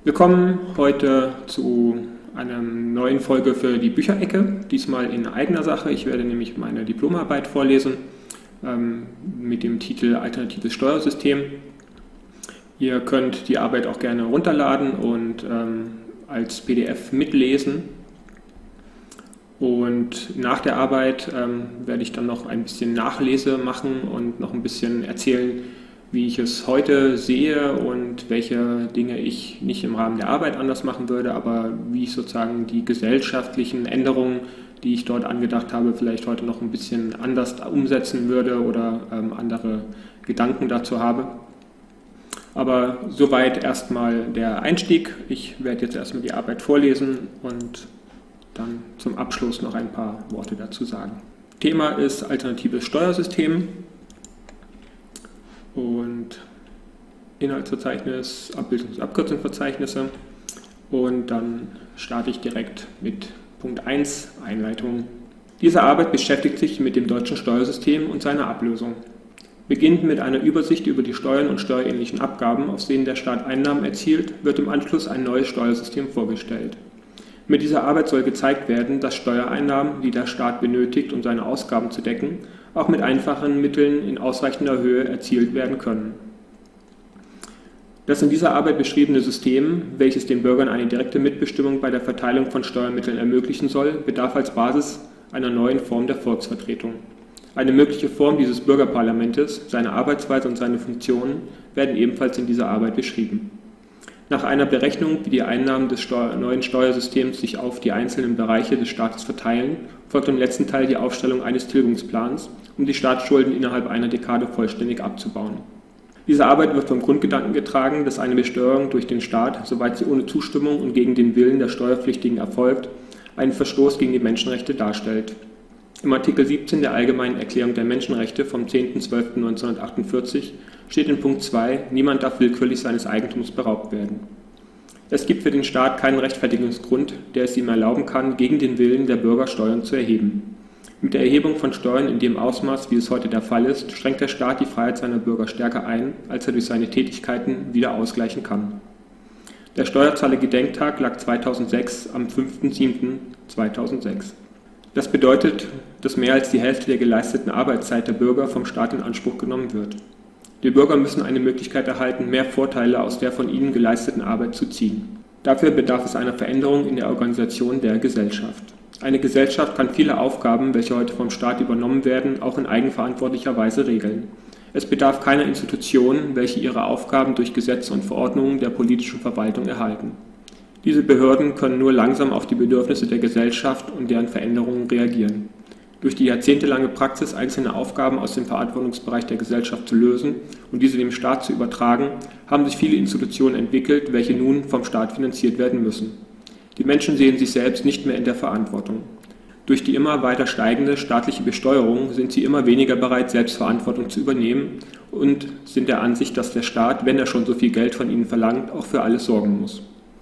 Willkommen heute zu einer neuen Folge für die Bücherecke, diesmal in eigener Sache. Ich werde nämlich meine Diplomarbeit vorlesen mit dem Titel Alternatives Steuersystem. Ihr könnt die Arbeit auch gerne runterladen und als PDF mitlesen. Und nach der Arbeit werde ich dann noch ein bisschen Nachlese machen und noch ein bisschen erzählen, wie ich es heute sehe und welche Dinge ich nicht im Rahmen der Arbeit anders machen würde, aber wie ich sozusagen die gesellschaftlichen Änderungen, die ich dort angedacht habe, vielleicht heute noch ein bisschen anders umsetzen würde oder andere Gedanken dazu habe. Aber soweit erstmal der Einstieg. Ich werde jetzt erstmal die Arbeit vorlesen und dann zum Abschluss noch ein paar Worte dazu sagen. Thema ist alternatives Steuersystem. Und Inhaltsverzeichnis, Abbildungs- und Abkürzungsverzeichnisse. Und dann starte ich direkt mit Punkt 1, Einleitung. Diese Arbeit beschäftigt sich mit dem deutschen Steuersystem und seiner Ablösung. Beginnend mit einer Übersicht über die Steuern und steuerähnlichen Abgaben, aus denen der Staat Einnahmen erzielt, wird im Anschluss ein neues Steuersystem vorgestellt. Mit dieser Arbeit soll gezeigt werden, dass Steuereinnahmen, die der Staat benötigt, um seine Ausgaben zu decken, auch mit einfachen Mitteln in ausreichender Höhe erzielt werden können. Das in dieser Arbeit beschriebene System, welches den Bürgern eine direkte Mitbestimmung bei der Verteilung von Steuermitteln ermöglichen soll, bedarf als Basis einer neuen Form der Volksvertretung. Eine mögliche Form dieses Bürgerparlamentes, seine Arbeitsweise und seine Funktionen werden ebenfalls in dieser Arbeit beschrieben. Nach einer Berechnung, wie die Einnahmen des neuen Steuersystems sich auf die einzelnen Bereiche des Staates verteilen, folgt im letzten Teil die Aufstellung eines Tilgungsplans, um die Staatsschulden innerhalb einer Dekade vollständig abzubauen. Diese Arbeit wird vom Grundgedanken getragen, dass eine Besteuerung durch den Staat, soweit sie ohne Zustimmung und gegen den Willen der Steuerpflichtigen erfolgt, einen Verstoß gegen die Menschenrechte darstellt. Im Artikel 17 der Allgemeinen Erklärung der Menschenrechte vom 10.12.1948 steht in Punkt 2, niemand darf willkürlich seines Eigentums beraubt werden. Es gibt für den Staat keinen Rechtfertigungsgrund, der es ihm erlauben kann, gegen den Willen der Bürger Steuern zu erheben. Mit der Erhebung von Steuern in dem Ausmaß, wie es heute der Fall ist, schränkt der Staat die Freiheit seiner Bürger stärker ein, als er durch seine Tätigkeiten wieder ausgleichen kann. Der Steuerzahler-Gedenktag lag 2006 am 5.7.2006. Das bedeutet, dass mehr als die Hälfte der geleisteten Arbeitszeit der Bürger vom Staat in Anspruch genommen wird. Die Bürger müssen eine Möglichkeit erhalten, mehr Vorteile aus der von ihnen geleisteten Arbeit zu ziehen. Dafür bedarf es einer Veränderung in der Organisation der Gesellschaft. Eine Gesellschaft kann viele Aufgaben, welche heute vom Staat übernommen werden, auch in eigenverantwortlicher Weise regeln. Es bedarf keiner Institution, welche ihre Aufgaben durch Gesetze und Verordnungen der politischen Verwaltung erhalten. Diese Behörden können nur langsam auf die Bedürfnisse der Gesellschaft und deren Veränderungen reagieren. Durch die jahrzehntelange Praxis, einzelne Aufgaben aus dem Verantwortungsbereich der Gesellschaft zu lösen und diese dem Staat zu übertragen, haben sich viele Institutionen entwickelt, welche nun vom Staat finanziert werden müssen. Die Menschen sehen sich selbst nicht mehr in der Verantwortung. Durch die immer weiter steigende staatliche Besteuerung sind sie immer weniger bereit, selbst Verantwortung zu übernehmen und sind der Ansicht, dass der Staat, wenn er schon so viel Geld von ihnen verlangt, auch für alles sorgen muss.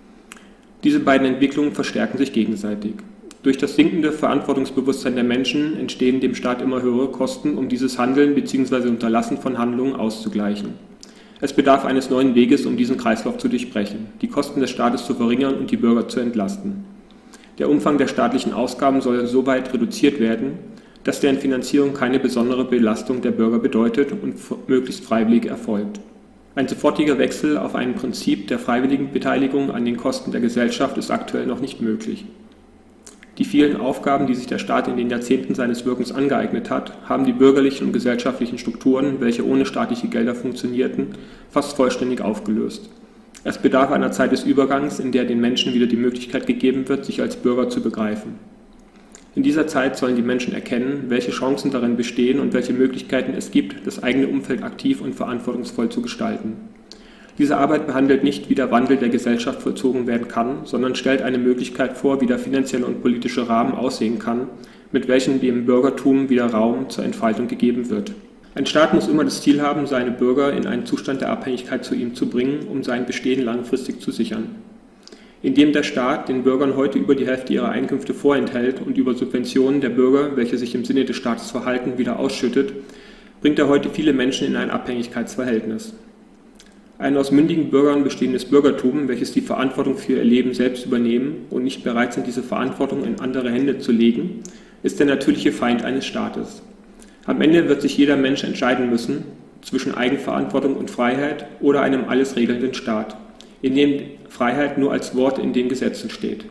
Diese beiden Entwicklungen verstärken sich gegenseitig. Durch das sinkende Verantwortungsbewusstsein der Menschen entstehen dem Staat immer höhere Kosten, um dieses Handeln bzw. Unterlassen von Handlungen auszugleichen. Es bedarf eines neuen Weges, um diesen Kreislauf zu durchbrechen, die Kosten des Staates zu verringern und die Bürger zu entlasten. Der Umfang der staatlichen Ausgaben soll so weit reduziert werden, dass deren Finanzierung keine besondere Belastung der Bürger bedeutet und möglichst freiwillig erfolgt. Ein sofortiger Wechsel auf ein Prinzip der freiwilligen Beteiligung an den Kosten der Gesellschaft ist aktuell noch nicht möglich. Die vielen Aufgaben, die sich der Staat in den Jahrzehnten seines Wirkens angeeignet hat, haben die bürgerlichen und gesellschaftlichen Strukturen, welche ohne staatliche Gelder funktionierten, fast vollständig aufgelöst. Es bedarf einer Zeit des Übergangs, in der den Menschen wieder die Möglichkeit gegeben wird, sich als Bürger zu begreifen. In dieser Zeit sollen die Menschen erkennen, welche Chancen darin bestehen und welche Möglichkeiten es gibt, das eigene Umfeld aktiv und verantwortungsvoll zu gestalten. Diese Arbeit behandelt nicht, wie der Wandel der Gesellschaft vollzogen werden kann, sondern stellt eine Möglichkeit vor, wie der finanzielle und politische Rahmen aussehen kann, mit welchem dem Bürgertum wieder Raum zur Entfaltung gegeben wird. Ein Staat muss immer das Ziel haben, seine Bürger in einen Zustand der Abhängigkeit zu ihm zu bringen, um sein Bestehen langfristig zu sichern. Indem der Staat den Bürgern heute über die Hälfte ihrer Einkünfte vorenthält und über Subventionen der Bürger, welche sich im Sinne des Staates verhalten, wieder ausschüttet, bringt er heute viele Menschen in ein Abhängigkeitsverhältnis. Ein aus mündigen Bürgern bestehendes Bürgertum, welches die Verantwortung für ihr Leben selbst übernehmen und nicht bereit sind, diese Verantwortung in andere Hände zu legen, ist der natürliche Feind eines Staates. Am Ende wird sich jeder Mensch entscheiden müssen zwischen Eigenverantwortung und Freiheit oder einem alles regelnden Staat, in dem Freiheit nur als Wort in den Gesetzen steht.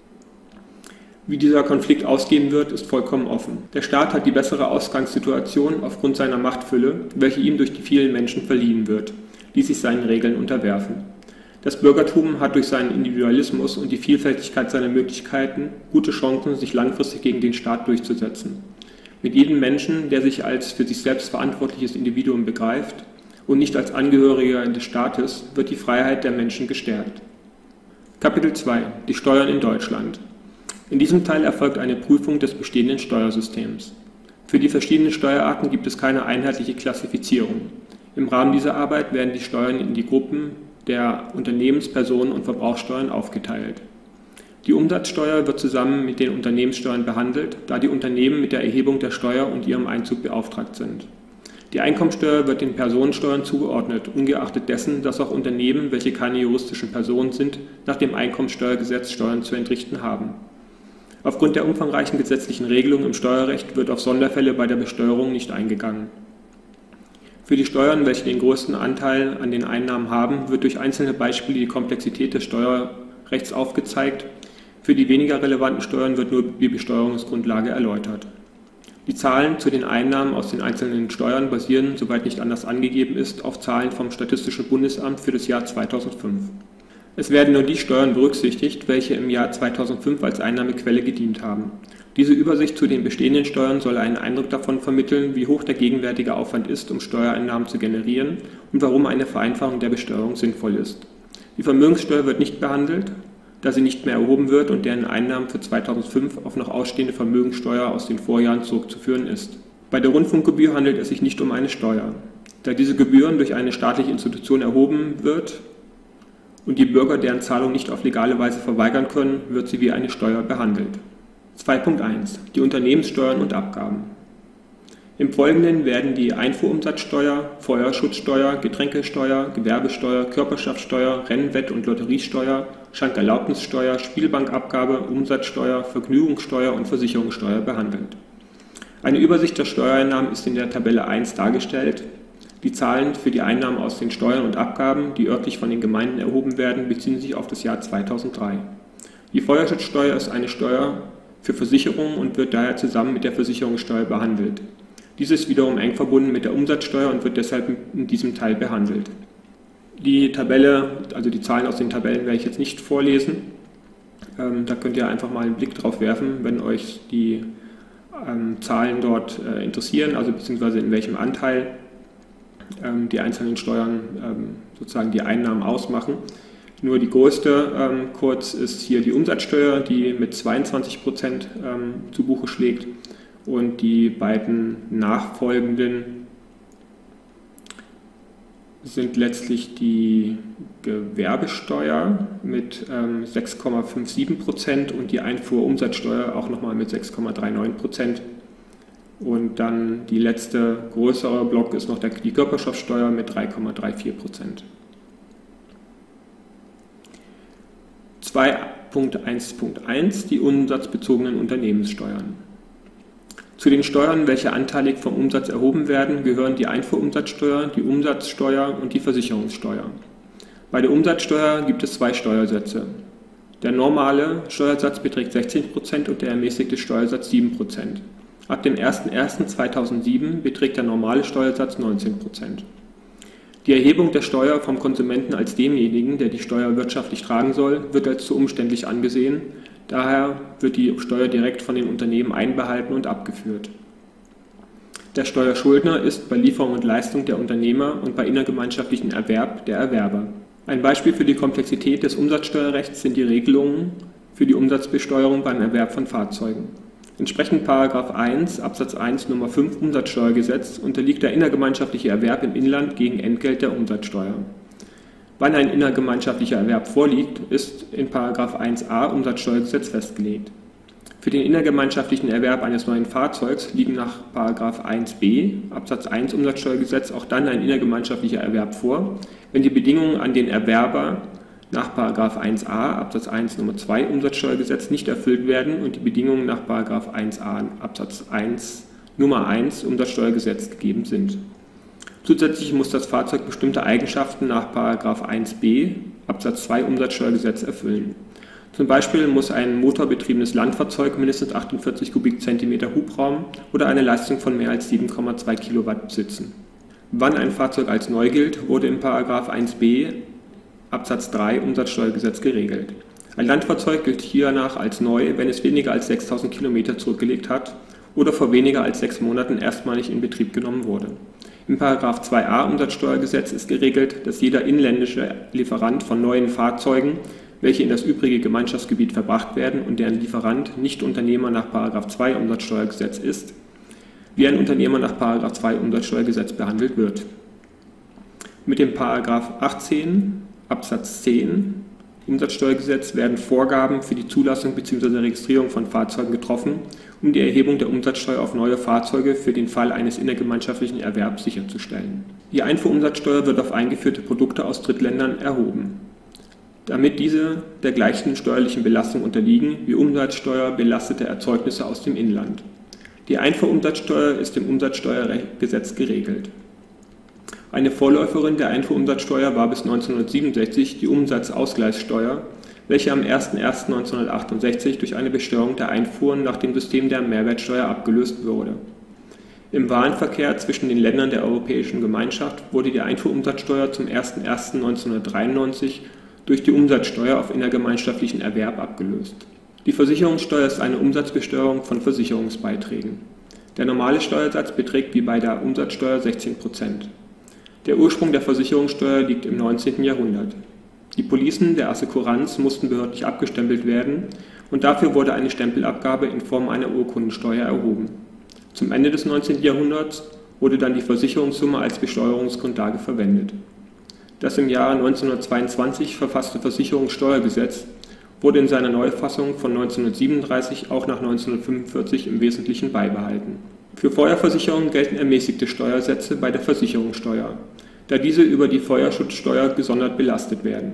Wie dieser Konflikt ausgehen wird, ist vollkommen offen. Der Staat hat die bessere Ausgangssituation aufgrund seiner Machtfülle, welche ihm durch die vielen Menschen verliehen wird, die sich seinen Regeln unterwerfen. Das Bürgertum hat durch seinen Individualismus und die Vielfältigkeit seiner Möglichkeiten gute Chancen, sich langfristig gegen den Staat durchzusetzen. Mit jedem Menschen, der sich als für sich selbst verantwortliches Individuum begreift und nicht als Angehöriger des Staates, wird die Freiheit der Menschen gestärkt. Kapitel 2: Die Steuern in Deutschland. In diesem Teil erfolgt eine Prüfung des bestehenden Steuersystems. Für die verschiedenen Steuerarten gibt es keine einheitliche Klassifizierung. Im Rahmen dieser Arbeit werden die Steuern in die Gruppen der Unternehmens-, Personen- und Verbrauchssteuern aufgeteilt. Die Umsatzsteuer wird zusammen mit den Unternehmenssteuern behandelt, da die Unternehmen mit der Erhebung der Steuer und ihrem Einzug beauftragt sind. Die Einkommensteuer wird den Personensteuern zugeordnet, ungeachtet dessen, dass auch Unternehmen, welche keine juristischen Personen sind, nach dem Einkommensteuergesetz Steuern zu entrichten haben. Aufgrund der umfangreichen gesetzlichen Regelungen im Steuerrecht wird auf Sonderfälle bei der Besteuerung nicht eingegangen. Für die Steuern, welche den größten Anteil an den Einnahmen haben, wird durch einzelne Beispiele die Komplexität des Steuerrechts aufgezeigt. Für die weniger relevanten Steuern wird nur die Besteuerungsgrundlage erläutert. Die Zahlen zu den Einnahmen aus den einzelnen Steuern basieren, soweit nicht anders angegeben ist, auf Zahlen vom Statistischen Bundesamt für das Jahr 2005. Es werden nur die Steuern berücksichtigt, welche im Jahr 2005 als Einnahmequelle gedient haben. Diese Übersicht zu den bestehenden Steuern soll einen Eindruck davon vermitteln, wie hoch der gegenwärtige Aufwand ist, um Steuereinnahmen zu generieren und warum eine Vereinfachung der Besteuerung sinnvoll ist. Die Vermögenssteuer wird nicht behandelt, da sie nicht mehr erhoben wird und deren Einnahmen für 2005 auf noch ausstehende Vermögenssteuer aus den Vorjahren zurückzuführen ist. Bei der Rundfunkgebühr handelt es sich nicht um eine Steuer. Da diese Gebühren durch eine staatliche Institution erhoben wird und die Bürger deren Zahlung nicht auf legale Weise verweigern können, wird sie wie eine Steuer behandelt. 2.1 Die Unternehmenssteuern und Abgaben. Im Folgenden werden die Einfuhrumsatzsteuer, Feuerschutzsteuer, Getränkesteuer, Gewerbesteuer, Körperschaftssteuer, Rennwett- und Lotteriesteuer, Schankerlaubnissteuer, Spielbankabgabe, Umsatzsteuer, Vergnügungssteuer und Versicherungssteuer behandelt. Eine Übersicht der Steuereinnahmen ist in der Tabelle 1 dargestellt. Die Zahlen für die Einnahmen aus den Steuern und Abgaben, die örtlich von den Gemeinden erhoben werden, beziehen sich auf das Jahr 2003. Die Feuerschutzsteuer ist eine Steuer für Versicherungen und wird daher zusammen mit der Versicherungssteuer behandelt. Dies ist wiederum eng verbunden mit der Umsatzsteuer und wird deshalb in diesem Teil behandelt. Die Tabelle, also die Zahlen aus den Tabellen werde ich jetzt nicht vorlesen. Da könnt ihr einfach mal einen Blick drauf werfen, wenn euch die Zahlen dort interessieren, also beziehungsweise in welchem Anteil die einzelnen Steuern sozusagen die Einnahmen ausmachen. Nur die größte kurz ist hier die Umsatzsteuer, die mit 22% zu Buche schlägt, und die beiden nachfolgenden sind letztlich die Gewerbesteuer mit 6,57% und die Einfuhrumsatzsteuer auch nochmal mit 6,39%. Und dann die letzte größere Block ist noch die Körperschaftssteuer mit 3,34%. 2.1.1 Die umsatzbezogenen Unternehmenssteuern. Zu den Steuern, welche anteilig vom Umsatz erhoben werden, gehören die Einfuhrumsatzsteuer, die Umsatzsteuer und die Versicherungssteuer. Bei der Umsatzsteuer gibt es zwei Steuersätze. Der normale Steuersatz beträgt 16% und der ermäßigte Steuersatz 7%. Ab dem 01.01.2007 beträgt der normale Steuersatz 19%. Die Erhebung der Steuer vom Konsumenten als demjenigen, der die Steuer wirtschaftlich tragen soll, wird als zu umständlich angesehen. Daher wird die Steuer direkt von den Unternehmen einbehalten und abgeführt. Der Steuerschuldner ist bei Lieferung und Leistung der Unternehmer und bei innergemeinschaftlichen Erwerb der Erwerber. Ein Beispiel für die Komplexität des Umsatzsteuerrechts sind die Regelungen für die Umsatzbesteuerung beim Erwerb von Fahrzeugen. Entsprechend § 1 Absatz 1 Nummer 5 Umsatzsteuergesetz unterliegt der innergemeinschaftliche Erwerb im Inland gegen Entgelt der Umsatzsteuer. Wann ein innergemeinschaftlicher Erwerb vorliegt, ist in § 1a Umsatzsteuergesetz festgelegt. Für den innergemeinschaftlichen Erwerb eines neuen Fahrzeugs liegen nach § 1b Absatz 1 Umsatzsteuergesetz auch dann ein innergemeinschaftlicher Erwerb vor, wenn die Bedingungen an den Erwerber nach § 1a Absatz 1 Nr. 2 Umsatzsteuergesetz nicht erfüllt werden und die Bedingungen nach § 1a Absatz 1 Nr. 1 Umsatzsteuergesetz gegeben sind. Zusätzlich muss das Fahrzeug bestimmte Eigenschaften nach § 1b Absatz 2 Umsatzsteuergesetz erfüllen. Zum Beispiel muss ein motorbetriebenes Landfahrzeug mindestens 48 Kubikzentimeter Hubraum oder eine Leistung von mehr als 7,2 Kilowatt besitzen. Wann ein Fahrzeug als neu gilt, wurde im § 1b Absatz 3 Umsatzsteuergesetz geregelt. Ein Landfahrzeug gilt hiernach als neu, wenn es weniger als 6.000 Kilometer zurückgelegt hat oder vor weniger als 6 Monaten erstmalig in Betrieb genommen wurde. Im § 2a Umsatzsteuergesetz ist geregelt, dass jeder inländische Lieferant von neuen Fahrzeugen, welche in das übrige Gemeinschaftsgebiet verbracht werden und deren Lieferant nicht Unternehmer nach § 2 Umsatzsteuergesetz ist, wie ein Unternehmer nach § 2 Umsatzsteuergesetz behandelt wird. Mit dem § 18 Absatz 10 Umsatzsteuergesetz werden Vorgaben für die Zulassung bzw. Registrierung von Fahrzeugen getroffen, um die Erhebung der Umsatzsteuer auf neue Fahrzeuge für den Fall eines innergemeinschaftlichen Erwerbs sicherzustellen. Die Einfuhrumsatzsteuer wird auf eingeführte Produkte aus Drittländern erhoben, damit diese der gleichen steuerlichen Belastung unterliegen wie umsatzsteuerbelastete Erzeugnisse aus dem Inland. Die Einfuhrumsatzsteuer ist im Umsatzsteuergesetz geregelt. Eine Vorläuferin der Einfuhrumsatzsteuer war bis 1967 die Umsatzausgleichssteuer, welche am 01.01.1968 durch eine Besteuerung der Einfuhren nach dem System der Mehrwertsteuer abgelöst wurde. Im Warenverkehr zwischen den Ländern der Europäischen Gemeinschaft wurde die Einfuhrumsatzsteuer zum 01.01.1993 durch die Umsatzsteuer auf innergemeinschaftlichen Erwerb abgelöst. Die Versicherungssteuer ist eine Umsatzbesteuerung von Versicherungsbeiträgen. Der normale Steuersatz beträgt wie bei der Umsatzsteuer 16%. Der Ursprung der Versicherungssteuer liegt im 19. Jahrhundert. Die Policen der Assekuranz mussten behördlich abgestempelt werden und dafür wurde eine Stempelabgabe in Form einer Urkundensteuer erhoben. Zum Ende des 19. Jahrhunderts wurde dann die Versicherungssumme als Besteuerungsgrundlage verwendet. Das im Jahre 1922 verfasste Versicherungssteuergesetz wurde in seiner Neufassung von 1937 auch nach 1945 im Wesentlichen beibehalten. Für Feuerversicherungen gelten ermäßigte Steuersätze bei der Versicherungssteuer, da diese über die Feuerschutzsteuer gesondert belastet werden.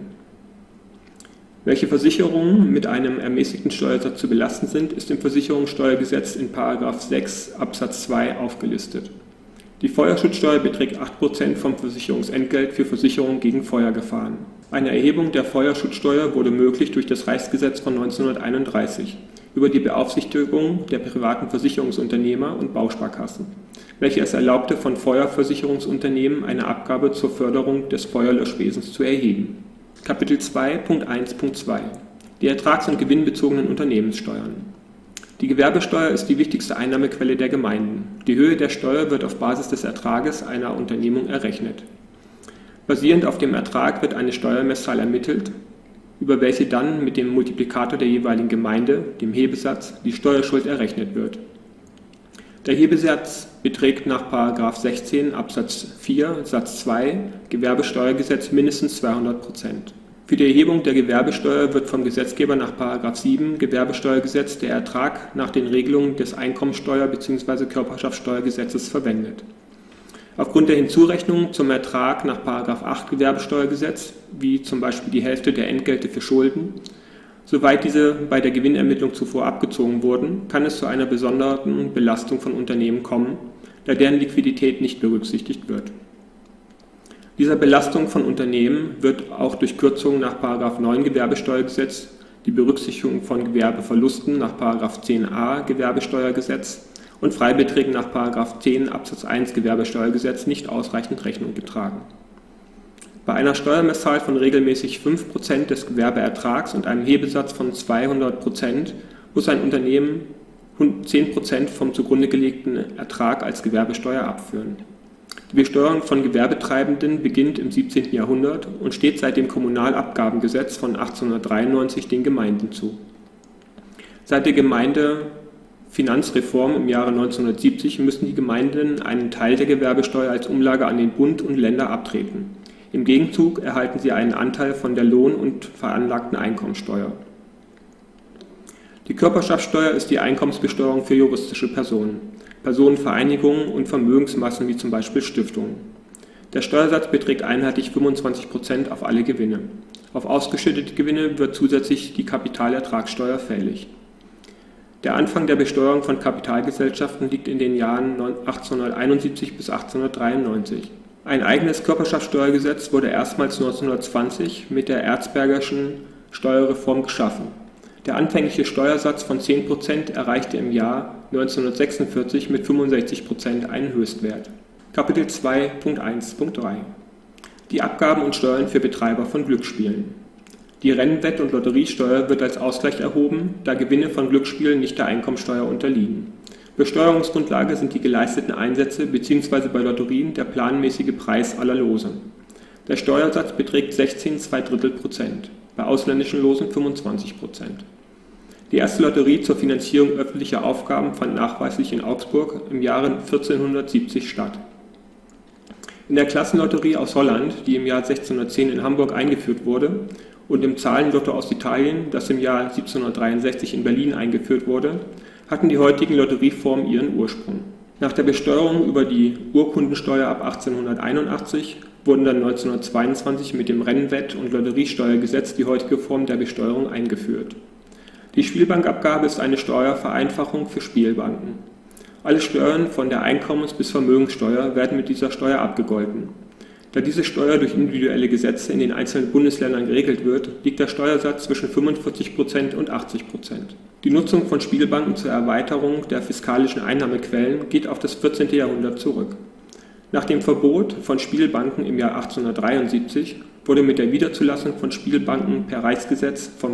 Welche Versicherungen mit einem ermäßigten Steuersatz zu belasten sind, ist im Versicherungssteuergesetz in § 6 Absatz 2 aufgelistet. Die Feuerschutzsteuer beträgt 8% vom Versicherungsentgelt für Versicherungen gegen Feuergefahren. Eine Erhebung der Feuerschutzsteuer wurde möglich durch das Reichsgesetz von 1931 über die Beaufsichtigung der privaten Versicherungsunternehmer und Bausparkassen, welche es erlaubte, von Feuerversicherungsunternehmen eine Abgabe zur Förderung des Feuerlöschwesens zu erheben. Kapitel 2.1.2 Die ertrags- und gewinnbezogenen Unternehmenssteuern. Die Gewerbesteuer ist die wichtigste Einnahmequelle der Gemeinden. Die Höhe der Steuer wird auf Basis des Ertrages einer Unternehmung errechnet. Basierend auf dem Ertrag wird eine Steuermesszahl ermittelt, über welche dann mit dem Multiplikator der jeweiligen Gemeinde, dem Hebesatz, die Steuerschuld errechnet wird. Der Hebesatz beträgt nach § 16 Absatz 4 Satz 2 Gewerbesteuergesetz mindestens 200%. Für die Erhebung der Gewerbesteuer wird vom Gesetzgeber nach § 7 Gewerbesteuergesetz der Ertrag nach den Regelungen des Einkommensteuer- bzw. Körperschaftsteuergesetzes verwendet. Aufgrund der Hinzurechnung zum Ertrag nach § 8 Gewerbesteuergesetz, wie zum Beispiel die Hälfte der Entgelte für Schulden, soweit diese bei der Gewinnermittlung zuvor abgezogen wurden, kann es zu einer besonderen Belastung von Unternehmen kommen, da deren Liquidität nicht berücksichtigt wird. Dieser Belastung von Unternehmen wird auch durch Kürzungen nach § 9 Gewerbesteuergesetz, die Berücksichtigung von Gewerbeverlusten nach § 10a Gewerbesteuergesetz und Freibeträgen nach § 10 Absatz 1 Gewerbesteuergesetz nicht ausreichend Rechnung getragen. Bei einer Steuermesszahl von regelmäßig 5% des Gewerbeertrags und einem Hebesatz von 200% muss ein Unternehmen 10% vom zugrunde gelegten Ertrag als Gewerbesteuer abführen. Die Besteuerung von Gewerbetreibenden beginnt im 17. Jahrhundert und steht seit dem Kommunalabgabengesetz von 1893 den Gemeinden zu. Seit der Gemeindefinanzreform im Jahre 1970 müssen die Gemeinden einen Teil der Gewerbesteuer als Umlage an den Bund und Länder abtreten. Im Gegenzug erhalten sie einen Anteil von der Lohn- und veranlagten Einkommensteuer. Die Körperschaftssteuer ist die Einkommensbesteuerung für juristische Personen, Personenvereinigungen und Vermögensmassen wie zum Beispiel Stiftungen. Der Steuersatz beträgt einheitlich 25% auf alle Gewinne. Auf ausgeschüttete Gewinne wird zusätzlich die Kapitalertragssteuer fällig. Der Anfang der Besteuerung von Kapitalgesellschaften liegt in den Jahren 1871 bis 1893. Ein eigenes Körperschaftssteuergesetz wurde erstmals 1920 mit der Erzbergerschen Steuerreform geschaffen. Der anfängliche Steuersatz von 10% erreichte im Jahr 1946 mit 65% einen Höchstwert. Kapitel 2.1.3 Die Abgaben und Steuern für Betreiber von Glücksspielen. Die Rennwett- und Lotteriesteuer wird als Ausgleich erhoben, da Gewinne von Glücksspielen nicht der Einkommensteuer unterliegen. Besteuerungsgrundlage sind die geleisteten Einsätze bzw. bei Lotterien der planmäßige Preis aller Lose. Der Steuersatz beträgt 16,2%, bei ausländischen Losen 25%. Die erste Lotterie zur Finanzierung öffentlicher Aufgaben fand nachweislich in Augsburg im Jahre 1470 statt. In der Klassenlotterie aus Holland, die im Jahr 1610 in Hamburg eingeführt wurde, und im Zahlenlotto aus Italien, das im Jahr 1763 in Berlin eingeführt wurde, hatten die heutigen Lotterieformen ihren Ursprung. Nach der Besteuerung über die Urkundensteuer ab 1881 wurden dann 1922 mit dem Rennwett- und Lotteriesteuergesetz die heutige Form der Besteuerung eingeführt. Die Spielbankabgabe ist eine Steuervereinfachung für Spielbanken. Alle Steuern von der Einkommens- bis Vermögenssteuer werden mit dieser Steuer abgegolten. Da diese Steuer durch individuelle Gesetze in den einzelnen Bundesländern geregelt wird, liegt der Steuersatz zwischen 45% und 80%. Die Nutzung von Spielbanken zur Erweiterung der fiskalischen Einnahmequellen geht auf das 14. Jahrhundert zurück. Nach dem Verbot von Spielbanken im Jahr 1873 wurde mit der Wiederzulassung von Spielbanken per Reichsgesetz vom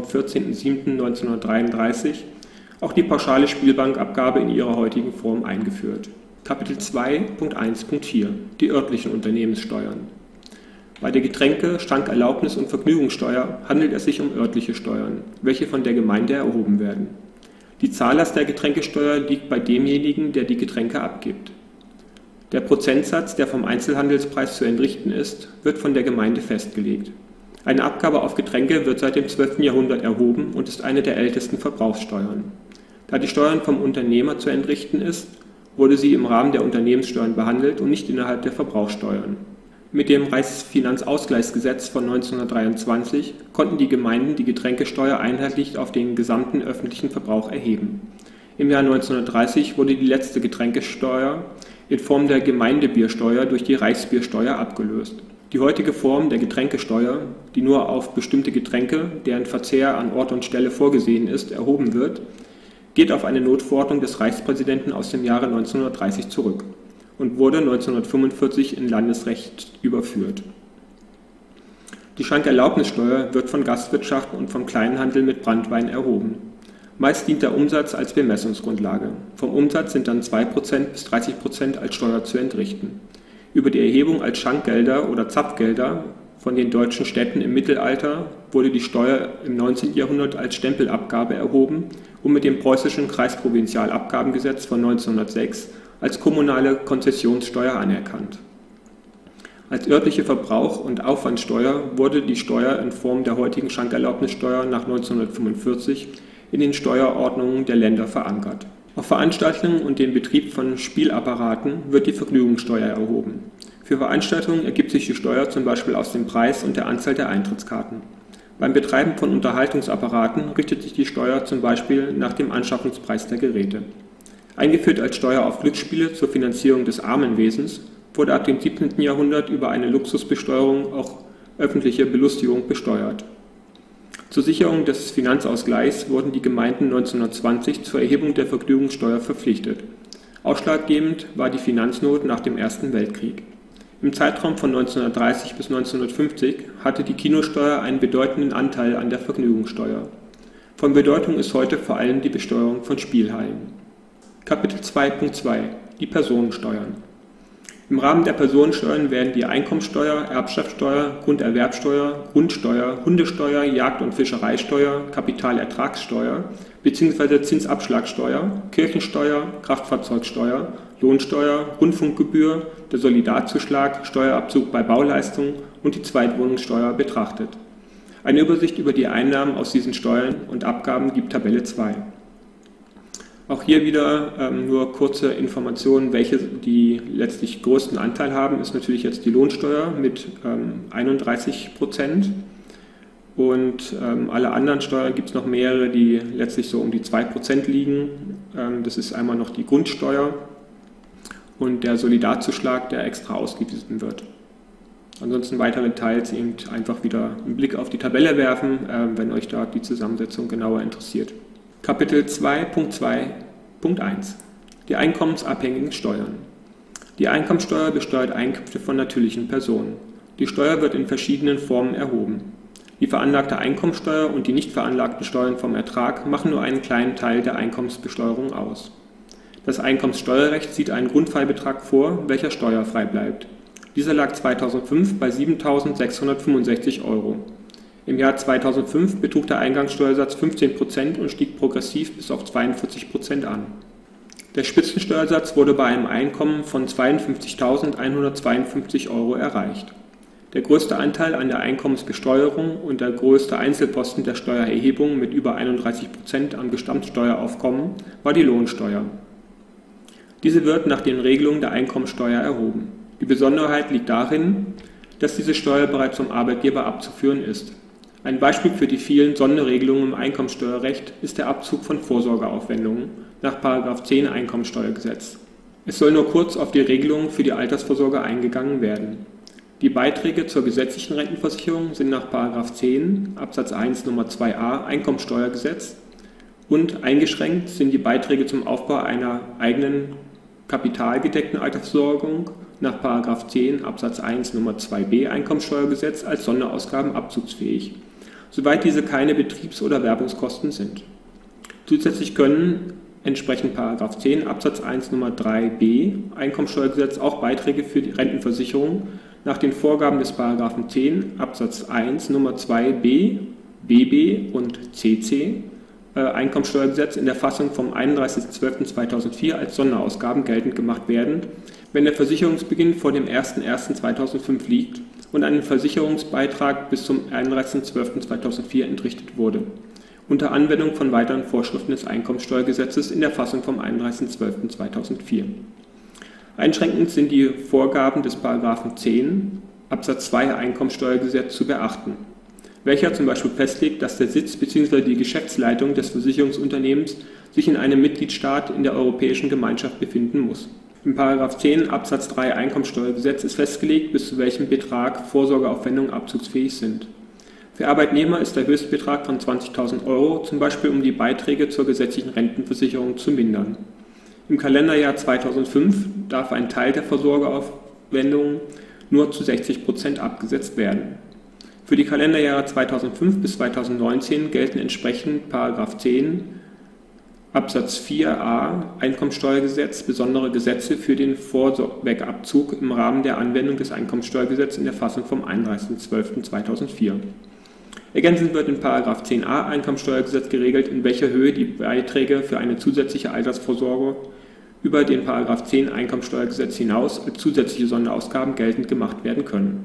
14.07.1933 auch die pauschale Spielbankabgabe in ihrer heutigen Form eingeführt. Kapitel 2.1.4 Die örtlichen Unternehmenssteuern. Bei der Getränke-, Schankerlaubnis- und Vergnügungssteuer handelt es sich um örtliche Steuern, welche von der Gemeinde erhoben werden. Die Zahllast der Getränkesteuer liegt bei demjenigen, der die Getränke abgibt. Der Prozentsatz, der vom Einzelhandelspreis zu entrichten ist, wird von der Gemeinde festgelegt. Eine Abgabe auf Getränke wird seit dem 12. Jahrhundert erhoben und ist eine der ältesten Verbrauchssteuern. Da die Steuern vom Unternehmer zu entrichten ist, wurde sie im Rahmen der Unternehmenssteuern behandelt und nicht innerhalb der Verbrauchssteuern. Mit dem Reichsfinanzausgleichsgesetz von 1923 konnten die Gemeinden die Getränkesteuer einheitlich auf den gesamten öffentlichen Verbrauch erheben. Im Jahr 1930 wurde die letzte Getränkesteuer in Form der Gemeindebiersteuer durch die Reichsbiersteuer abgelöst. Die heutige Form der Getränkesteuer, die nur auf bestimmte Getränke, deren Verzehr an Ort und Stelle vorgesehen ist, erhoben wird, geht auf eine Notverordnung des Reichspräsidenten aus dem Jahre 1930 zurück und wurde 1945 in Landesrecht überführt. Die Schankerlaubnissteuer wird von Gastwirtschaften und vom Kleinhandel mit Branntwein erhoben. Meist dient der Umsatz als Bemessungsgrundlage. Vom Umsatz sind dann 2% bis 30% als Steuer zu entrichten. Über die Erhebung als Schankgelder oder Zapfgelder von den deutschen Städten im Mittelalter wurde die Steuer im 19. Jahrhundert als Stempelabgabe erhoben und mit dem preußischen Kreisprovinzialabgabengesetz von 1906 als kommunale Konzessionssteuer anerkannt. Als örtliche Verbrauch- und Aufwandsteuer wurde die Steuer in Form der heutigen Schankerlaubnissteuer nach 1945 in den Steuerordnungen der Länder verankert. Auf Veranstaltungen und den Betrieb von Spielapparaten wird die Vergnügungssteuer erhoben. Für Veranstaltungen ergibt sich die Steuer zum Beispiel aus dem Preis und der Anzahl der Eintrittskarten. Beim Betreiben von Unterhaltungsapparaten richtet sich die Steuer zum Beispiel nach dem Anschaffungspreis der Geräte. Eingeführt als Steuer auf Glücksspiele zur Finanzierung des Armenwesens, wurde ab dem 17. Jahrhundert über eine Luxusbesteuerung auch öffentliche Belustigung besteuert. Zur Sicherung des Finanzausgleichs wurden die Gemeinden 1920 zur Erhebung der Vergnügungssteuer verpflichtet. Ausschlaggebend war die Finanznot nach dem Ersten Weltkrieg. Im Zeitraum von 1930 bis 1950 hatte die Kinosteuer einen bedeutenden Anteil an der Vergnügungssteuer. Von Bedeutung ist heute vor allem die Besteuerung von Spielhallen. Kapitel 2.2 Die Personensteuern. Im Rahmen der Personensteuern werden die Einkommensteuer, Erbschaftssteuer, Grunderwerbsteuer, Grundsteuer, Hundesteuer, Jagd- und Fischereisteuer, Kapitalertragssteuer bzw. Zinsabschlagssteuer, Kirchensteuer, Kraftfahrzeugsteuer, Lohnsteuer, Rundfunkgebühr, der Solidarzuschlag, Steuerabzug bei Bauleistungen und die Zweitwohnungssteuer betrachtet. Eine Übersicht über die Einnahmen aus diesen Steuern und Abgaben gibt Tabelle 2. Auch hier wieder nur kurze Informationen, welche die letztlich größten Anteil haben, ist natürlich jetzt die Lohnsteuer mit 31%. Und alle anderen Steuern gibt es noch mehrere, die letztlich so um die 2% liegen. Das ist einmal noch die Grundsteuer und der Solidarzuschlag, der extra ausgewiesen wird. Ansonsten weitere Details eben einfach wieder einen Blick auf die Tabelle werfen, wenn euch da die Zusammensetzung genauer interessiert. Kapitel 2.2.1 Die einkommensabhängigen Steuern. Die Einkommensteuer besteuert Einkünfte von natürlichen Personen. Die Steuer wird in verschiedenen Formen erhoben. Die veranlagte Einkommensteuer und die nicht veranlagten Steuern vom Ertrag machen nur einen kleinen Teil der Einkommensbesteuerung aus. Das Einkommenssteuerrecht sieht einen Grundfreibetrag vor, welcher steuerfrei bleibt. Dieser lag 2005 bei 7.665 €. Im Jahr 2005 betrug der Eingangssteuersatz 15% und stieg progressiv bis auf 42% an. Der Spitzensteuersatz wurde bei einem Einkommen von 52.152 € erreicht. Der größte Anteil an der Einkommensbesteuerung und der größte Einzelposten der Steuererhebung mit über 31% am Gesamtsteueraufkommen war die Lohnsteuer. Diese wird nach den Regelungen der Einkommensteuer erhoben. Die Besonderheit liegt darin, dass diese Steuer bereits vom Arbeitgeber abzuführen ist. Ein Beispiel für die vielen Sonderregelungen im Einkommensteuerrecht ist der Abzug von Vorsorgeaufwendungen nach § 10 Einkommensteuergesetz. Es soll nur kurz auf die Regelungen für die Altersvorsorge eingegangen werden. Die Beiträge zur gesetzlichen Rentenversicherung sind nach § 10 Absatz 1 Nummer 2a Einkommensteuergesetz und eingeschränkt sind die Beiträge zum Aufbau einer eigenen kapitalgedeckten Altersversorgung nach § 10 Absatz 1 Nummer 2b Einkommensteuergesetz als Sonderausgaben abzugsfähig, soweit diese keine Betriebs- oder Werbungskosten sind. Zusätzlich können entsprechend § 10 Absatz 1 Nummer 3b Einkommensteuergesetz auch Beiträge für die Rentenversicherung nach den Vorgaben des § 10 Absatz 1 Nummer 2b, bb und cc Einkommensteuergesetz in der Fassung vom 31.12.2004 als Sonderausgaben geltend gemacht werden, wenn der Versicherungsbeginn vor dem 01.01.2005 liegt und ein Versicherungsbeitrag bis zum 31.12.2004 entrichtet wurde, unter Anwendung von weiteren Vorschriften des Einkommensteuergesetzes in der Fassung vom 31.12.2004. Einschränkend sind die Vorgaben des § 10 Absatz 2 Einkommensteuergesetz zu beachten, welcher zum Beispiel festlegt, dass der Sitz bzw. die Geschäftsleitung des Versicherungsunternehmens sich in einem Mitgliedstaat in der Europäischen Gemeinschaft befinden muss. Im § 10 Absatz 3 Einkommensteuergesetz ist festgelegt, bis zu welchem Betrag Vorsorgeaufwendungen abzugsfähig sind. Für Arbeitnehmer ist der Höchstbetrag von 20.000 € zum Beispiel, um die Beiträge zur gesetzlichen Rentenversicherung zu mindern. Im Kalenderjahr 2005 darf ein Teil der Vorsorgeaufwendungen nur zu 60% abgesetzt werden. Für die Kalenderjahre 2005 bis 2019 gelten entsprechend § 10 Absatz 4a Einkommensteuergesetz besondere Gesetze für den Vorwegabzug im Rahmen der Anwendung des Einkommensteuergesetzes in der Fassung vom 31.12.2004. Ergänzend wird in § 10a Einkommensteuergesetz geregelt, in welcher Höhe die Beiträge für eine zusätzliche Altersvorsorge über den § 10 Einkommensteuergesetz hinaus als zusätzliche Sonderausgaben geltend gemacht werden können.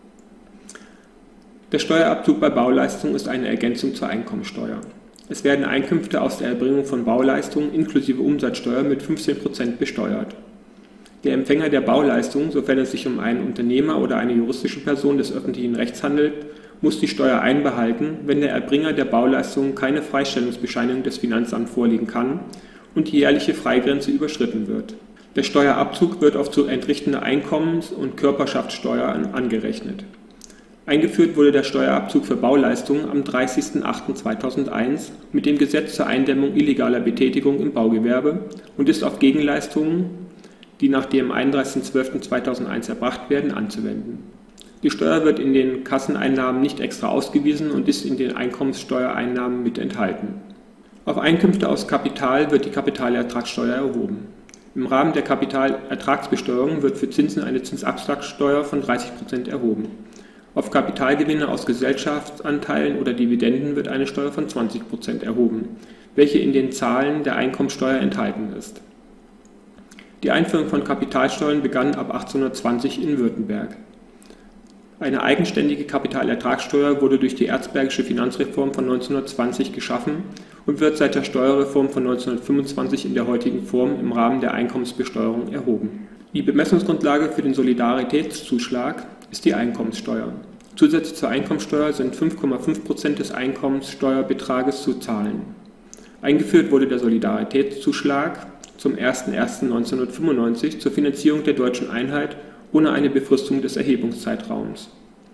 Der Steuerabzug bei Bauleistungen ist eine Ergänzung zur Einkommensteuer. Es werden Einkünfte aus der Erbringung von Bauleistungen inklusive Umsatzsteuer mit 15% besteuert. Der Empfänger der Bauleistung, sofern es sich um einen Unternehmer oder eine juristische Person des öffentlichen Rechts handelt, muss die Steuer einbehalten, wenn der Erbringer der Bauleistung keine Freistellungsbescheinigung des Finanzamts vorlegen kann und die jährliche Freigrenze überschritten wird. Der Steuerabzug wird auf zu entrichtende Einkommens- und Körperschaftssteuer angerechnet. Eingeführt wurde der Steuerabzug für Bauleistungen am 30.08.2001 mit dem Gesetz zur Eindämmung illegaler Betätigung im Baugewerbe und ist auf Gegenleistungen, die nach dem 31.12.2001 erbracht werden, anzuwenden. Die Steuer wird in den Kasseneinnahmen nicht extra ausgewiesen und ist in den Einkommenssteuereinnahmen mit enthalten. Auf Einkünfte aus Kapital wird die Kapitalertragssteuer erhoben. Im Rahmen der Kapitalertragsbesteuerung wird für Zinsen eine Zinsabschlagssteuer von 30% erhoben. Auf Kapitalgewinne aus Gesellschaftsanteilen oder Dividenden wird eine Steuer von 20% erhoben, welche in den Zahlen der Einkommensteuer enthalten ist. Die Einführung von Kapitalsteuern begann ab 1820 in Württemberg. Eine eigenständige Kapitalertragssteuer wurde durch die Erzbergische Finanzreform von 1920 geschaffen und wird seit der Steuerreform von 1925 in der heutigen Form im Rahmen der Einkommensbesteuerung erhoben. Die Bemessungsgrundlage für den Solidaritätszuschlag ist die Einkommenssteuer. Zusätzlich zur Einkommenssteuer sind 5,5% des Einkommenssteuerbetrages zu zahlen. Eingeführt wurde der Solidaritätszuschlag zum 01.01.1995 zur Finanzierung der deutschen Einheit ohne eine Befristung des Erhebungszeitraums.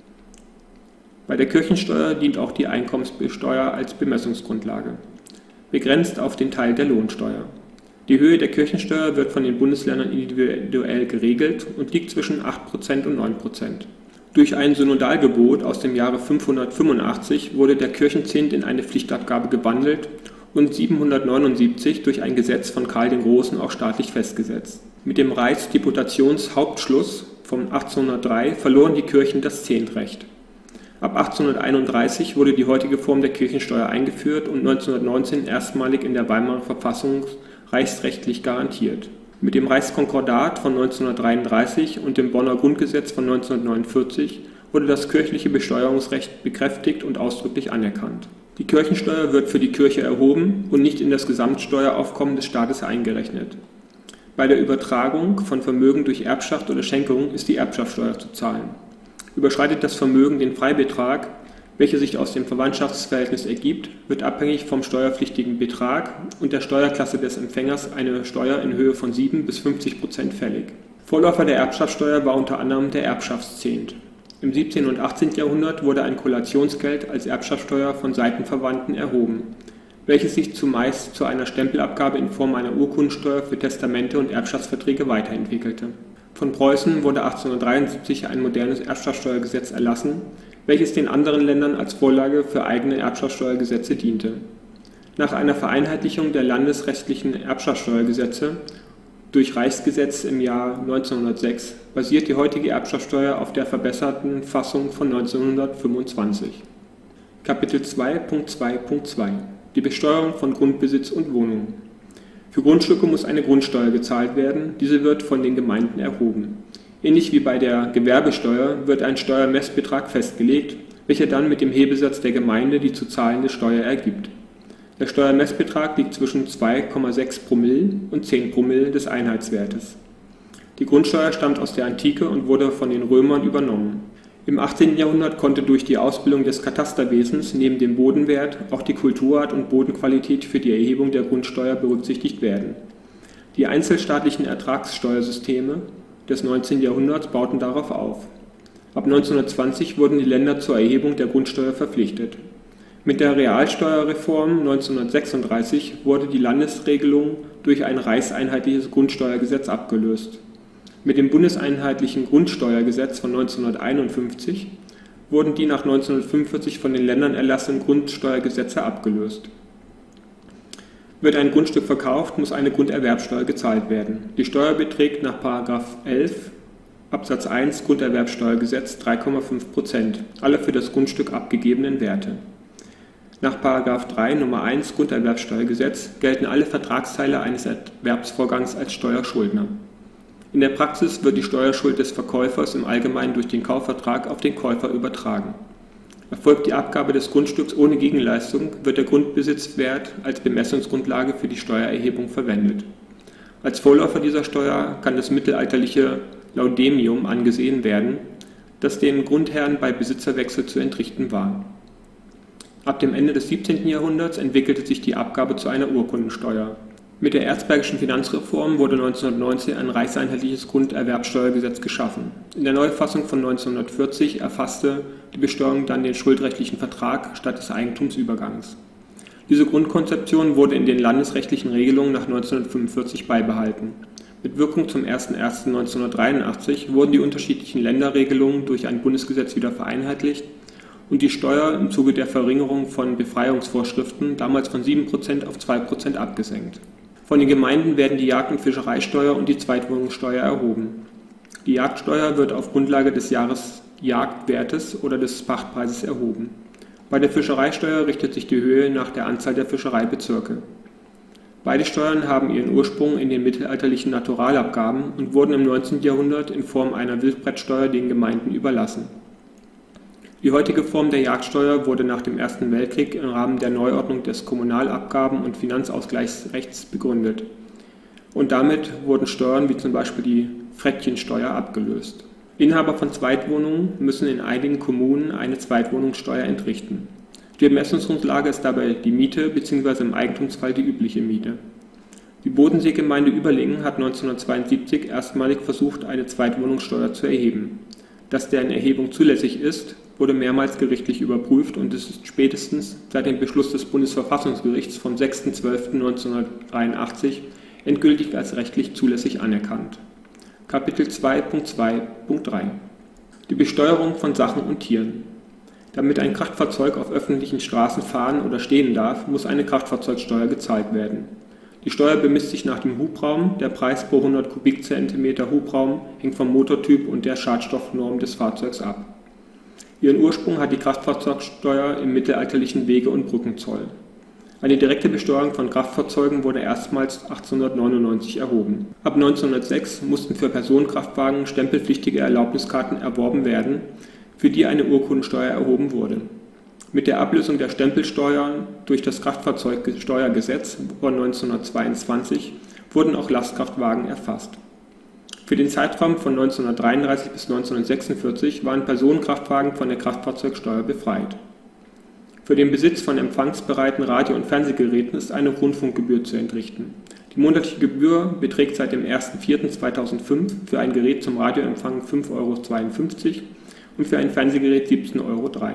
Bei der Kirchensteuer dient auch die Einkommenssteuer als Bemessungsgrundlage, begrenzt auf den Teil der Lohnsteuer. Die Höhe der Kirchensteuer wird von den Bundesländern individuell geregelt und liegt zwischen 8% und 9%. Durch ein Synodalgebot aus dem Jahre 585 wurde der Kirchenzehnt in eine Pflichtabgabe gewandelt und 779 durch ein Gesetz von Karl den Großen auch staatlich festgesetzt. Mit dem Reichsdeputationshauptschluss von 1803 verloren die Kirchen das Zehntrecht. Ab 1831 wurde die heutige Form der Kirchensteuer eingeführt und 1919 erstmalig in der Weimarer Verfassung reichsrechtlich garantiert. Mit dem Reichskonkordat von 1933 und dem Bonner Grundgesetz von 1949 wurde das kirchliche Besteuerungsrecht bekräftigt und ausdrücklich anerkannt. Die Kirchensteuer wird für die Kirche erhoben und nicht in das Gesamtsteueraufkommen des Staates eingerechnet. Bei der Übertragung von Vermögen durch Erbschaft oder Schenkung ist die Erbschaftssteuer zu zahlen. Überschreitet das Vermögen den Freibetrag, welcher sich aus dem Verwandtschaftsverhältnis ergibt, wird abhängig vom steuerpflichtigen Betrag und der Steuerklasse des Empfängers eine Steuer in Höhe von 7 bis 50% fällig. Vorläufer der Erbschaftssteuer war unter anderem der Erbschaftszehnt. Im 17. und 18. Jahrhundert wurde ein Kollationsgeld als Erbschaftssteuer von Seitenverwandten erhoben, welches sich zumeist zu einer Stempelabgabe in Form einer Urkundensteuer für Testamente und Erbschaftsverträge weiterentwickelte. Von Preußen wurde 1873 ein modernes Erbschaftssteuergesetz erlassen, welches den anderen Ländern als Vorlage für eigene Erbschaftssteuergesetze diente. Nach einer Vereinheitlichung der landesrechtlichen Erbschaftssteuergesetze durch Reichsgesetz im Jahr 1906 basiert die heutige Erbschaftssteuer auf der verbesserten Fassung von 1925. Kapitel 2.2.2 Die Besteuerung von Grundbesitz und Wohnungen. Für Grundstücke muss eine Grundsteuer gezahlt werden, diese wird von den Gemeinden erhoben. Ähnlich wie bei der Gewerbesteuer wird ein Steuermessbetrag festgelegt, welcher dann mit dem Hebesatz der Gemeinde die zu zahlende Steuer ergibt. Der Steuermessbetrag liegt zwischen 2,6 Promille und 10 Promille des Einheitswertes. Die Grundsteuer stammt aus der Antike und wurde von den Römern übernommen. Im 18. Jahrhundert konnte durch die Ausbildung des Katasterwesens neben dem Bodenwert auch die Kulturart und Bodenqualität für die Erhebung der Grundsteuer berücksichtigt werden. Die einzelstaatlichen Ertragssteuersysteme des 19. Jahrhunderts bauten darauf auf. Ab 1920 wurden die Länder zur Erhebung der Grundsteuer verpflichtet. Mit der Realsteuerreform 1936 wurde die Landesregelung durch ein reichseinheitliches Grundsteuergesetz abgelöst. Mit dem bundeseinheitlichen Grundsteuergesetz von 1951 wurden die nach 1945 von den Ländern erlassenen Grundsteuergesetze abgelöst. Wird ein Grundstück verkauft, muss eine Grunderwerbsteuer gezahlt werden. Die Steuer beträgt nach § 11 Absatz 1 Grunderwerbsteuergesetz 3,5%, aller für das Grundstück abgegebenen Werte. Nach § 3 Nummer 1 Grunderwerbsteuergesetz gelten alle Vertragsteile eines Erwerbsvorgangs als Steuerschuldner. In der Praxis wird die Steuerschuld des Verkäufers im Allgemeinen durch den Kaufvertrag auf den Käufer übertragen. Erfolgt die Abgabe des Grundstücks ohne Gegenleistung, wird der Grundbesitzwert als Bemessungsgrundlage für die Steuererhebung verwendet. Als Vorläufer dieser Steuer kann das mittelalterliche Laudemium angesehen werden, das den Grundherren bei Besitzerwechsel zu entrichten war. Ab dem Ende des 17. Jahrhunderts entwickelte sich die Abgabe zu einer Urkundensteuer. Mit der Erzbergischen Finanzreform wurde 1919 ein reichseinheitliches Grunderwerbsteuergesetz geschaffen. In der Neufassung von 1940 erfasste die Besteuerung dann den schuldrechtlichen Vertrag statt des Eigentumsübergangs. Diese Grundkonzeption wurde in den landesrechtlichen Regelungen nach 1945 beibehalten. Mit Wirkung zum 01.01.1983 wurden die unterschiedlichen Länderregelungen durch ein Bundesgesetz wieder vereinheitlicht und die Steuer im Zuge der Verringerung von Befreiungsvorschriften damals von 7% auf 2% abgesenkt. Von den Gemeinden werden die Jagd- und Fischereisteuer und die Zweitwohnungssteuer erhoben. Die Jagdsteuer wird auf Grundlage des Jahresjagdwertes oder des Pachtpreises erhoben. Bei der Fischereisteuer richtet sich die Höhe nach der Anzahl der Fischereibezirke. Beide Steuern haben ihren Ursprung in den mittelalterlichen Naturalabgaben und wurden im 19. Jahrhundert in Form einer Wildbretsteuer den Gemeinden überlassen. Die heutige Form der Jagdsteuer wurde nach dem Ersten Weltkrieg im Rahmen der Neuordnung des Kommunalabgaben- und Finanzausgleichsrechts begründet. Und damit wurden Steuern wie zum Beispiel die Frettchensteuer abgelöst. Inhaber von Zweitwohnungen müssen in einigen Kommunen eine Zweitwohnungssteuer entrichten. Die Bemessungsgrundlage ist dabei die Miete bzw. im Eigentumsfall die übliche Miete. Die Bodenseegemeinde Überlingen hat 1972 erstmalig versucht, eine Zweitwohnungssteuer zu erheben. Dass deren Erhebung zulässig ist, wurde mehrmals gerichtlich überprüft und es ist spätestens seit dem Beschluss des Bundesverfassungsgerichts vom 6.12.1983 endgültig als rechtlich zulässig anerkannt. Kapitel 2.2.3 Die Besteuerung von Sachen und Tieren. Damit ein Kraftfahrzeug auf öffentlichen Straßen fahren oder stehen darf, muss eine Kraftfahrzeugsteuer gezahlt werden. Die Steuer bemisst sich nach dem Hubraum. Der Preis pro 100 Kubikzentimeter Hubraum hängt vom Motortyp und der Schadstoffnorm des Fahrzeugs ab. Ihren Ursprung hat die Kraftfahrzeugsteuer im mittelalterlichen Wege- und Brückenzoll. Eine direkte Besteuerung von Kraftfahrzeugen wurde erstmals 1899 erhoben. Ab 1906 mussten für Personenkraftwagen stempelpflichtige Erlaubniskarten erworben werden, für die eine Urkundensteuer erhoben wurde. Mit der Ablösung der Stempelsteuern durch das Kraftfahrzeugsteuergesetz von 1922 wurden auch Lastkraftwagen erfasst. Für den Zeitraum von 1933 bis 1946 waren Personenkraftwagen von der Kraftfahrzeugsteuer befreit. Für den Besitz von empfangsbereiten Radio- und Fernsehgeräten ist eine Rundfunkgebühr zu entrichten. Die monatliche Gebühr beträgt seit dem 1.4.2005 für ein Gerät zum Radioempfang 5,52 € und für ein Fernsehgerät 17,03 €.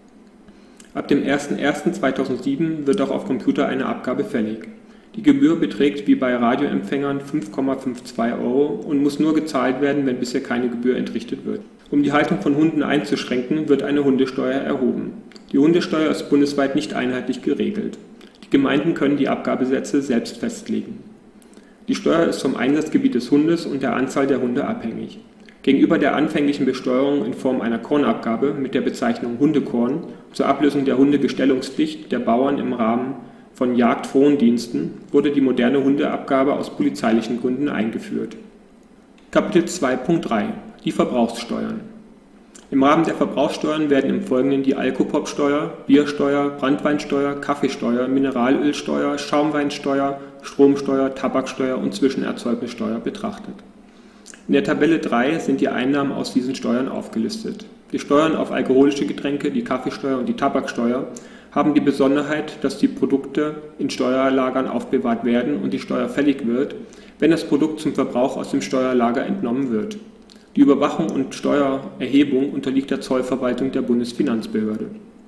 Ab dem 01.01.2007 wird auch auf Computer eine Abgabe fällig. Die Gebühr beträgt wie bei Radioempfängern 5,52 € und muss nur gezahlt werden, wenn bisher keine Gebühr entrichtet wird. Um die Haltung von Hunden einzuschränken, wird eine Hundesteuer erhoben. Die Hundesteuer ist bundesweit nicht einheitlich geregelt. Die Gemeinden können die Abgabesätze selbst festlegen. Die Steuer ist vom Einsatzgebiet des Hundes und der Anzahl der Hunde abhängig. Gegenüber der anfänglichen Besteuerung in Form einer Kornabgabe mit der Bezeichnung Hundekorn zur Ablösung der Hundegestellungspflicht der Bauern im Rahmen von Jagdfrondiensten wurde die moderne Hundeabgabe aus polizeilichen Gründen eingeführt. Kapitel 2.3 Die Verbrauchssteuern. Im Rahmen der Verbrauchssteuern werden im Folgenden die Alkopop-Steuer, Biersteuer, Branntweinsteuer, Kaffeesteuer, Mineralölsteuer, Schaumweinsteuer, Stromsteuer, Tabaksteuer und Zwischenerzeugnissteuer betrachtet. In der Tabelle 3 sind die Einnahmen aus diesen Steuern aufgelistet. Die Steuern auf alkoholische Getränke, die Kaffeesteuer und die Tabaksteuer haben die Besonderheit, dass die Produkte in Steuerlagern aufbewahrt werden und die Steuer fällig wird, wenn das Produkt zum Verbrauch aus dem Steuerlager entnommen wird. Die Überwachung und Steuererhebung unterliegt der Zollverwaltung der Bundesfinanzbehörde.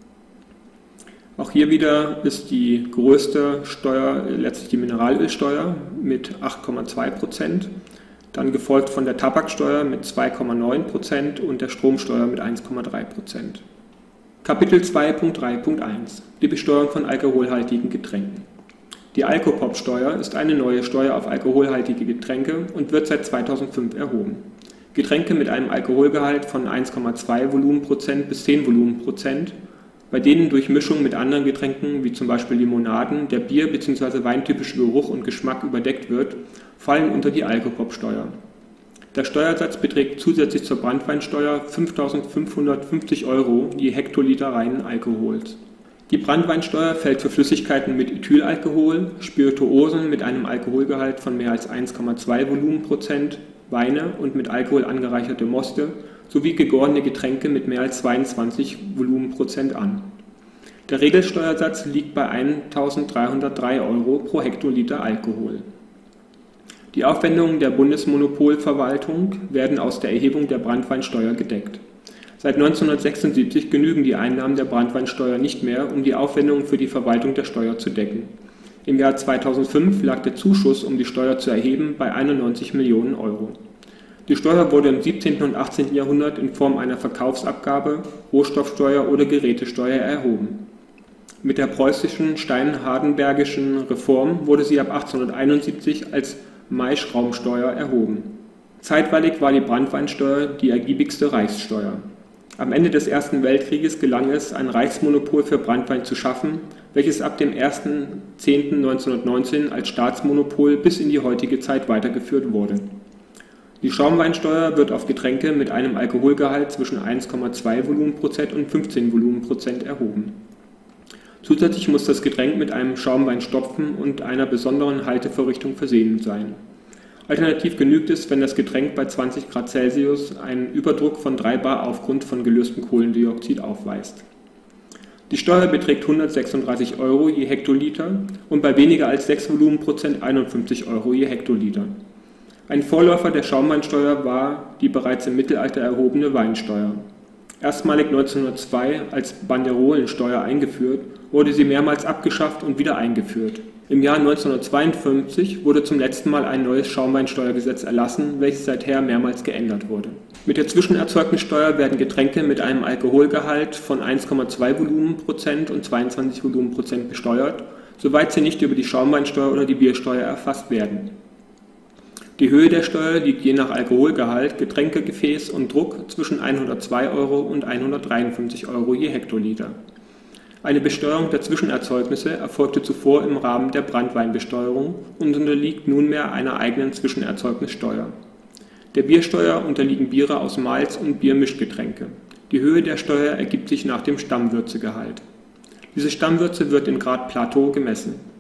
Auch hier wieder ist die größte Steuer letztlich die Mineralölsteuer mit 8,2%. Dann gefolgt von der Tabaksteuer mit 2,9% und der Stromsteuer mit 1,3%. Kapitel 2.3.1 Die Besteuerung von alkoholhaltigen Getränken. Die Alkopop-Steuer ist eine neue Steuer auf alkoholhaltige Getränke und wird seit 2005 erhoben. Getränke mit einem Alkoholgehalt von 1,2 Volumenprozent bis 10 Volumenprozent, bei denen durch Mischung mit anderen Getränken wie zum Beispiel Limonaden der Bier- bzw. weintypische Geruch und Geschmack überdeckt wird, fallen unter die Alkopop-Steuer. Der Steuersatz beträgt zusätzlich zur Branntweinsteuer 5.550 € je Hektoliter reinen Alkohols. Die Branntweinsteuer fällt für Flüssigkeiten mit Ethylalkohol, Spirituosen mit einem Alkoholgehalt von mehr als 1,2 Volumenprozent, Weine und mit Alkohol angereicherte Moste sowie gegorene Getränke mit mehr als 22 Volumenprozent an. Der Regelsteuersatz liegt bei 1.303 € pro Hektoliter Alkohol. Die Aufwendungen der Bundesmonopolverwaltung werden aus der Erhebung der Branntweinsteuer gedeckt. Seit 1976 genügen die Einnahmen der Branntweinsteuer nicht mehr, um die Aufwendungen für die Verwaltung der Steuer zu decken. Im Jahr 2005 lag der Zuschuss, um die Steuer zu erheben, bei 91 Millionen €. Die Steuer wurde im 17. und 18. Jahrhundert in Form einer Verkaufsabgabe, Rohstoffsteuer oder Gerätesteuer erhoben. Mit der preußischen Steinhardenbergischen Reform wurde sie ab 1871 als Maischraumsteuer erhoben. Zeitweilig war die Branntweinsteuer die ergiebigste Reichssteuer. Am Ende des Ersten Weltkrieges gelang es, ein Reichsmonopol für Branntwein zu schaffen, welches ab dem 1.10.1919 als Staatsmonopol bis in die heutige Zeit weitergeführt wurde. Die Schaumweinsteuer wird auf Getränke mit einem Alkoholgehalt zwischen 1,2 Volumenprozent und 15 Volumenprozent erhoben. Zusätzlich muss das Getränk mit einem Schaumweinstopfen und einer besonderen Haltevorrichtung versehen sein. Alternativ genügt es, wenn das Getränk bei 20 Grad Celsius einen Überdruck von 3 bar aufgrund von gelöstem Kohlendioxid aufweist. Die Steuer beträgt 136 € je Hektoliter und bei weniger als 6 Volumenprozent 51 € je Hektoliter. Ein Vorläufer der Schaumweinsteuer war die bereits im Mittelalter erhobene Weinsteuer. Erstmalig 1902 als Banderolensteuer eingeführt, wurde sie mehrmals abgeschafft und wieder eingeführt. Im Jahr 1952 wurde zum letzten Mal ein neues Schaumweinsteuergesetz erlassen, welches seither mehrmals geändert wurde. Mit der Zwischenerzeugnissteuer werden Getränke mit einem Alkoholgehalt von 1,2 Volumenprozent und 22 Volumenprozent besteuert, soweit sie nicht über die Schaumweinsteuer oder die Biersteuer erfasst werden. Die Höhe der Steuer liegt je nach Alkoholgehalt, Getränkegefäß und Druck zwischen 102 € und 153 € je Hektoliter. Eine Besteuerung der Zwischenerzeugnisse erfolgte zuvor im Rahmen der Branntweinbesteuerung und unterliegt nunmehr einer eigenen Zwischenerzeugnissteuer. Der Biersteuer unterliegen Biere aus Malz und Biermischgetränke. Die Höhe der Steuer ergibt sich nach dem Stammwürzegehalt. Diese Stammwürze wird in Grad Plato gemessen.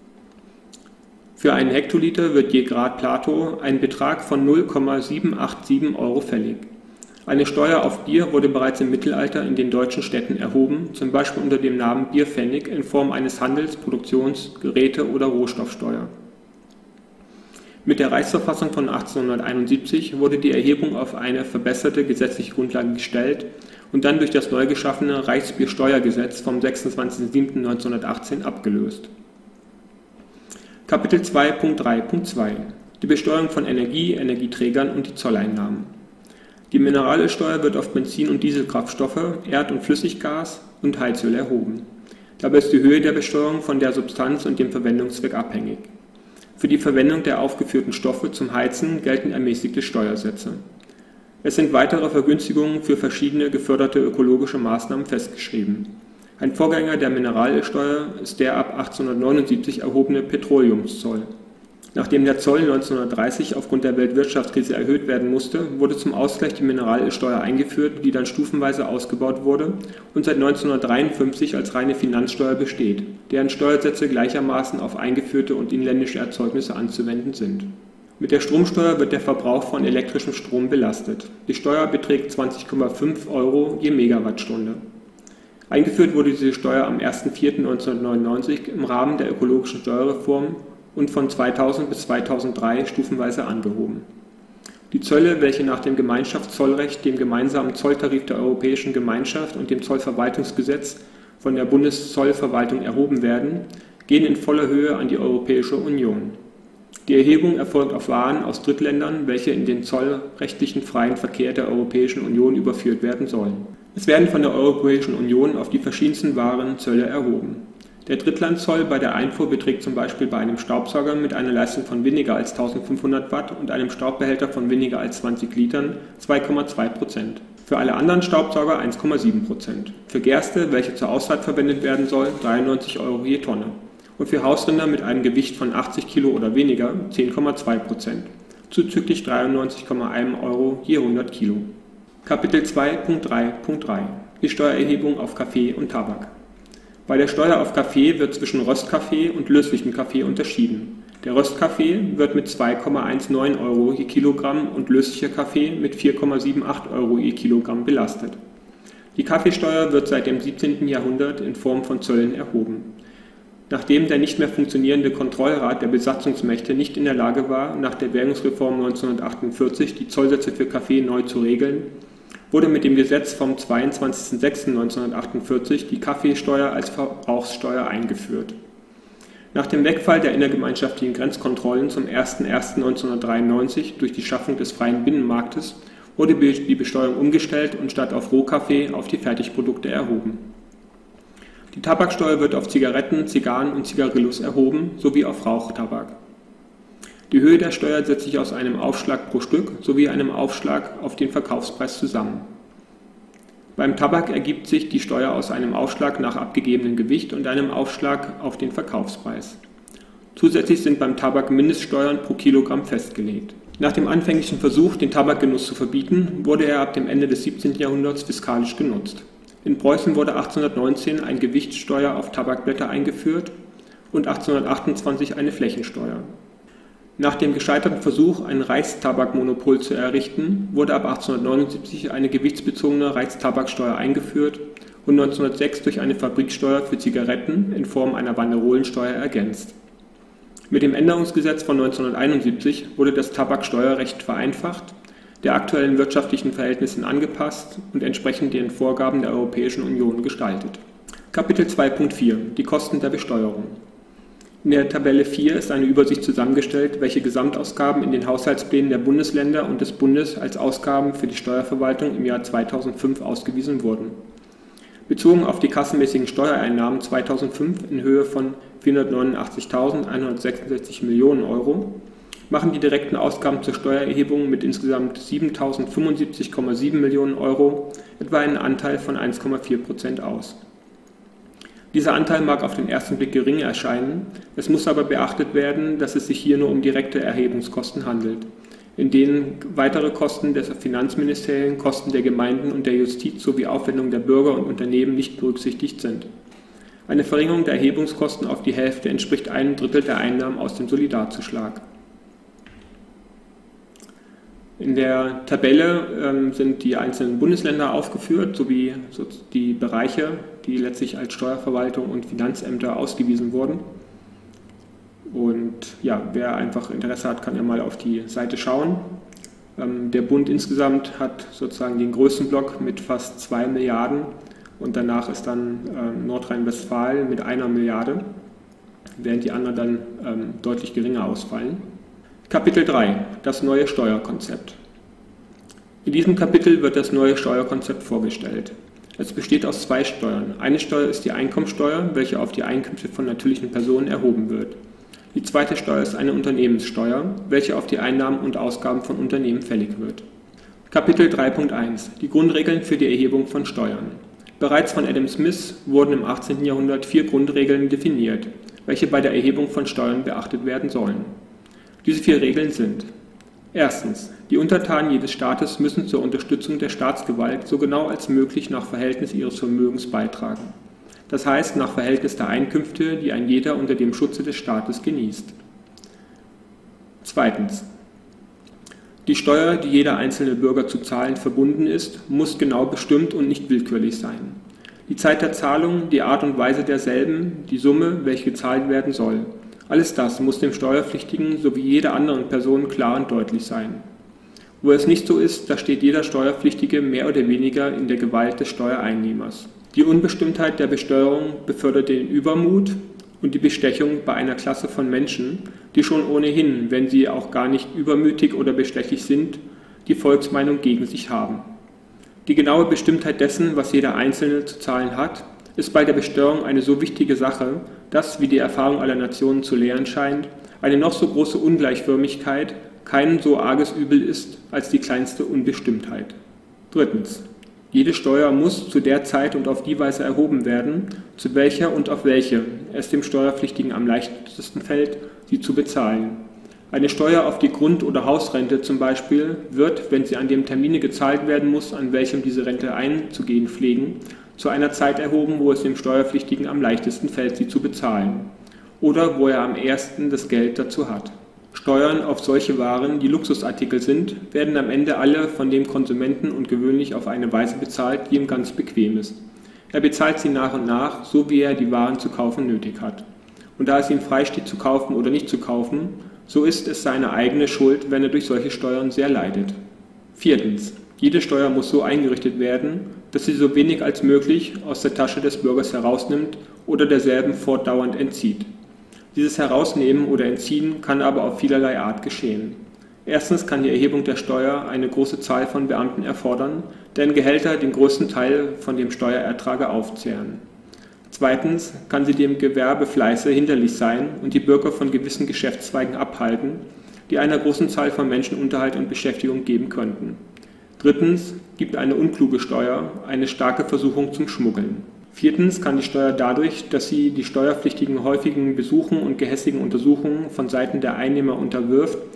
Für einen Hektoliter wird je Grad Plato ein Betrag von 0,787 € fällig. Eine Steuer auf Bier wurde bereits im Mittelalter in den deutschen Städten erhoben, zum Beispiel unter dem Namen Bierpfennig in Form eines Handels-, Produktions-, Geräte- oder Rohstoffsteuer. Mit der Reichsverfassung von 1871 wurde die Erhebung auf eine verbesserte gesetzliche Grundlage gestellt und dann durch das neu geschaffene Reichsbiersteuergesetz vom 26.07.1918 abgelöst. Kapitel 2.3.2 Die Besteuerung von Energie, Energieträgern und die Zolleinnahmen. Die Mineralölsteuer wird auf Benzin- und Dieselkraftstoffe, Erd- und Flüssiggas und Heizöl erhoben. Dabei ist die Höhe der Besteuerung von der Substanz und dem Verwendungszweck abhängig. Für die Verwendung der aufgeführten Stoffe zum Heizen gelten ermäßigte Steuersätze. Es sind weitere Vergünstigungen für verschiedene geförderte ökologische Maßnahmen festgeschrieben. Ein Vorgänger der Mineralölsteuer ist der ab 1879 erhobene Petroleumszoll. Nachdem der Zoll 1930 aufgrund der Weltwirtschaftskrise erhöht werden musste, wurde zum Ausgleich die Mineralölsteuer eingeführt, die dann stufenweise ausgebaut wurde und seit 1953 als reine Finanzsteuer besteht, deren Steuersätze gleichermaßen auf eingeführte und inländische Erzeugnisse anzuwenden sind. Mit der Stromsteuer wird der Verbrauch von elektrischem Strom belastet. Die Steuer beträgt 20,5 € je Megawattstunde. Eingeführt wurde diese Steuer am 01.04.1999 im Rahmen der ökologischen Steuerreform und von 2000 bis 2003 stufenweise angehoben. Die Zölle, welche nach dem Gemeinschaftszollrecht, dem gemeinsamen Zolltarif der Europäischen Gemeinschaft und dem Zollverwaltungsgesetz von der Bundeszollverwaltung erhoben werden, gehen in voller Höhe an die Europäische Union. Die Erhebung erfolgt auf Waren aus Drittländern, welche in den zollrechtlichen freien Verkehr der Europäischen Union überführt werden sollen. Es werden von der Europäischen Union auf die verschiedensten Waren Zölle erhoben. Der Drittlandzoll bei der Einfuhr beträgt zum Beispiel bei einem Staubsauger mit einer Leistung von weniger als 1500 Watt und einem Staubbehälter von weniger als 20 Litern 2,2%. Für alle anderen Staubsauger 1,7%. Für Gerste, welche zur Aussaat verwendet werden soll, 93 € je Tonne. Und für Hausrinder mit einem Gewicht von 80 Kilo oder weniger 10,2%, zuzüglich 93,1 € je 100 Kilo. Kapitel 2.3.3 Die Steuererhebung auf Kaffee und Tabak. Bei der Steuer auf Kaffee wird zwischen Röstkaffee und löslichem Kaffee unterschieden. Der Röstkaffee wird mit 2,19 € je Kilogramm und löslicher Kaffee mit 4,78 € je Kilogramm belastet. Die Kaffeesteuer wird seit dem 17. Jahrhundert in Form von Zöllen erhoben. Nachdem der nicht mehr funktionierende Kontrollrat der Besatzungsmächte nicht in der Lage war, nach der Währungsreform 1948 die Zollsätze für Kaffee neu zu regeln, wurde mit dem Gesetz vom 22.06.1948 die Kaffeesteuer als Verbrauchssteuer eingeführt. Nach dem Wegfall der innergemeinschaftlichen Grenzkontrollen zum 01.01.1993 durch die Schaffung des freien Binnenmarktes wurde die Besteuerung umgestellt und statt auf Rohkaffee auf die Fertigprodukte erhoben. Die Tabaksteuer wird auf Zigaretten, Zigarren und Zigarillos erhoben, sowie auf Rauchtabak. Die Höhe der Steuer setzt sich aus einem Aufschlag pro Stück sowie einem Aufschlag auf den Verkaufspreis zusammen. Beim Tabak ergibt sich die Steuer aus einem Aufschlag nach abgegebenem Gewicht und einem Aufschlag auf den Verkaufspreis. Zusätzlich sind beim Tabak Mindeststeuern pro Kilogramm festgelegt. Nach dem anfänglichen Versuch, den Tabakgenuss zu verbieten, wurde er ab dem Ende des 17. Jahrhunderts fiskalisch genutzt. In Preußen wurde 1819 eine Gewichtssteuer auf Tabakblätter eingeführt und 1828 eine Flächensteuer. Nach dem gescheiterten Versuch, ein Reichstabakmonopol zu errichten, wurde ab 1879 eine gewichtsbezogene Reichstabaksteuer eingeführt und 1906 durch eine Fabriksteuer für Zigaretten in Form einer Banderolensteuer ergänzt. Mit dem Änderungsgesetz von 1971 wurde das Tabaksteuerrecht vereinfacht, der aktuellen wirtschaftlichen Verhältnissen angepasst und entsprechend den Vorgaben der Europäischen Union gestaltet. Kapitel 2.4 Die Kosten der Besteuerung. In der Tabelle 4 ist eine Übersicht zusammengestellt, welche Gesamtausgaben in den Haushaltsplänen der Bundesländer und des Bundes als Ausgaben für die Steuerverwaltung im Jahr 2005 ausgewiesen wurden. Bezogen auf die kassenmäßigen Steuereinnahmen 2005 in Höhe von 489.166 Millionen Euro machen die direkten Ausgaben zur Steuererhebung mit insgesamt 7.075,7 Millionen Euro etwa einen Anteil von 1,4% aus. Dieser Anteil mag auf den ersten Blick gering erscheinen, es muss aber beachtet werden, dass es sich hier nur um direkte Erhebungskosten handelt, in denen weitere Kosten des Finanzministerien, Kosten der Gemeinden und der Justiz sowie Aufwendungen der Bürger und Unternehmen nicht berücksichtigt sind. Eine Verringerung der Erhebungskosten auf die Hälfte entspricht 1/3 der Einnahmen aus dem Solidarzuschlag. In der Tabelle sind die einzelnen Bundesländer aufgeführt, sowie die Bereiche, die letztlich als Steuerverwaltung und Finanzämter ausgewiesen wurden. Und ja, wer einfach Interesse hat, kann ja mal auf die Seite schauen. Der Bund insgesamt hat sozusagen den größten Block mit fast 2 Milliarden und danach ist dann Nordrhein-Westfalen mit 1 Milliarde, während die anderen dann deutlich geringer ausfallen. Kapitel 3 Das neue Steuerkonzept. In diesem Kapitel wird das neue Steuerkonzept vorgestellt. Es besteht aus 2 Steuern. Eine Steuer ist die Einkommensteuer, welche auf die Einkünfte von natürlichen Personen erhoben wird. Die zweite Steuer ist eine Unternehmenssteuer, welche auf die Einnahmen und Ausgaben von Unternehmen fällig wird. Kapitel 3.1 Die Grundregeln für die Erhebung von Steuern. Bereits von Adam Smith wurden im 18. Jahrhundert 4 Grundregeln definiert, welche bei der Erhebung von Steuern beachtet werden sollen. Diese 4 Regeln sind: Erstens. Die Untertanen jedes Staates müssen zur Unterstützung der Staatsgewalt so genau als möglich nach Verhältnis ihres Vermögens beitragen. Das heißt nach Verhältnis der Einkünfte, die ein jeder unter dem Schutze des Staates genießt. Zweitens. Die Steuer, die jeder einzelne Bürger zu zahlen verbunden ist, muss genau bestimmt und nicht willkürlich sein. Die Zeit der Zahlung, die Art und Weise derselben, die Summe, welche gezahlt werden soll. Alles das muss dem Steuerpflichtigen sowie jeder anderen Person klar und deutlich sein. Wo es nicht so ist, da steht jeder Steuerpflichtige mehr oder weniger in der Gewalt des Steuereinnehmers. Die Unbestimmtheit der Besteuerung befördert den Übermut und die Bestechung bei einer Klasse von Menschen, die schon ohnehin, wenn sie auch gar nicht übermütig oder bestechlich sind, die Volksmeinung gegen sich haben. Die genaue Bestimmtheit dessen, was jeder Einzelne zu zahlen hat, ist bei der Besteuerung eine so wichtige Sache, dass, wie die Erfahrung aller Nationen zu lehren scheint, eine noch so große Ungleichförmigkeit kein so arges Übel ist als die kleinste Unbestimmtheit. Drittens. Jede Steuer muss zu der Zeit und auf die Weise erhoben werden, zu welcher und auf welche es dem Steuerpflichtigen am leichtesten fällt, sie zu bezahlen. Eine Steuer auf die Grund- oder Hausrente zum Beispiel wird, wenn sie an dem Termine gezahlt werden muss, an welchem diese Rente einzugehen pflegen, zu einer Zeit erhoben, wo es dem Steuerpflichtigen am leichtesten fällt, sie zu bezahlen, oder wo er am ehesten das Geld dazu hat. Steuern auf solche Waren, die Luxusartikel sind, werden am Ende alle von dem Konsumenten und gewöhnlich auf eine Weise bezahlt, die ihm ganz bequem ist. Er bezahlt sie nach und nach, so wie er die Waren zu kaufen nötig hat. Und da es ihm freisteht, zu kaufen oder nicht zu kaufen, so ist es seine eigene Schuld, wenn er durch solche Steuern sehr leidet. Viertens. Jede Steuer muss so eingerichtet werden, dass sie so wenig als möglich aus der Tasche des Bürgers herausnimmt oder derselben fortdauernd entzieht. Dieses Herausnehmen oder Entziehen kann aber auf vielerlei Art geschehen. Erstens kann die Erhebung der Steuer eine große Zahl von Beamten erfordern, deren Gehälter den größten Teil von dem Steuerertrage aufzehren. Zweitens kann sie dem Gewerbefleiße hinderlich sein und die Bürger von gewissen Geschäftszweigen abhalten, die einer großen Zahl von Menschen Unterhalt und Beschäftigung geben könnten. Drittens gibt eine unkluge Steuer eine starke Versuchung zum Schmuggeln. Viertens kann die Steuer dadurch, dass sie die Steuerpflichtigen häufigen Besuchen und gehässigen Untersuchungen von Seiten der Einnehmer unterwirft,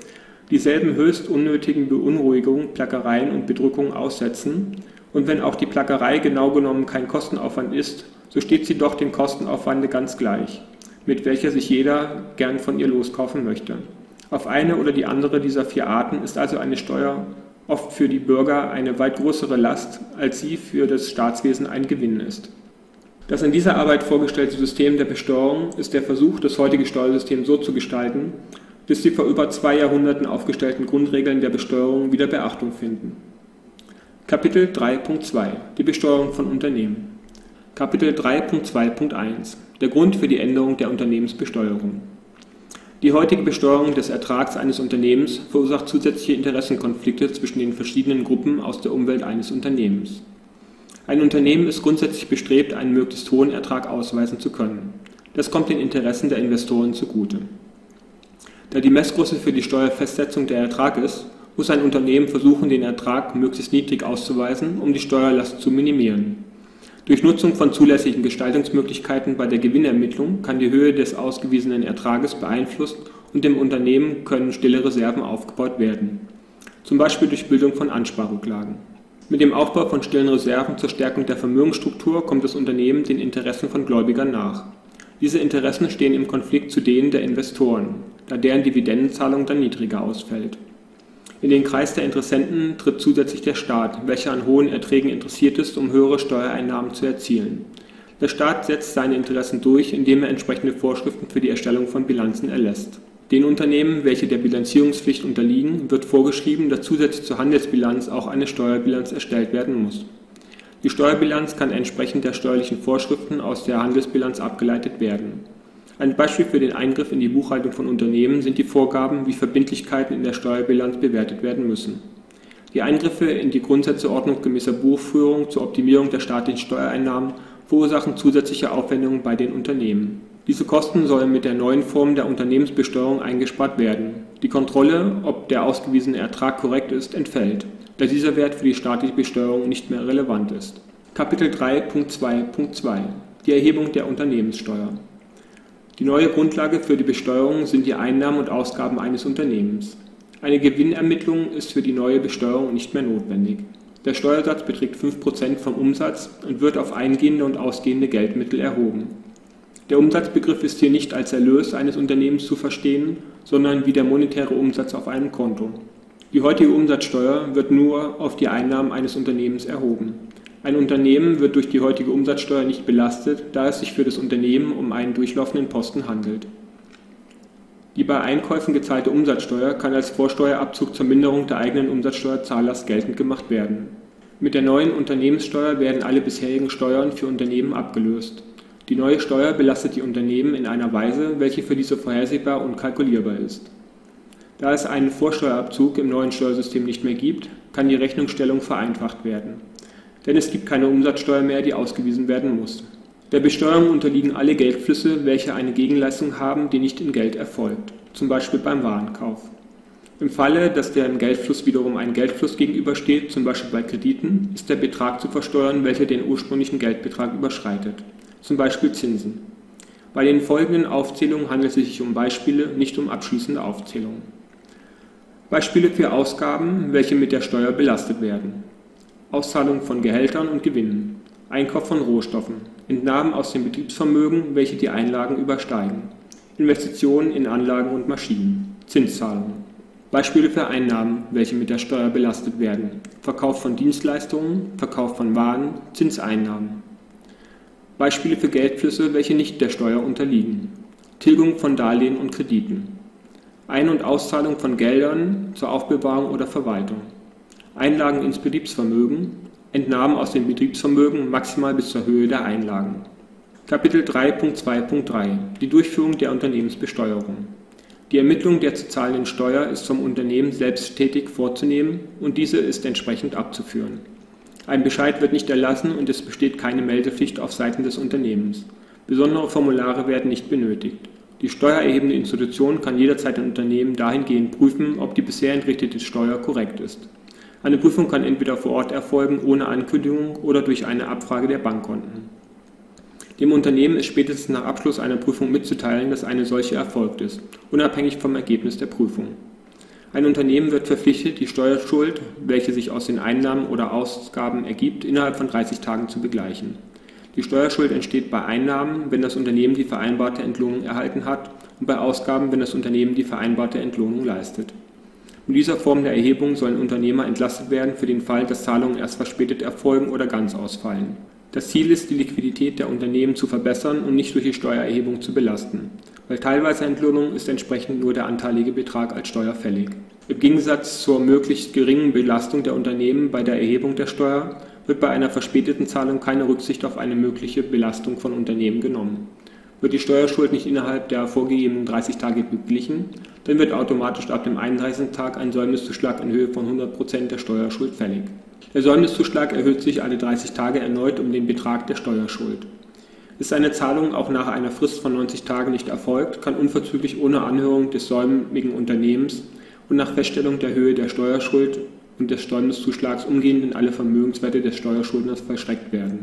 dieselben höchst unnötigen Beunruhigungen, Plackereien und Bedrückungen aussetzen, und wenn auch die Plackerei genau genommen kein Kostenaufwand ist, so steht sie doch dem Kostenaufwande ganz gleich, mit welcher sich jeder gern von ihr loskaufen möchte. Auf eine oder die andere dieser 4 Arten ist also eine Steuer oft für die Bürger eine weit größere Last, als sie für das Staatswesen ein Gewinn ist. Das in dieser Arbeit vorgestellte System der Besteuerung ist der Versuch, das heutige Steuersystem so zu gestalten, dass die vor über 2 Jahrhunderten aufgestellten Grundregeln der Besteuerung wieder Beachtung finden. Kapitel 3.2 Die Besteuerung von Unternehmen. Kapitel 3.2.1 Der Grund für die Änderung der Unternehmensbesteuerung. Die heutige Besteuerung des Ertrags eines Unternehmens verursacht zusätzliche Interessenkonflikte zwischen den verschiedenen Gruppen aus der Umwelt eines Unternehmens. Ein Unternehmen ist grundsätzlich bestrebt, einen möglichst hohen Ertrag ausweisen zu können. Das kommt den Interessen der Investoren zugute. Da die Messgröße für die Steuerfestsetzung der Ertrag ist, muss ein Unternehmen versuchen, den Ertrag möglichst niedrig auszuweisen, um die Steuerlast zu minimieren. Durch Nutzung von zulässigen Gestaltungsmöglichkeiten bei der Gewinnermittlung kann die Höhe des ausgewiesenen Ertrages beeinflusst und dem Unternehmen können stille Reserven aufgebaut werden, zum Beispiel durch Bildung von Ansparrücklagen. Mit dem Aufbau von stillen Reserven zur Stärkung der Vermögensstruktur kommt das Unternehmen den Interessen von Gläubigern nach. Diese Interessen stehen im Konflikt zu denen der Investoren, da deren Dividendenzahlung dann niedriger ausfällt. In den Kreis der Interessenten tritt zusätzlich der Staat, welcher an hohen Erträgen interessiert ist, um höhere Steuereinnahmen zu erzielen. Der Staat setzt seine Interessen durch, indem er entsprechende Vorschriften für die Erstellung von Bilanzen erlässt. Den Unternehmen, welche der Bilanzierungspflicht unterliegen, wird vorgeschrieben, dass zusätzlich zur Handelsbilanz auch eine Steuerbilanz erstellt werden muss. Die Steuerbilanz kann entsprechend der steuerlichen Vorschriften aus der Handelsbilanz abgeleitet werden. Ein Beispiel für den Eingriff in die Buchhaltung von Unternehmen sind die Vorgaben, wie Verbindlichkeiten in der Steuerbilanz bewertet werden müssen. Die Eingriffe in die Grundsätze ordnungsgemäßer Buchführung zur Optimierung der staatlichen Steuereinnahmen verursachen zusätzliche Aufwendungen bei den Unternehmen. Diese Kosten sollen mit der neuen Form der Unternehmensbesteuerung eingespart werden. Die Kontrolle, ob der ausgewiesene Ertrag korrekt ist, entfällt, da dieser Wert für die staatliche Besteuerung nicht mehr relevant ist. Kapitel 3.2.2 Die Erhebung der Unternehmenssteuer. Die neue Grundlage für die Besteuerung sind die Einnahmen und Ausgaben eines Unternehmens. Eine Gewinnermittlung ist für die neue Besteuerung nicht mehr notwendig. Der Steuersatz beträgt 5% vom Umsatz und wird auf eingehende und ausgehende Geldmittel erhoben. Der Umsatzbegriff ist hier nicht als Erlös eines Unternehmens zu verstehen, sondern wie der monetäre Umsatz auf einem Konto. Die heutige Umsatzsteuer wird nur auf die Einnahmen eines Unternehmens erhoben. Ein Unternehmen wird durch die heutige Umsatzsteuer nicht belastet, da es sich für das Unternehmen um einen durchlaufenden Posten handelt. Die bei Einkäufen gezahlte Umsatzsteuer kann als Vorsteuerabzug zur Minderung der eigenen Umsatzsteuerzahllast geltend gemacht werden. Mit der neuen Unternehmenssteuer werden alle bisherigen Steuern für Unternehmen abgelöst. Die neue Steuer belastet die Unternehmen in einer Weise, welche für diese vorhersehbar und kalkulierbar ist. Da es einen Vorsteuerabzug im neuen Steuersystem nicht mehr gibt, kann die Rechnungsstellung vereinfacht werden. Denn es gibt keine Umsatzsteuer mehr, die ausgewiesen werden muss. Der Besteuerung unterliegen alle Geldflüsse, welche eine Gegenleistung haben, die nicht in Geld erfolgt, zum Beispiel beim Warenkauf. Im Falle, dass dem Geldfluss wiederum ein Geldfluss gegenübersteht, zum Beispiel bei Krediten, ist der Betrag zu versteuern, welcher den ursprünglichen Geldbetrag überschreitet, zum Beispiel Zinsen. Bei den folgenden Aufzählungen handelt es sich um Beispiele, nicht um abschließende Aufzählungen. Beispiele für Ausgaben, welche mit der Steuer belastet werden. Auszahlung von Gehältern und Gewinnen, Einkauf von Rohstoffen, Entnahmen aus dem Betriebsvermögen, welche die Einlagen übersteigen, Investitionen in Anlagen und Maschinen, Zinszahlungen. Beispiele für Einnahmen, welche mit der Steuer belastet werden, Verkauf von Dienstleistungen, Verkauf von Waren, Zinseinnahmen. Beispiele für Geldflüsse, welche nicht der Steuer unterliegen, Tilgung von Darlehen und Krediten, Ein- und Auszahlung von Geldern zur Aufbewahrung oder Verwaltung, Einlagen ins Betriebsvermögen, Entnahmen aus dem Betriebsvermögen maximal bis zur Höhe der Einlagen. Kapitel 3.2.3 Die Durchführung der Unternehmensbesteuerung. Die Ermittlung der zu zahlenden Steuer ist vom Unternehmen selbsttätig vorzunehmen und diese ist entsprechend abzuführen. Ein Bescheid wird nicht erlassen und es besteht keine Meldepflicht auf Seiten des Unternehmens. Besondere Formulare werden nicht benötigt. Die steuererhebende Institution kann jederzeit ein Unternehmen dahingehend prüfen, ob die bisher entrichtete Steuer korrekt ist. Eine Prüfung kann entweder vor Ort erfolgen, ohne Ankündigung oder durch eine Abfrage der Bankkonten. Dem Unternehmen ist spätestens nach Abschluss einer Prüfung mitzuteilen, dass eine solche erfolgt ist, unabhängig vom Ergebnis der Prüfung. Ein Unternehmen wird verpflichtet, die Steuerschuld, welche sich aus den Einnahmen oder Ausgaben ergibt, innerhalb von 30 Tagen zu begleichen. Die Steuerschuld entsteht bei Einnahmen, wenn das Unternehmen die vereinbarte Entlohnung erhalten hat, und bei Ausgaben, wenn das Unternehmen die vereinbarte Entlohnung leistet. In dieser Form der Erhebung sollen Unternehmer entlastet werden für den Fall, dass Zahlungen erst verspätet erfolgen oder ganz ausfallen. Das Ziel ist, die Liquidität der Unternehmen zu verbessern und nicht durch die Steuererhebung zu belasten. Bei teilweiser Entlohnung ist entsprechend nur der anteilige Betrag als Steuer fällig. Im Gegensatz zur möglichst geringen Belastung der Unternehmen bei der Erhebung der Steuer wird bei einer verspäteten Zahlung keine Rücksicht auf eine mögliche Belastung von Unternehmen genommen. Wird die Steuerschuld nicht innerhalb der vorgegebenen 30 Tage beglichen, dann wird automatisch ab dem 31. Tag ein Säumniszuschlag in Höhe von 100% der Steuerschuld fällig. Der Säumniszuschlag erhöht sich alle 30 Tage erneut um den Betrag der Steuerschuld. Ist eine Zahlung auch nach einer Frist von 90 Tagen nicht erfolgt, kann unverzüglich ohne Anhörung des säumigen Unternehmens und nach Feststellung der Höhe der Steuerschuld und des Säumniszuschlags umgehend in alle Vermögenswerte des Steuerschuldners vollstreckt werden.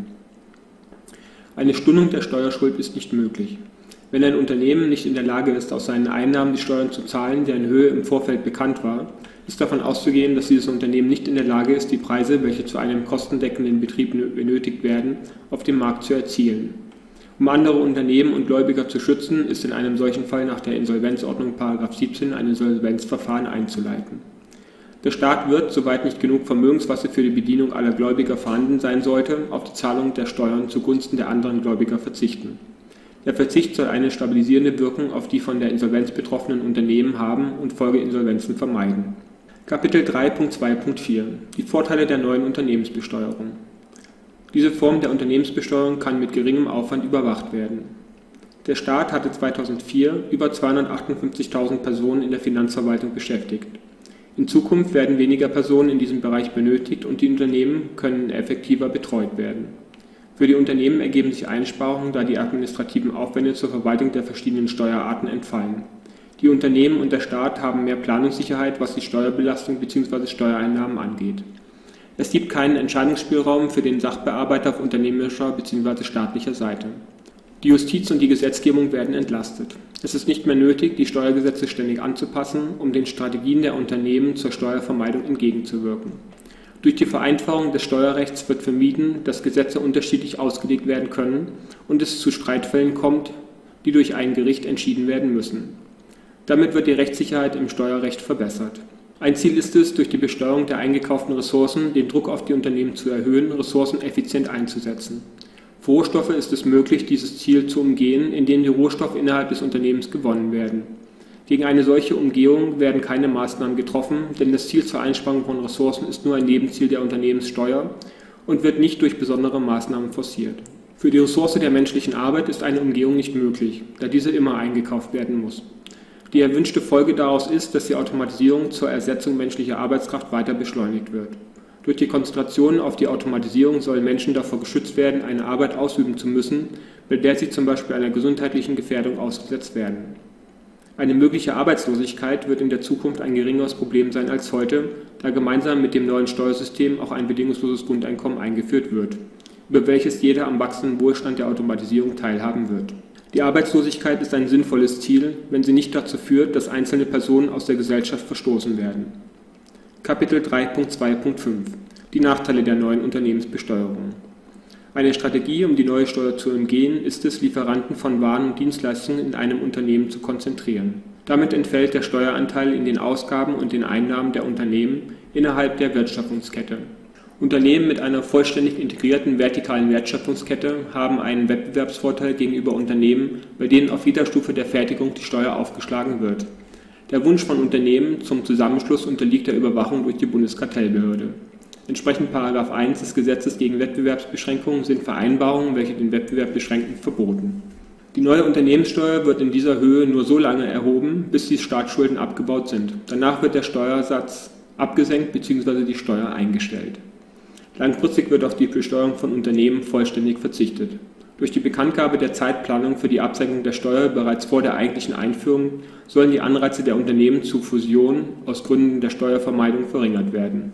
Eine Stundung der Steuerschuld ist nicht möglich. Wenn ein Unternehmen nicht in der Lage ist, aus seinen Einnahmen die Steuern zu zahlen, deren Höhe im Vorfeld bekannt war, ist davon auszugehen, dass dieses Unternehmen nicht in der Lage ist, die Preise, welche zu einem kostendeckenden Betrieb benötigt werden, auf dem Markt zu erzielen. Um andere Unternehmen und Gläubiger zu schützen, ist in einem solchen Fall nach der Insolvenzordnung § 17 ein Insolvenzverfahren einzuleiten. Der Staat wird, soweit nicht genug Vermögensmasse für die Bedienung aller Gläubiger vorhanden sein sollte, auf die Zahlung der Steuern zugunsten der anderen Gläubiger verzichten. Der Verzicht soll eine stabilisierende Wirkung auf die von der Insolvenz betroffenen Unternehmen haben und Folgeinsolvenzen vermeiden. Kapitel 3.2.4 Die Vorteile der neuen Unternehmensbesteuerung. Diese Form der Unternehmensbesteuerung kann mit geringem Aufwand überwacht werden. Der Staat hatte 2004 über 258.000 Personen in der Finanzverwaltung beschäftigt. In Zukunft werden weniger Personen in diesem Bereich benötigt und die Unternehmen können effektiver betreut werden. Für die Unternehmen ergeben sich Einsparungen, da die administrativen Aufwände zur Verwaltung der verschiedenen Steuerarten entfallen. Die Unternehmen und der Staat haben mehr Planungssicherheit, was die Steuerbelastung bzw. Steuereinnahmen angeht. Es gibt keinen Entscheidungsspielraum für den Sachbearbeiter auf unternehmerischer bzw. staatlicher Seite. Die Justiz und die Gesetzgebung werden entlastet. Es ist nicht mehr nötig, die Steuergesetze ständig anzupassen, um den Strategien der Unternehmen zur Steuervermeidung entgegenzuwirken. Durch die Vereinfachung des Steuerrechts wird vermieden, dass Gesetze unterschiedlich ausgelegt werden können und es zu Streitfällen kommt, die durch ein Gericht entschieden werden müssen. Damit wird die Rechtssicherheit im Steuerrecht verbessert. Ein Ziel ist es, durch die Besteuerung der eingekauften Ressourcen den Druck auf die Unternehmen zu erhöhen, Ressourcen effizient einzusetzen. Für Rohstoffe ist es möglich, dieses Ziel zu umgehen, indem die Rohstoffe innerhalb des Unternehmens gewonnen werden. Gegen eine solche Umgehung werden keine Maßnahmen getroffen, denn das Ziel zur Einsparung von Ressourcen ist nur ein Nebenziel der Unternehmenssteuer und wird nicht durch besondere Maßnahmen forciert. Für die Ressource der menschlichen Arbeit ist eine Umgehung nicht möglich, da diese immer eingekauft werden muss. Die erwünschte Folge daraus ist, dass die Automatisierung zur Ersetzung menschlicher Arbeitskraft weiter beschleunigt wird. Durch die Konzentration auf die Automatisierung sollen Menschen davor geschützt werden, eine Arbeit ausüben zu müssen, bei der sie zum Beispiel einer gesundheitlichen Gefährdung ausgesetzt werden. Eine mögliche Arbeitslosigkeit wird in der Zukunft ein geringeres Problem sein als heute, da gemeinsam mit dem neuen Steuersystem auch ein bedingungsloses Grundeinkommen eingeführt wird, über welches jeder am wachsenden Wohlstand der Automatisierung teilhaben wird. Die Arbeitslosigkeit ist ein sinnvolles Ziel, wenn sie nicht dazu führt, dass einzelne Personen aus der Gesellschaft verstoßen werden. Kapitel 3.2.5 Die Nachteile der neuen Unternehmensbesteuerung. Eine Strategie, um die neue Steuer zu umgehen, ist es, Lieferanten von Waren und Dienstleistungen in einem Unternehmen zu konzentrieren. Damit entfällt der Steueranteil in den Ausgaben und den Einnahmen der Unternehmen innerhalb der Wertschöpfungskette. Unternehmen mit einer vollständig integrierten vertikalen Wertschöpfungskette haben einen Wettbewerbsvorteil gegenüber Unternehmen, bei denen auf jeder Stufe der Fertigung die Steuer aufgeschlagen wird. Der Wunsch von Unternehmen zum Zusammenschluss unterliegt der Überwachung durch die Bundeskartellbehörde. Entsprechend § 1 des Gesetzes gegen Wettbewerbsbeschränkungen sind Vereinbarungen, welche den Wettbewerb beschränken, verboten. Die neue Unternehmenssteuer wird in dieser Höhe nur so lange erhoben, bis die Staatsschulden abgebaut sind. Danach wird der Steuersatz abgesenkt bzw. die Steuer eingestellt. Langfristig wird auf die Besteuerung von Unternehmen vollständig verzichtet. Durch die Bekanntgabe der Zeitplanung für die Absenkung der Steuer bereits vor der eigentlichen Einführung sollen die Anreize der Unternehmen zu Fusionen aus Gründen der Steuervermeidung verringert werden.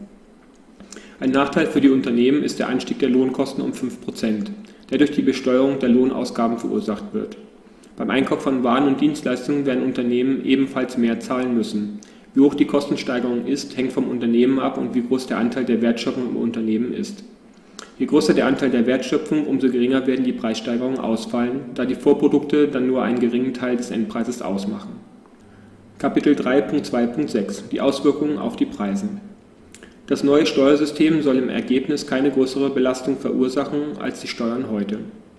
Ein Nachteil für die Unternehmen ist der Anstieg der Lohnkosten um 5%, der durch die Besteuerung der Lohnausgaben verursacht wird. Beim Einkauf von Waren und Dienstleistungen werden Unternehmen ebenfalls mehr zahlen müssen. Wie hoch die Kostensteigerung ist, hängt vom Unternehmen ab und wie groß der Anteil der Wertschöpfung im Unternehmen ist. Je größer der Anteil der Wertschöpfung, umso geringer werden die Preissteigerungen ausfallen, da die Vorprodukte dann nur einen geringen Teil des Endpreises ausmachen. Kapitel 3.2.6 Die Auswirkungen auf die Preise. Das neue Steuersystem soll im Ergebnis keine größere Belastung verursachen als die Steuern heute.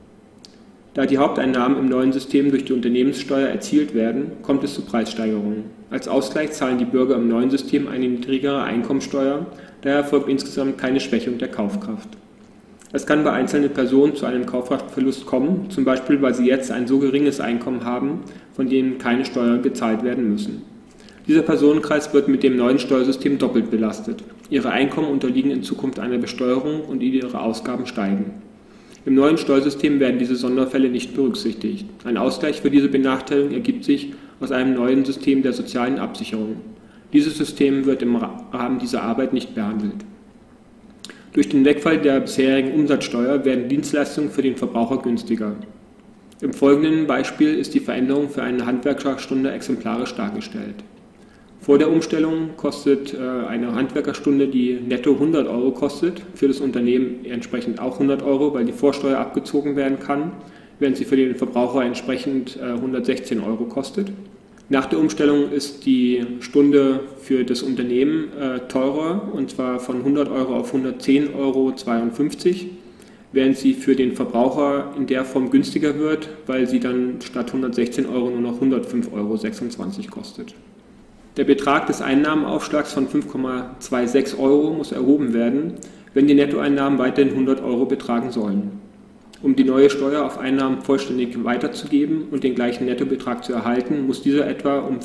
Da die Haupteinnahmen im neuen System durch die Unternehmenssteuer erzielt werden, kommt es zu Preissteigerungen. Als Ausgleich zahlen die Bürger im neuen System eine niedrigere Einkommensteuer, daher erfolgt insgesamt keine Schwächung der Kaufkraft. Es kann bei einzelnen Personen zu einem Kaufkraftverlust kommen, zum Beispiel weil sie jetzt ein so geringes Einkommen haben, von dem keine Steuern gezahlt werden müssen. Dieser Personenkreis wird mit dem neuen Steuersystem doppelt belastet. Ihre Einkommen unterliegen in Zukunft einer Besteuerung und ihre Ausgaben steigen. Im neuen Steuersystem werden diese Sonderfälle nicht berücksichtigt. Ein Ausgleich für diese Benachteiligung ergibt sich aus einem neuen System der sozialen Absicherung. Dieses System wird im Rahmen dieser Arbeit nicht behandelt. Durch den Wegfall der bisherigen Umsatzsteuer werden Dienstleistungen für den Verbraucher günstiger. Im folgenden Beispiel ist die Veränderung für eine Handwerkerstunde exemplarisch dargestellt. Vor der Umstellung kostet eine Handwerkerstunde, die netto 100 Euro kostet, für das Unternehmen entsprechend auch 100 Euro, weil die Vorsteuer abgezogen werden kann, während sie für den Verbraucher entsprechend 116 Euro kostet. Nach der Umstellung ist die Stunde für das Unternehmen teurer, und zwar von 100 Euro auf 110,52 Euro, während sie für den Verbraucher in der Form günstiger wird, weil sie dann statt 116 Euro nur noch 105,26 Euro kostet. Der Betrag des Einnahmenaufschlags von 5,26 Euro muss erhoben werden, wenn die Nettoeinnahmen weiterhin 100 Euro betragen sollen. Um die neue Steuer auf Einnahmen vollständig weiterzugeben und den gleichen Nettobetrag zu erhalten, muss dieser etwa um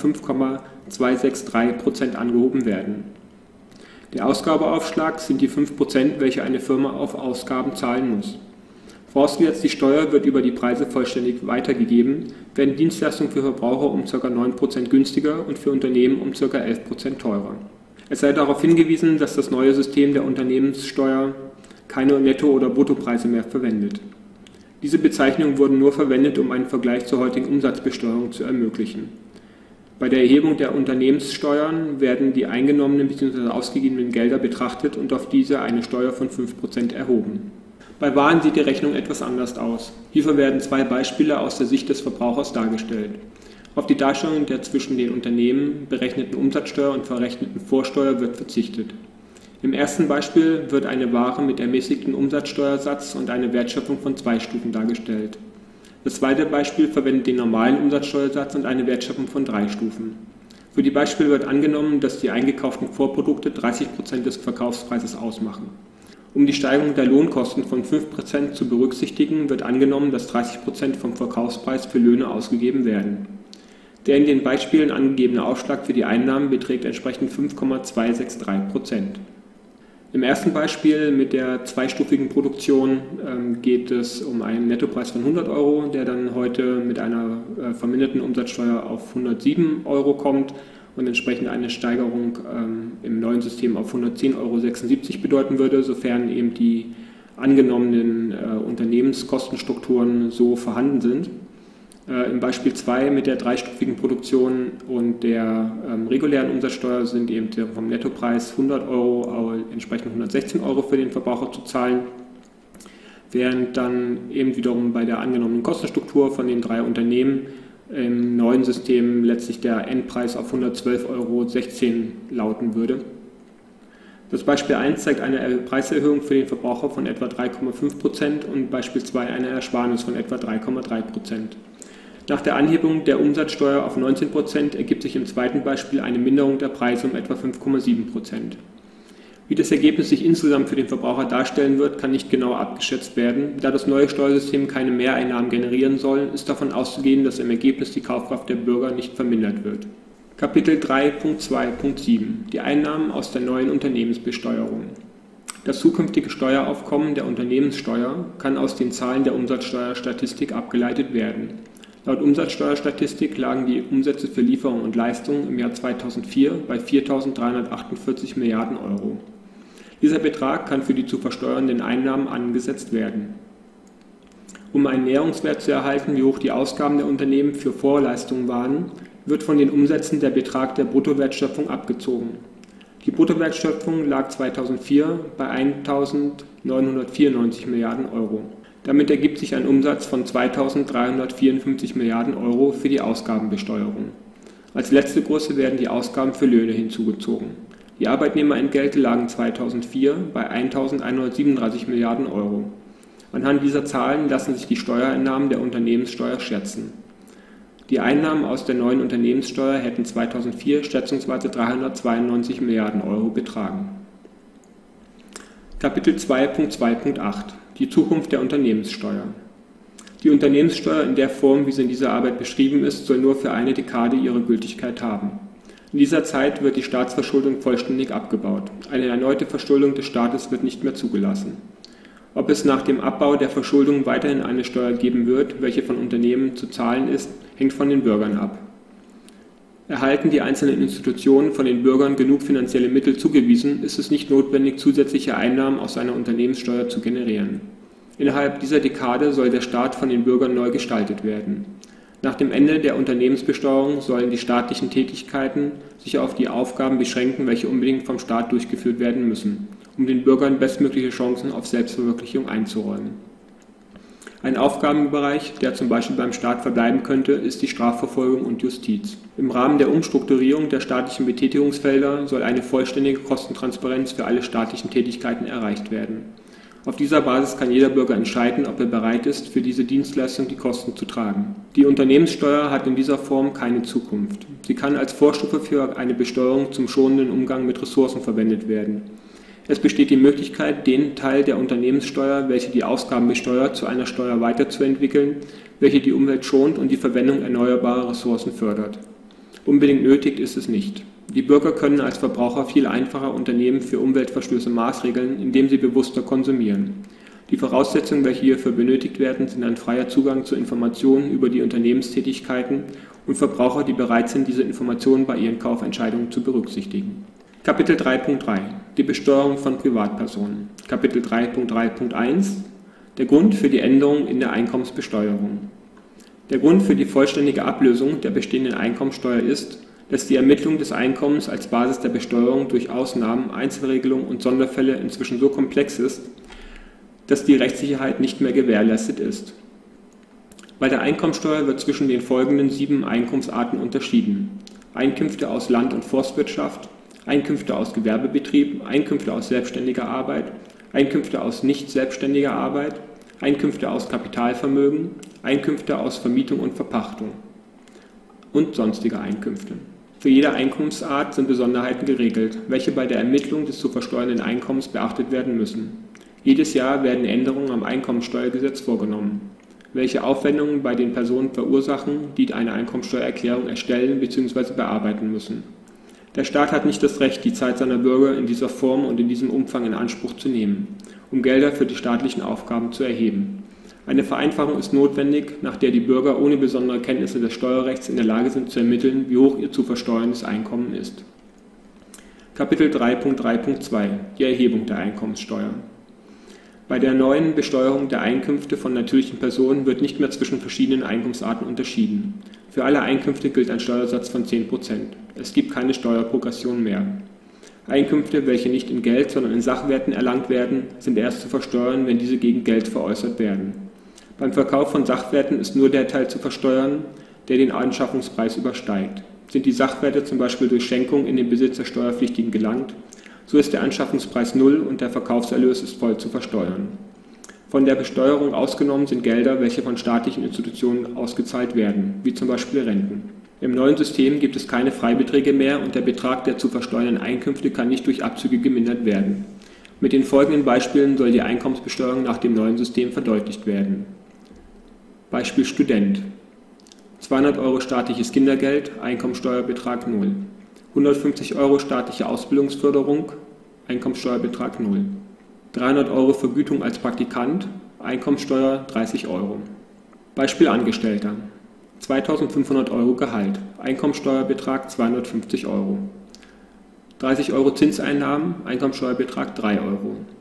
5,263% angehoben werden. Der Ausgabeaufschlag sind die 5%, welche eine Firma auf Ausgaben zahlen muss. Vorausgesetzt, die Steuer wird über die Preise vollständig weitergegeben, werden Dienstleistungen für Verbraucher um ca. 9% günstiger und für Unternehmen um ca. 11% teurer. Es sei darauf hingewiesen, dass das neue System der Unternehmenssteuer keine Netto- oder Bruttopreise mehr verwendet. Diese Bezeichnungen wurden nur verwendet, um einen Vergleich zur heutigen Umsatzbesteuerung zu ermöglichen. Bei der Erhebung der Unternehmenssteuern werden die eingenommenen bzw. ausgegebenen Gelder betrachtet und auf diese eine Steuer von 5% erhoben. Bei Waren sieht die Rechnung etwas anders aus. Hierfür werden zwei Beispiele aus der Sicht des Verbrauchers dargestellt. Auf die Darstellung der zwischen den Unternehmen berechneten Umsatzsteuer und verrechneten Vorsteuer wird verzichtet. Im ersten Beispiel wird eine Ware mit ermäßigtem Umsatzsteuersatz und eine Wertschöpfung von 2 Stufen dargestellt. Das zweite Beispiel verwendet den normalen Umsatzsteuersatz und eine Wertschöpfung von 3 Stufen. Für die Beispiele wird angenommen, dass die eingekauften Vorprodukte 30% des Verkaufspreises ausmachen. Um die Steigerung der Lohnkosten von 5% zu berücksichtigen, wird angenommen, dass 30% vom Verkaufspreis für Löhne ausgegeben werden. Der in den Beispielen angegebene Aufschlag für die Einnahmen beträgt entsprechend 5,263%. Im ersten Beispiel mit der zweistufigen Produktion geht es um einen Nettopreis von 100 Euro, der dann heute mit einer verminderten Umsatzsteuer auf 107 Euro kommt und entsprechend eine Steigerung im neuen System auf 110,76 Euro bedeuten würde, sofern eben die angenommenen Unternehmenskostenstrukturen so vorhanden sind. Im Beispiel 2 mit der dreistufigen Produktion und der regulären Umsatzsteuer sind eben vom Nettopreis 100 Euro entsprechend 116 Euro für den Verbraucher zu zahlen, während dann eben wiederum bei der angenommenen Kostenstruktur von den 3 Unternehmen im neuen System letztlich der Endpreis auf 112,16 Euro lauten würde. Das Beispiel 1 zeigt eine Preiserhöhung für den Verbraucher von etwa 3,5% und Beispiel 2 eine Ersparnis von etwa 3,3%. Nach der Anhebung der Umsatzsteuer auf 19% ergibt sich im zweiten Beispiel eine Minderung der Preise um etwa 5,7%. Wie das Ergebnis sich insgesamt für den Verbraucher darstellen wird, kann nicht genau abgeschätzt werden. Da das neue Steuersystem keine Mehreinnahmen generieren soll, ist davon auszugehen, dass im Ergebnis die Kaufkraft der Bürger nicht vermindert wird. Kapitel 3.2.7 Die Einnahmen aus der neuen Unternehmensbesteuerung. Das zukünftige Steueraufkommen der Unternehmenssteuer kann aus den Zahlen der Umsatzsteuerstatistik abgeleitet werden. Laut Umsatzsteuerstatistik lagen die Umsätze für Lieferungen und Leistungen im Jahr 2004 bei 4.348 Milliarden Euro. Dieser Betrag kann für die zu versteuernden Einnahmen angesetzt werden. Um einen Näherungswert zu erhalten, wie hoch die Ausgaben der Unternehmen für Vorleistungen waren, wird von den Umsätzen der Betrag der Bruttowertschöpfung abgezogen. Die Bruttowertschöpfung lag 2004 bei 1.994 Milliarden Euro. Damit ergibt sich ein Umsatz von 2.354 Milliarden Euro für die Ausgabenbesteuerung. Als letzte Größe werden die Ausgaben für Löhne hinzugezogen. Die Arbeitnehmerentgelte lagen 2004 bei 1.137 Milliarden Euro. Anhand dieser Zahlen lassen sich die Steuereinnahmen der Unternehmenssteuer schätzen. Die Einnahmen aus der neuen Unternehmenssteuer hätten 2004 schätzungsweise 392 Milliarden Euro betragen. Kapitel 2.2.8 Die Zukunft der Unternehmenssteuer. Die Unternehmenssteuer in der Form, wie sie in dieser Arbeit beschrieben ist, soll nur für eine Dekade ihre Gültigkeit haben. In dieser Zeit wird die Staatsverschuldung vollständig abgebaut. Eine erneute Verschuldung des Staates wird nicht mehr zugelassen. Ob es nach dem Abbau der Verschuldung weiterhin eine Steuer geben wird, welche von Unternehmen zu zahlen ist, hängt von den Bürgern ab. Erhalten die einzelnen Institutionen von den Bürgern genug finanzielle Mittel zugewiesen, ist es nicht notwendig, zusätzliche Einnahmen aus einer Unternehmenssteuer zu generieren. Innerhalb dieser Dekade soll der Staat von den Bürgern neu gestaltet werden. Nach dem Ende der Unternehmensbesteuerung sollen die staatlichen Tätigkeiten sich auf die Aufgaben beschränken, welche unbedingt vom Staat durchgeführt werden müssen, um den Bürgern bestmögliche Chancen auf Selbstverwirklichung einzuräumen. Ein Aufgabenbereich, der zum Beispiel beim Staat verbleiben könnte, ist die Strafverfolgung und Justiz. Im Rahmen der Umstrukturierung der staatlichen Betätigungsfelder soll eine vollständige Kostentransparenz für alle staatlichen Tätigkeiten erreicht werden. Auf dieser Basis kann jeder Bürger entscheiden, ob er bereit ist, für diese Dienstleistung die Kosten zu tragen. Die Unternehmenssteuer hat in dieser Form keine Zukunft. Sie kann als Vorstufe für eine Besteuerung zum schonenden Umgang mit Ressourcen verwendet werden. Es besteht die Möglichkeit, den Teil der Unternehmenssteuer, welche die Ausgaben besteuert, zu einer Steuer weiterzuentwickeln, welche die Umwelt schont und die Verwendung erneuerbarer Ressourcen fördert. Unbedingt nötig ist es nicht. Die Bürger können als Verbraucher viel einfacher Unternehmen für Umweltverstöße maßregeln, indem sie bewusster konsumieren. Die Voraussetzungen, welche hierfür benötigt werden, sind ein freier Zugang zu Informationen über die Unternehmenstätigkeiten und Verbraucher, die bereit sind, diese Informationen bei ihren Kaufentscheidungen zu berücksichtigen. Kapitel 3.3 Die Besteuerung von Privatpersonen. Kapitel 3.3.1 Der Grund für die Änderung in der Einkommensbesteuerung. Der Grund für die vollständige Ablösung der bestehenden Einkommensteuer ist, dass die Ermittlung des Einkommens als Basis der Besteuerung durch Ausnahmen, Einzelregelungen und Sonderfälle inzwischen so komplex ist, dass die Rechtssicherheit nicht mehr gewährleistet ist. Bei der Einkommensteuer wird zwischen den folgenden 7 Einkommensarten unterschieden: Einkünfte aus Land- und Forstwirtschaft, Einkünfte aus Gewerbebetrieb, Einkünfte aus selbstständiger Arbeit, Einkünfte aus nicht selbstständiger Arbeit, Einkünfte aus Kapitalvermögen, Einkünfte aus Vermietung und Verpachtung und sonstige Einkünfte. Für jede Einkommensart sind Besonderheiten geregelt, welche bei der Ermittlung des zu versteuernden Einkommens beachtet werden müssen. Jedes Jahr werden Änderungen am Einkommensteuergesetz vorgenommen, welche Aufwendungen bei den Personen verursachen, die eine Einkommensteuererklärung erstellen bzw. bearbeiten müssen. Der Staat hat nicht das Recht, die Zeit seiner Bürger in dieser Form und in diesem Umfang in Anspruch zu nehmen, um Gelder für die staatlichen Aufgaben zu erheben. Eine Vereinfachung ist notwendig, nach der die Bürger ohne besondere Kenntnisse des Steuerrechts in der Lage sind zu ermitteln, wie hoch ihr zu versteuerndes Einkommen ist. Kapitel 3.3.2 Die Erhebung der Einkommenssteuer. Bei der neuen Besteuerung der Einkünfte von natürlichen Personen wird nicht mehr zwischen verschiedenen Einkommensarten unterschieden. Für alle Einkünfte gilt ein Steuersatz von 10%. Es gibt keine Steuerprogression mehr. Einkünfte, welche nicht in Geld, sondern in Sachwerten erlangt werden, sind erst zu versteuern, wenn diese gegen Geld veräußert werden. Beim Verkauf von Sachwerten ist nur der Teil zu versteuern, der den Anschaffungspreis übersteigt. Sind die Sachwerte zum Beispiel durch Schenkung in den Besitz der Steuerpflichtigen gelangt, so ist der Anschaffungspreis null und der Verkaufserlös ist voll zu versteuern. Von der Besteuerung ausgenommen sind Gelder, welche von staatlichen Institutionen ausgezahlt werden, wie zum Beispiel Renten. Im neuen System gibt es keine Freibeträge mehr und der Betrag der zu versteuernden Einkünfte kann nicht durch Abzüge gemindert werden. Mit den folgenden Beispielen soll die Einkommensbesteuerung nach dem neuen System verdeutlicht werden. Beispiel Student. 200 € staatliches Kindergeld, Einkommensteuerbetrag 0. 150 € staatliche Ausbildungsförderung, Einkommensteuerbetrag 0. 300 € Vergütung als Praktikant, Einkommensteuer 30 €. Beispiel Angestellter. 2.500 € Gehalt, Einkommensteuerbetrag 250 €. 30 € Zinseinnahmen, Einkommensteuerbetrag 3 €.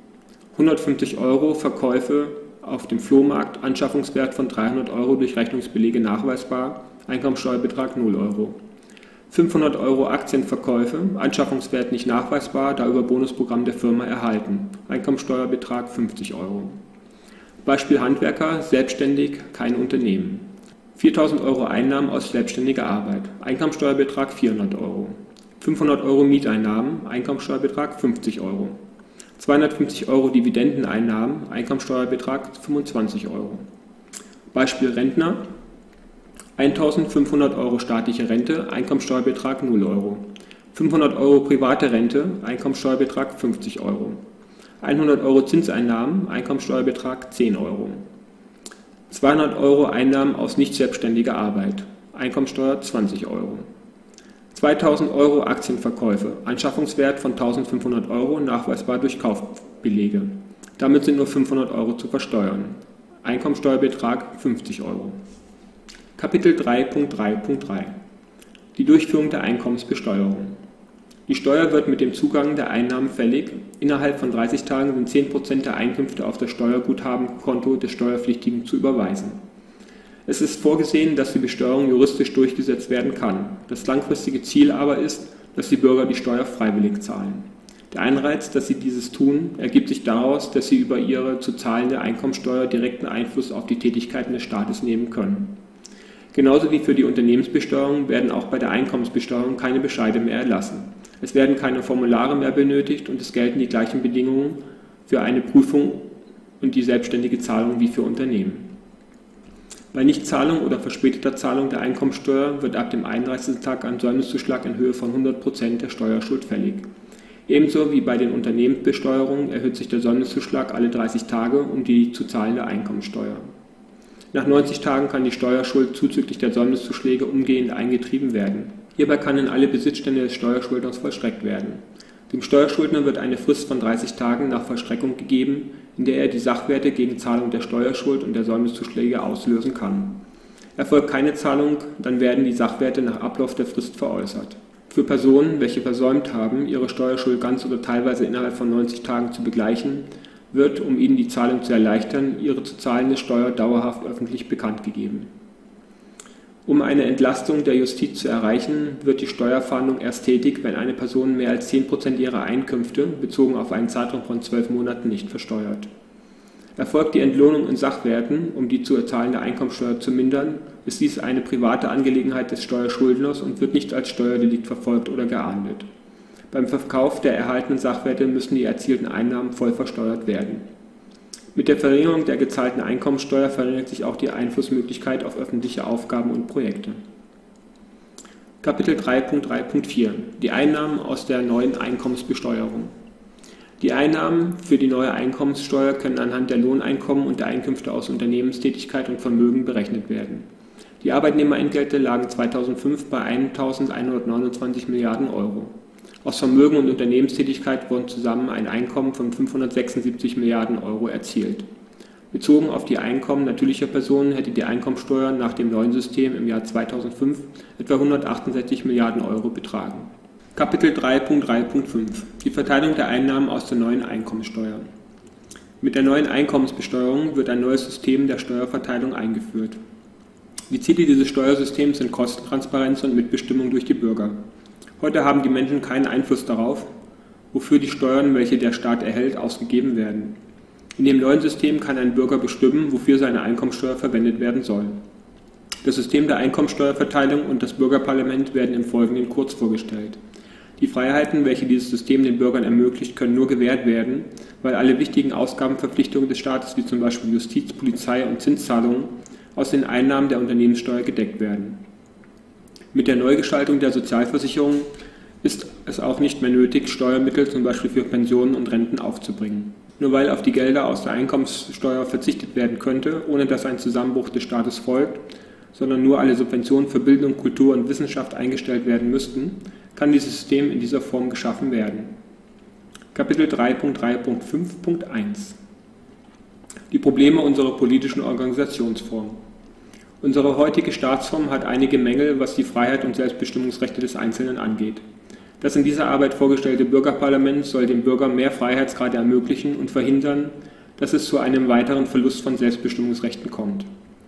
150 € Verkäufe auf dem Flohmarkt, Anschaffungswert von 300 € durch Rechnungsbelege nachweisbar, Einkommensteuerbetrag 0 €. 500 € Aktienverkäufe, Anschaffungswert nicht nachweisbar, da über Bonusprogramm der Firma erhalten. Einkommensteuerbetrag 50 €. Beispiel Handwerker, selbstständig, kein Unternehmen. 4.000 € Einnahmen aus selbstständiger Arbeit. Einkommensteuerbetrag 400 €. 500 € Mieteinnahmen, Einkommensteuerbetrag 50 €. 250 € Dividendeneinnahmen, Einkommensteuerbetrag 25 €. Beispiel Rentner, 1.500 € staatliche Rente, Einkommensteuerbetrag 0 €. 500 € private Rente, Einkommensteuerbetrag 50 €. 100 € Zinseinnahmen, Einkommensteuerbetrag 10 €. 200 € Einnahmen aus nicht selbstständiger Arbeit, Einkommensteuer 20 €. 2.000 € Aktienverkäufe, Anschaffungswert von 1.500 € nachweisbar durch Kaufbelege. Damit sind nur 500 € zu versteuern. Einkommensteuerbetrag 50 €. Kapitel 3.3.3 Die Durchführung der Einkommensbesteuerung. Die Steuer wird mit dem Zugang der Einnahmen fällig. Innerhalb von 30 Tagen sind 10% der Einkünfte auf das Steuerguthabenkonto des Steuerpflichtigen zu überweisen. Es ist vorgesehen, dass die Besteuerung juristisch durchgesetzt werden kann. Das langfristige Ziel aber ist, dass die Bürger die Steuer freiwillig zahlen. Der Anreiz, dass sie dieses tun, ergibt sich daraus, dass sie über ihre zu zahlende Einkommensteuer direkten Einfluss auf die Tätigkeiten des Staates nehmen können. Genauso wie für die Unternehmensbesteuerung werden auch bei der Einkommensbesteuerung keine Bescheide mehr erlassen. Es werden keine Formulare mehr benötigt und es gelten die gleichen Bedingungen für eine Prüfung und die selbstständige Zahlung wie für Unternehmen. Bei Nichtzahlung oder verspäteter Zahlung der Einkommensteuer wird ab dem 31. Tag ein Säumniszuschlag in Höhe von 100% der Steuerschuld fällig. Ebenso wie bei den Unternehmensbesteuerungen erhöht sich der Säumniszuschlag alle 30 Tage um die zu zahlende Einkommensteuer. Nach 90 Tagen kann die Steuerschuld zuzüglich der Säumniszuschläge umgehend eingetrieben werden. Hierbei kann in alle Besitzstände des Steuerschuldners vollstreckt werden. Dem Steuerschuldner wird eine Frist von 30 Tagen nach Vollstreckung gegeben, in der er die Sachwerte gegen Zahlung der Steuerschuld und der Säumniszuschläge auslösen kann. Erfolgt keine Zahlung, dann werden die Sachwerte nach Ablauf der Frist veräußert. Für Personen, welche versäumt haben, ihre Steuerschuld ganz oder teilweise innerhalb von 90 Tagen zu begleichen, wird, um ihnen die Zahlung zu erleichtern, ihre zu zahlende Steuer dauerhaft öffentlich bekannt gegeben. Um eine Entlastung der Justiz zu erreichen, wird die Steuerfahndung erst tätig, wenn eine Person mehr als 10% ihrer Einkünfte, bezogen auf einen Zeitraum von 12 Monaten, nicht versteuert. Erfolgt die Entlohnung in Sachwerten, um die zu erzahlende Einkommensteuer zu mindern, ist dies eine private Angelegenheit des Steuerschuldners und wird nicht als Steuerdelikt verfolgt oder geahndet. Beim Verkauf der erhaltenen Sachwerte müssen die erzielten Einnahmen voll versteuert werden. Mit der Verringerung der gezahlten Einkommensteuer verringert sich auch die Einflussmöglichkeit auf öffentliche Aufgaben und Projekte. Kapitel 3.3.4 Die Einnahmen aus der neuen Einkommensbesteuerung. Die Einnahmen für die neue Einkommenssteuer können anhand der Lohneinkommen und der Einkünfte aus Unternehmenstätigkeit und Vermögen berechnet werden. Die Arbeitnehmerentgelte lagen 2005 bei 1.129 Milliarden €. Aus Vermögen und Unternehmenstätigkeit wurden zusammen ein Einkommen von 576 Milliarden € erzielt. Bezogen auf die Einkommen natürlicher Personen hätte die Einkommensteuer nach dem neuen System im Jahr 2005 etwa 168 Milliarden € betragen. Kapitel 3.3.5 Die Verteilung der Einnahmen aus der neuen Einkommensteuer. Mit der neuen Einkommensbesteuerung wird ein neues System der Steuerverteilung eingeführt. Die Ziele dieses Steuersystems sind Kostentransparenz und Mitbestimmung durch die Bürger. Heute haben die Menschen keinen Einfluss darauf, wofür die Steuern, welche der Staat erhält, ausgegeben werden. In dem neuen System kann ein Bürger bestimmen, wofür seine Einkommensteuer verwendet werden soll. Das System der Einkommensteuerverteilung und das Bürgerparlament werden im Folgenden kurz vorgestellt. Die Freiheiten, welche dieses System den Bürgern ermöglicht, können nur gewährt werden, weil alle wichtigen Ausgabenverpflichtungen des Staates, wie zum Beispiel Justiz, Polizei und Zinszahlungen, aus den Einnahmen der Unternehmenssteuer gedeckt werden. Mit der Neugestaltung der Sozialversicherung ist es auch nicht mehr nötig, Steuermittel zum Beispiel für Pensionen und Renten aufzubringen. Nur weil auf die Gelder aus der Einkommenssteuer verzichtet werden könnte, ohne dass ein Zusammenbruch des Staates folgt, sondern nur alle Subventionen für Bildung, Kultur und Wissenschaft eingestellt werden müssten, kann dieses System in dieser Form geschaffen werden. Kapitel 3.3.5.1 Die Probleme unserer politischen Organisationsform. Unsere heutige Staatsform hat einige Mängel, was die Freiheit und Selbstbestimmungsrechte des Einzelnen angeht. Das in dieser Arbeit vorgestellte Bürgerparlament soll dem Bürger mehr Freiheitsgrade ermöglichen und verhindern, dass es zu einem weiteren Verlust von Selbstbestimmungsrechten kommt.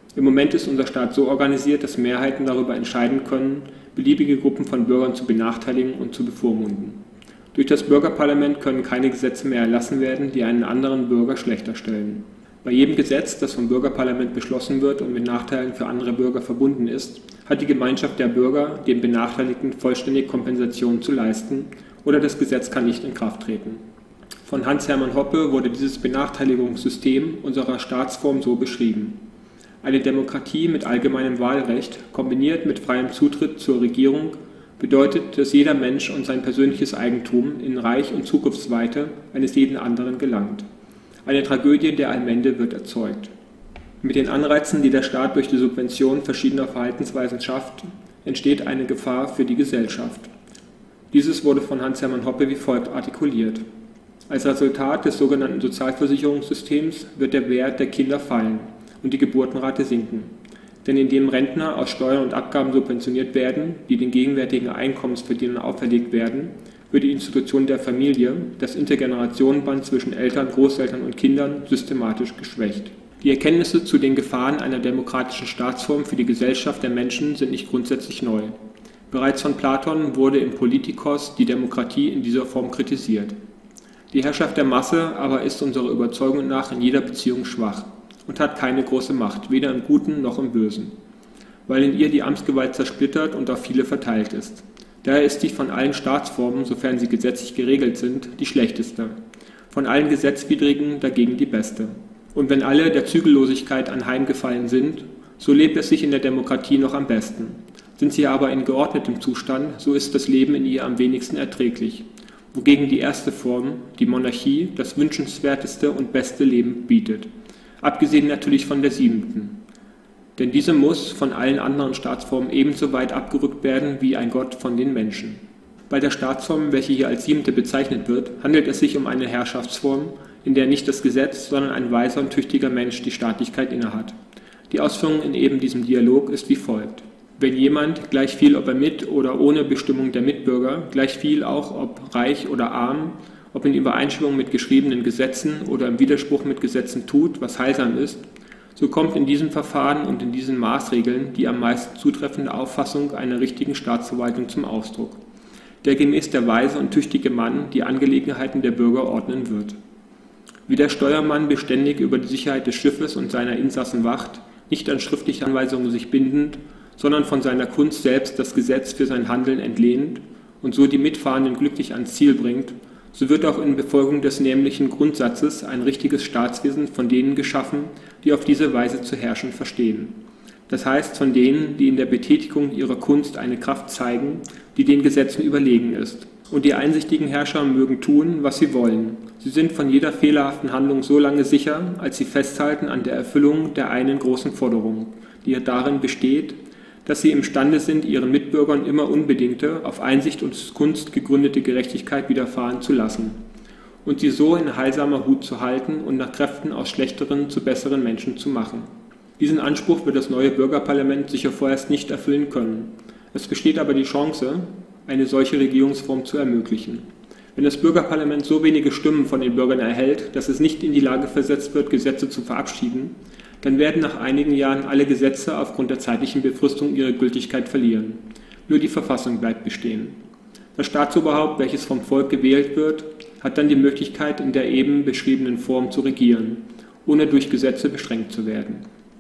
Im Moment ist unser Staat so organisiert, dass Mehrheiten darüber entscheiden können, beliebige Gruppen von Bürgern zu benachteiligen und zu bevormunden. Durch das Bürgerparlament können keine Gesetze mehr erlassen werden, die einen anderen Bürger schlechter stellen. Bei jedem Gesetz, das vom Bürgerparlament beschlossen wird und mit Nachteilen für andere Bürger verbunden ist, hat die Gemeinschaft der Bürger, den Benachteiligten vollständig Kompensation zu leisten, oder das Gesetz kann nicht in Kraft treten. Von Hans-Hermann Hoppe wurde dieses Benachteiligungssystem unserer Staatsform so beschrieben: Eine Demokratie mit allgemeinem Wahlrecht, kombiniert mit freiem Zutritt zur Regierung, bedeutet, dass jeder Mensch und sein persönliches Eigentum in Reich und Zukunftsweite eines jeden anderen gelangt. Eine Tragödie der Allmende wird erzeugt. Mit den Anreizen, die der Staat durch die Subvention verschiedener Verhaltensweisen schafft, entsteht eine Gefahr für die Gesellschaft. Dieses wurde von Hans-Hermann Hoppe wie folgt artikuliert: Als Resultat des sogenannten Sozialversicherungssystems wird der Wert der Kinder fallen und die Geburtenrate sinken. Denn indem Rentner aus Steuern und Abgaben subventioniert werden, die den gegenwärtigen Einkommensverdienern auferlegt werden, wird die Institution der Familie, das Intergenerationenband zwischen Eltern, Großeltern und Kindern, systematisch geschwächt. Die Erkenntnisse zu den Gefahren einer demokratischen Staatsform für die Gesellschaft der Menschen sind nicht grundsätzlich neu. Bereits von Platon wurde im Politikos die Demokratie in dieser Form kritisiert. Die Herrschaft der Masse aber ist unserer Überzeugung nach in jeder Beziehung schwach und hat keine große Macht, weder im Guten noch im Bösen, weil in ihr die Amtsgewalt zersplittert und auf viele verteilt ist. Daher ist sie von allen Staatsformen, sofern sie gesetzlich geregelt sind, die schlechteste, von allen gesetzwidrigen dagegen die beste. Und wenn alle der Zügellosigkeit anheimgefallen sind, so lebt es sich in der Demokratie noch am besten. Sind sie aber in geordnetem Zustand, so ist das Leben in ihr am wenigsten erträglich, wogegen die erste Form, die Monarchie, das wünschenswerteste und beste Leben bietet, abgesehen natürlich von der 7. Denn diese muss von allen anderen Staatsformen ebenso weit abgerückt werden wie ein Gott von den Menschen. Bei der Staatsform, welche hier als 7. bezeichnet wird, handelt es sich um eine Herrschaftsform, in der nicht das Gesetz, sondern ein weiser und tüchtiger Mensch die Staatlichkeit innehat. Die Ausführung in eben diesem Dialog ist wie folgt: Wenn jemand, gleich viel ob er mit oder ohne Bestimmung der Mitbürger, gleich viel auch ob reich oder arm, ob in Übereinstimmung mit geschriebenen Gesetzen oder im Widerspruch mit Gesetzen tut, was heilsam ist, so kommt in diesem Verfahren und in diesen Maßregeln die am meisten zutreffende Auffassung einer richtigen Staatsverwaltung zum Ausdruck, der gemäß der weise und tüchtige Mann die Angelegenheiten der Bürger ordnen wird. Wie der Steuermann beständig über die Sicherheit des Schiffes und seiner Insassen wacht, nicht an schriftliche Anweisungen sich bindend, sondern von seiner Kunst selbst das Gesetz für sein Handeln entlehnt und so die Mitfahrenden glücklich ans Ziel bringt, so wird auch in Befolgung des nämlichen Grundsatzes ein richtiges Staatswesen von denen geschaffen, die auf diese Weise zu herrschen verstehen. Das heißt von denen, die in der Betätigung ihrer Kunst eine Kraft zeigen, die den Gesetzen überlegen ist. Und die einsichtigen Herrscher mögen tun, was sie wollen. Sie sind von jeder fehlerhaften Handlung so lange sicher, als sie festhalten an der Erfüllung der einen großen Forderung, die darin besteht, dass sie imstande sind, ihren Mitbürgern immer unbedingte, auf Einsicht und Kunst gegründete Gerechtigkeit widerfahren zu lassen und sie so in heilsamer Hut zu halten und nach Kräften aus schlechteren zu besseren Menschen zu machen. Diesen Anspruch wird das neue Bürgerparlament sicher vorerst nicht erfüllen können. Es besteht aber die Chance, eine solche Regierungsform zu ermöglichen. Wenn das Bürgerparlament so wenige Stimmen von den Bürgern erhält, dass es nicht in die Lage versetzt wird, Gesetze zu verabschieden, dann werden nach einigen Jahren alle Gesetze aufgrund der zeitlichen Befristung ihre Gültigkeit verlieren. Nur die Verfassung bleibt bestehen. Das Staatsoberhaupt, welches vom Volk gewählt wird, hat dann die Möglichkeit, in der eben beschriebenen Form zu regieren, ohne durch Gesetze beschränkt zu werden.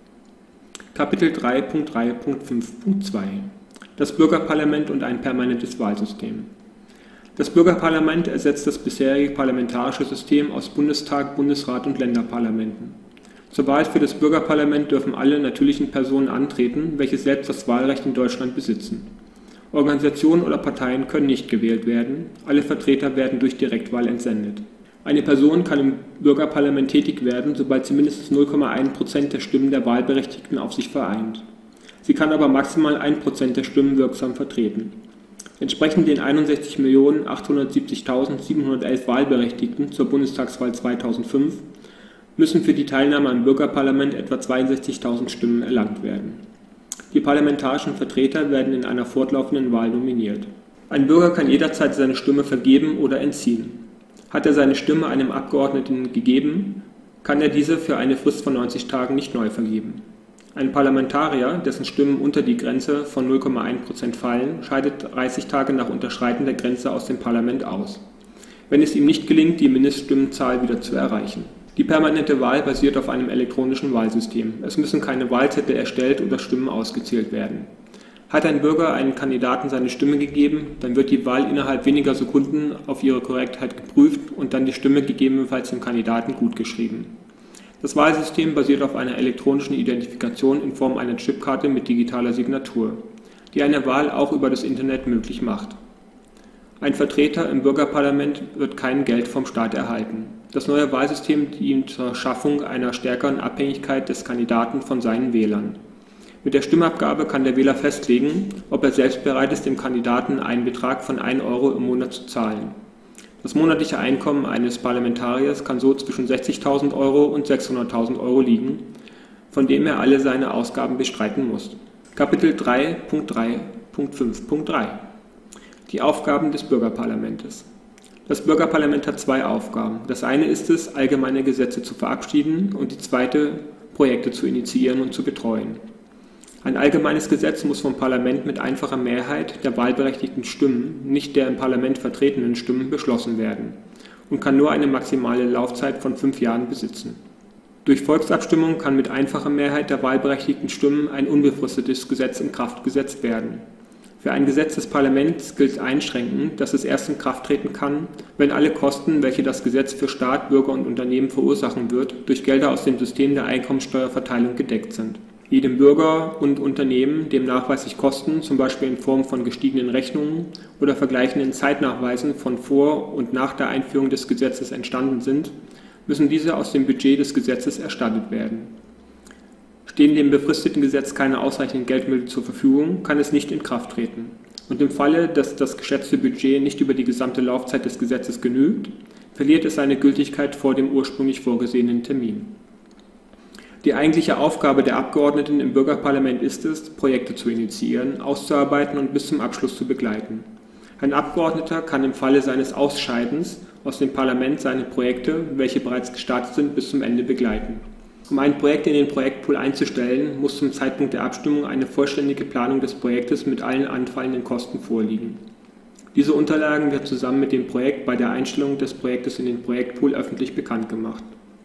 Kapitel 3.3.5.2 Das Bürgerparlament und ein permanentes Wahlsystem. Das Bürgerparlament ersetzt das bisherige parlamentarische System aus Bundestag, Bundesrat und Länderparlamenten. Zur Wahl für das Bürgerparlament dürfen alle natürlichen Personen antreten, welche selbst das Wahlrecht in Deutschland besitzen. Organisationen oder Parteien können nicht gewählt werden, alle Vertreter werden durch Direktwahl entsendet. Eine Person kann im Bürgerparlament tätig werden, sobald sie mindestens 0,1% der Stimmen der Wahlberechtigten auf sich vereint. Sie kann aber maximal 1% der Stimmen wirksam vertreten. Entsprechend den 61.870.711 Wahlberechtigten zur Bundestagswahl 2005 müssen für die Teilnahme am Bürgerparlament etwa 62.000 Stimmen erlangt werden. Die parlamentarischen Vertreter werden in einer fortlaufenden Wahl nominiert. Ein Bürger kann jederzeit seine Stimme vergeben oder entziehen. Hat er seine Stimme einem Abgeordneten gegeben, kann er diese für eine Frist von 90 Tagen nicht neu vergeben. Ein Parlamentarier, dessen Stimmen unter die Grenze von 0,1% fallen, scheidet 30 Tage nach Unterschreiten der Grenze aus dem Parlament aus, wenn es ihm nicht gelingt, die Mindeststimmenzahl wieder zu erreichen. Die permanente Wahl basiert auf einem elektronischen Wahlsystem. Es müssen keine Wahlzettel erstellt oder Stimmen ausgezählt werden. Hat ein Bürger einem Kandidaten seine Stimme gegeben, dann wird die Wahl innerhalb weniger Sekunden auf ihre Korrektheit geprüft und dann die Stimme gegebenenfalls dem Kandidaten gutgeschrieben. Das Wahlsystem basiert auf einer elektronischen Identifikation in Form einer Chipkarte mit digitaler Signatur, die eine Wahl auch über das Internet möglich macht. Ein Vertreter im Bürgerparlament wird kein Geld vom Staat erhalten. Das neue Wahlsystem dient zur Schaffung einer stärkeren Abhängigkeit des Kandidaten von seinen Wählern. Mit der Stimmabgabe kann der Wähler festlegen, ob er selbst bereit ist, dem Kandidaten einen Betrag von 1 Euro im Monat zu zahlen. Das monatliche Einkommen eines Parlamentariers kann so zwischen 60.000 Euro und 600.000 Euro liegen, von dem er alle seine Ausgaben bestreiten muss. Kapitel 3.3.5.3 Die Aufgaben des Bürgerparlamentes. Das Bürgerparlament hat zwei Aufgaben. Das eine ist es, allgemeine Gesetze zu verabschieden und die zweite, Projekte zu initiieren und zu betreuen. Ein allgemeines Gesetz muss vom Parlament mit einfacher Mehrheit der wahlberechtigten Stimmen, nicht der im Parlament vertretenen Stimmen, beschlossen werden und kann nur eine maximale Laufzeit von 5 Jahren besitzen. Durch Volksabstimmung kann mit einfacher Mehrheit der wahlberechtigten Stimmen ein unbefristetes Gesetz in Kraft gesetzt werden. Für ein Gesetz des Parlaments gilt einschränkend, dass es erst in Kraft treten kann, wenn alle Kosten, welche das Gesetz für Staat, Bürger und Unternehmen verursachen wird, durch Gelder aus dem System der Einkommensteuerverteilung gedeckt sind. Jedem Bürger und Unternehmen, dem nachweislich Kosten, zum Beispiel in Form von gestiegenen Rechnungen oder vergleichenden Zeitnachweisen von vor und nach der Einführung des Gesetzes entstanden sind, müssen diese aus dem Budget des Gesetzes erstattet werden. Stehen dem befristeten Gesetz keine ausreichenden Geldmittel zur Verfügung, kann es nicht in Kraft treten. Und im Falle, dass das geschätzte Budget nicht über die gesamte Laufzeit des Gesetzes genügt, verliert es seine Gültigkeit vor dem ursprünglich vorgesehenen Termin. Die eigentliche Aufgabe der Abgeordneten im Bürgerparlament ist es, Projekte zu initiieren, auszuarbeiten und bis zum Abschluss zu begleiten. Ein Abgeordneter kann im Falle seines Ausscheidens aus dem Parlament seine Projekte, welche bereits gestartet sind, bis zum Ende begleiten. Um ein Projekt in den Projektpool einzustellen, muss zum Zeitpunkt der Abstimmung eine vollständige Planung des Projektes mit allen anfallenden Kosten vorliegen. Diese Unterlagen werden zusammen mit dem Projekt bei der Einstellung des Projektes in den Projektpool öffentlich bekannt gemacht.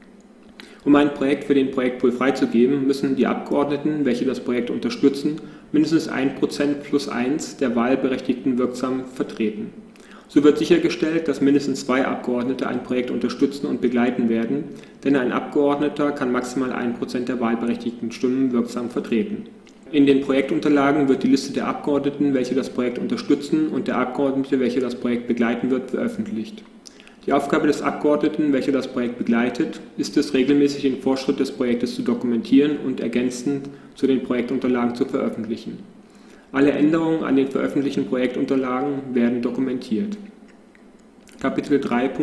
Um ein Projekt für den Projektpool freizugeben, müssen die Abgeordneten, welche das Projekt unterstützen, mindestens 1% plus 1 der Wahlberechtigten wirksam vertreten. So wird sichergestellt, dass mindestens 2 Abgeordnete ein Projekt unterstützen und begleiten werden, denn ein Abgeordneter kann maximal 1% der wahlberechtigten Stimmen wirksam vertreten. In den Projektunterlagen wird die Liste der Abgeordneten, welche das Projekt unterstützen, und der Abgeordnete, welcher das Projekt begleiten wird, veröffentlicht. Die Aufgabe des Abgeordneten, welcher das Projekt begleitet, ist es, regelmäßig den Fortschritt des Projektes zu dokumentieren und ergänzend zu den Projektunterlagen zu veröffentlichen. Alle Änderungen an den veröffentlichten Projektunterlagen werden dokumentiert. Kapitel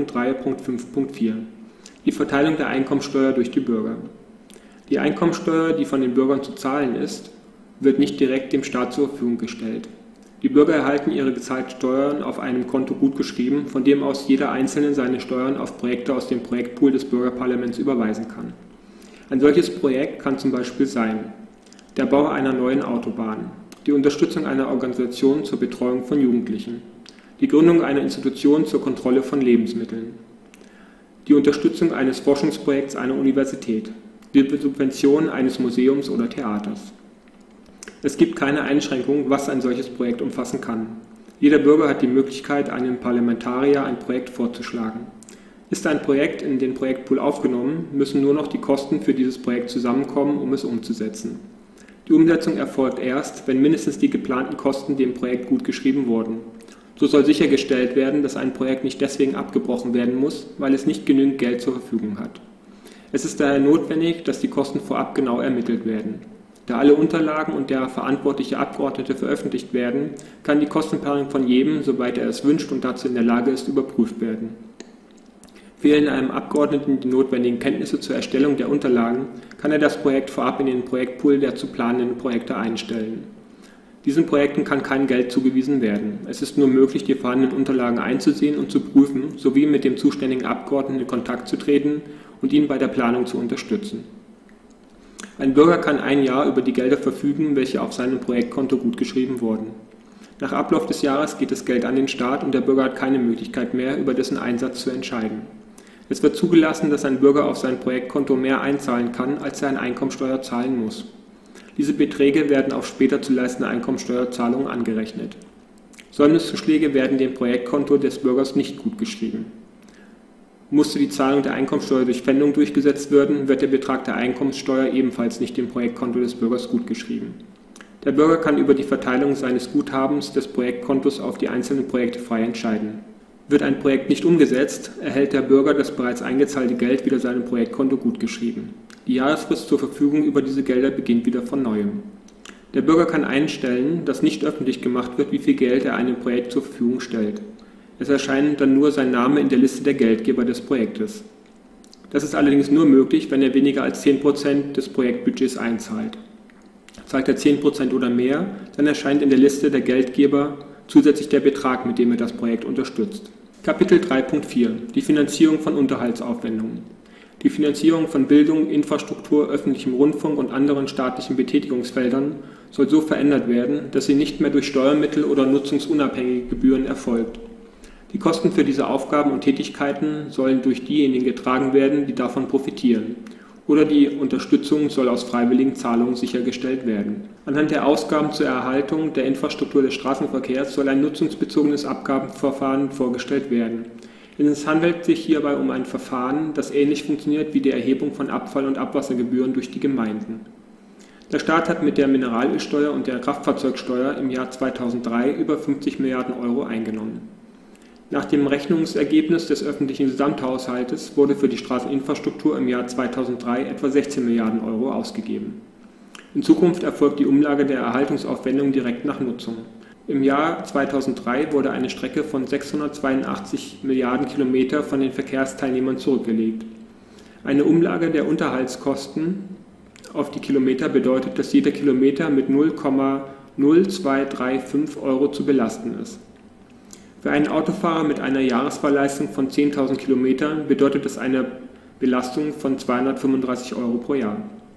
3.3.5.4 Die Verteilung der Einkommensteuer durch die Bürger. Die Einkommensteuer, die von den Bürgern zu zahlen ist, wird nicht direkt dem Staat zur Verfügung gestellt. Die Bürger erhalten ihre gezahlten Steuern auf einem Konto gutgeschrieben, von dem aus jeder Einzelne seine Steuern auf Projekte aus dem Projektpool des Bürgerparlaments überweisen kann. Ein solches Projekt kann zum Beispiel sein: der Bau einer neuen Autobahn, die Unterstützung einer Organisation zur Betreuung von Jugendlichen, die Gründung einer Institution zur Kontrolle von Lebensmitteln, die Unterstützung eines Forschungsprojekts einer Universität, die Subvention eines Museums oder Theaters. Es gibt keine Einschränkung, was ein solches Projekt umfassen kann. Jeder Bürger hat die Möglichkeit, einem Parlamentarier ein Projekt vorzuschlagen. Ist ein Projekt in den Projektpool aufgenommen, müssen nur noch die Kosten für dieses Projekt zusammenkommen, um es umzusetzen. Die Umsetzung erfolgt erst, wenn mindestens die geplanten Kosten dem Projekt gutgeschrieben wurden. So soll sichergestellt werden, dass ein Projekt nicht deswegen abgebrochen werden muss, weil es nicht genügend Geld zur Verfügung hat. Es ist daher notwendig, dass die Kosten vorab genau ermittelt werden. Da alle Unterlagen und der verantwortliche Abgeordnete veröffentlicht werden, kann die Kostenplanung von jedem, soweit er es wünscht und dazu in der Lage ist, überprüft werden. Fehlen einem Abgeordneten die notwendigen Kenntnisse zur Erstellung der Unterlagen, kann er das Projekt vorab in den Projektpool der zu planenden Projekte einstellen. Diesen Projekten kann kein Geld zugewiesen werden. Es ist nur möglich, die vorhandenen Unterlagen einzusehen und zu prüfen, sowie mit dem zuständigen Abgeordneten in Kontakt zu treten und ihn bei der Planung zu unterstützen. Ein Bürger kann ein Jahr über die Gelder verfügen, welche auf seinem Projektkonto gutgeschrieben wurden. Nach Ablauf des Jahres geht das Geld an den Staat und der Bürger hat keine Möglichkeit mehr, über dessen Einsatz zu entscheiden. Es wird zugelassen, dass ein Bürger auf sein Projektkonto mehr einzahlen kann, als er an Einkommensteuer zahlen muss. Diese Beträge werden auf später zu leistende Einkommensteuerzahlungen angerechnet. Säumniszuschläge werden dem Projektkonto des Bürgers nicht gutgeschrieben. Musste die Zahlung der Einkommensteuer durch Pfändung durchgesetzt werden, wird der Betrag der Einkommenssteuer ebenfalls nicht dem Projektkonto des Bürgers gutgeschrieben. Der Bürger kann über die Verteilung seines Guthabens des Projektkontos auf die einzelnen Projekte frei entscheiden. Wird ein Projekt nicht umgesetzt, erhält der Bürger das bereits eingezahlte Geld wieder seinem Projektkonto gutgeschrieben. Die Jahresfrist zur Verfügung über diese Gelder beginnt wieder von neuem. Der Bürger kann einstellen, dass nicht öffentlich gemacht wird, wie viel Geld er einem Projekt zur Verfügung stellt. Es erscheint dann nur sein Name in der Liste der Geldgeber des Projektes. Das ist allerdings nur möglich, wenn er weniger als 10% des Projektbudgets einzahlt. Zahlt er 10% oder mehr, dann erscheint in der Liste der Geldgeber zusätzlich der Betrag, mit dem er das Projekt unterstützt. Kapitel 3.4 Die Finanzierung von Unterhaltsaufwendungen. Die Finanzierung von Bildung, Infrastruktur, öffentlichem Rundfunk und anderen staatlichen Betätigungsfeldern soll so verändert werden, dass sie nicht mehr durch Steuermittel oder nutzungsunabhängige Gebühren erfolgt. Die Kosten für diese Aufgaben und Tätigkeiten sollen durch diejenigen getragen werden, die davon profitieren, oder die Unterstützung soll aus freiwilligen Zahlungen sichergestellt werden. Anhand der Ausgaben zur Erhaltung der Infrastruktur des Straßenverkehrs soll ein nutzungsbezogenes Abgabenverfahren vorgestellt werden. Es handelt sich hierbei um ein Verfahren, das ähnlich funktioniert wie die Erhebung von Abfall- und Abwassergebühren durch die Gemeinden. Der Staat hat mit der Mineralölsteuer und der Kraftfahrzeugsteuer im Jahr 2003 über 50 Milliarden Euro eingenommen. Nach dem Rechnungsergebnis des öffentlichen Gesamthaushaltes wurde für die Straßeninfrastruktur im Jahr 2003 etwa 16 Milliarden Euro ausgegeben. In Zukunft erfolgt die Umlage der Erhaltungsaufwendungen direkt nach Nutzung. Im Jahr 2003 wurde eine Strecke von 682 Milliarden Kilometer von den Verkehrsteilnehmern zurückgelegt. Eine Umlage der Unterhaltskosten auf die Kilometer bedeutet, dass jeder Kilometer mit 0,0235 Euro zu belasten ist. Für einen Autofahrer mit einer Jahresfahrleistung von 10.000 Kilometern bedeutet das eine Belastung von 235 Euro pro Jahr.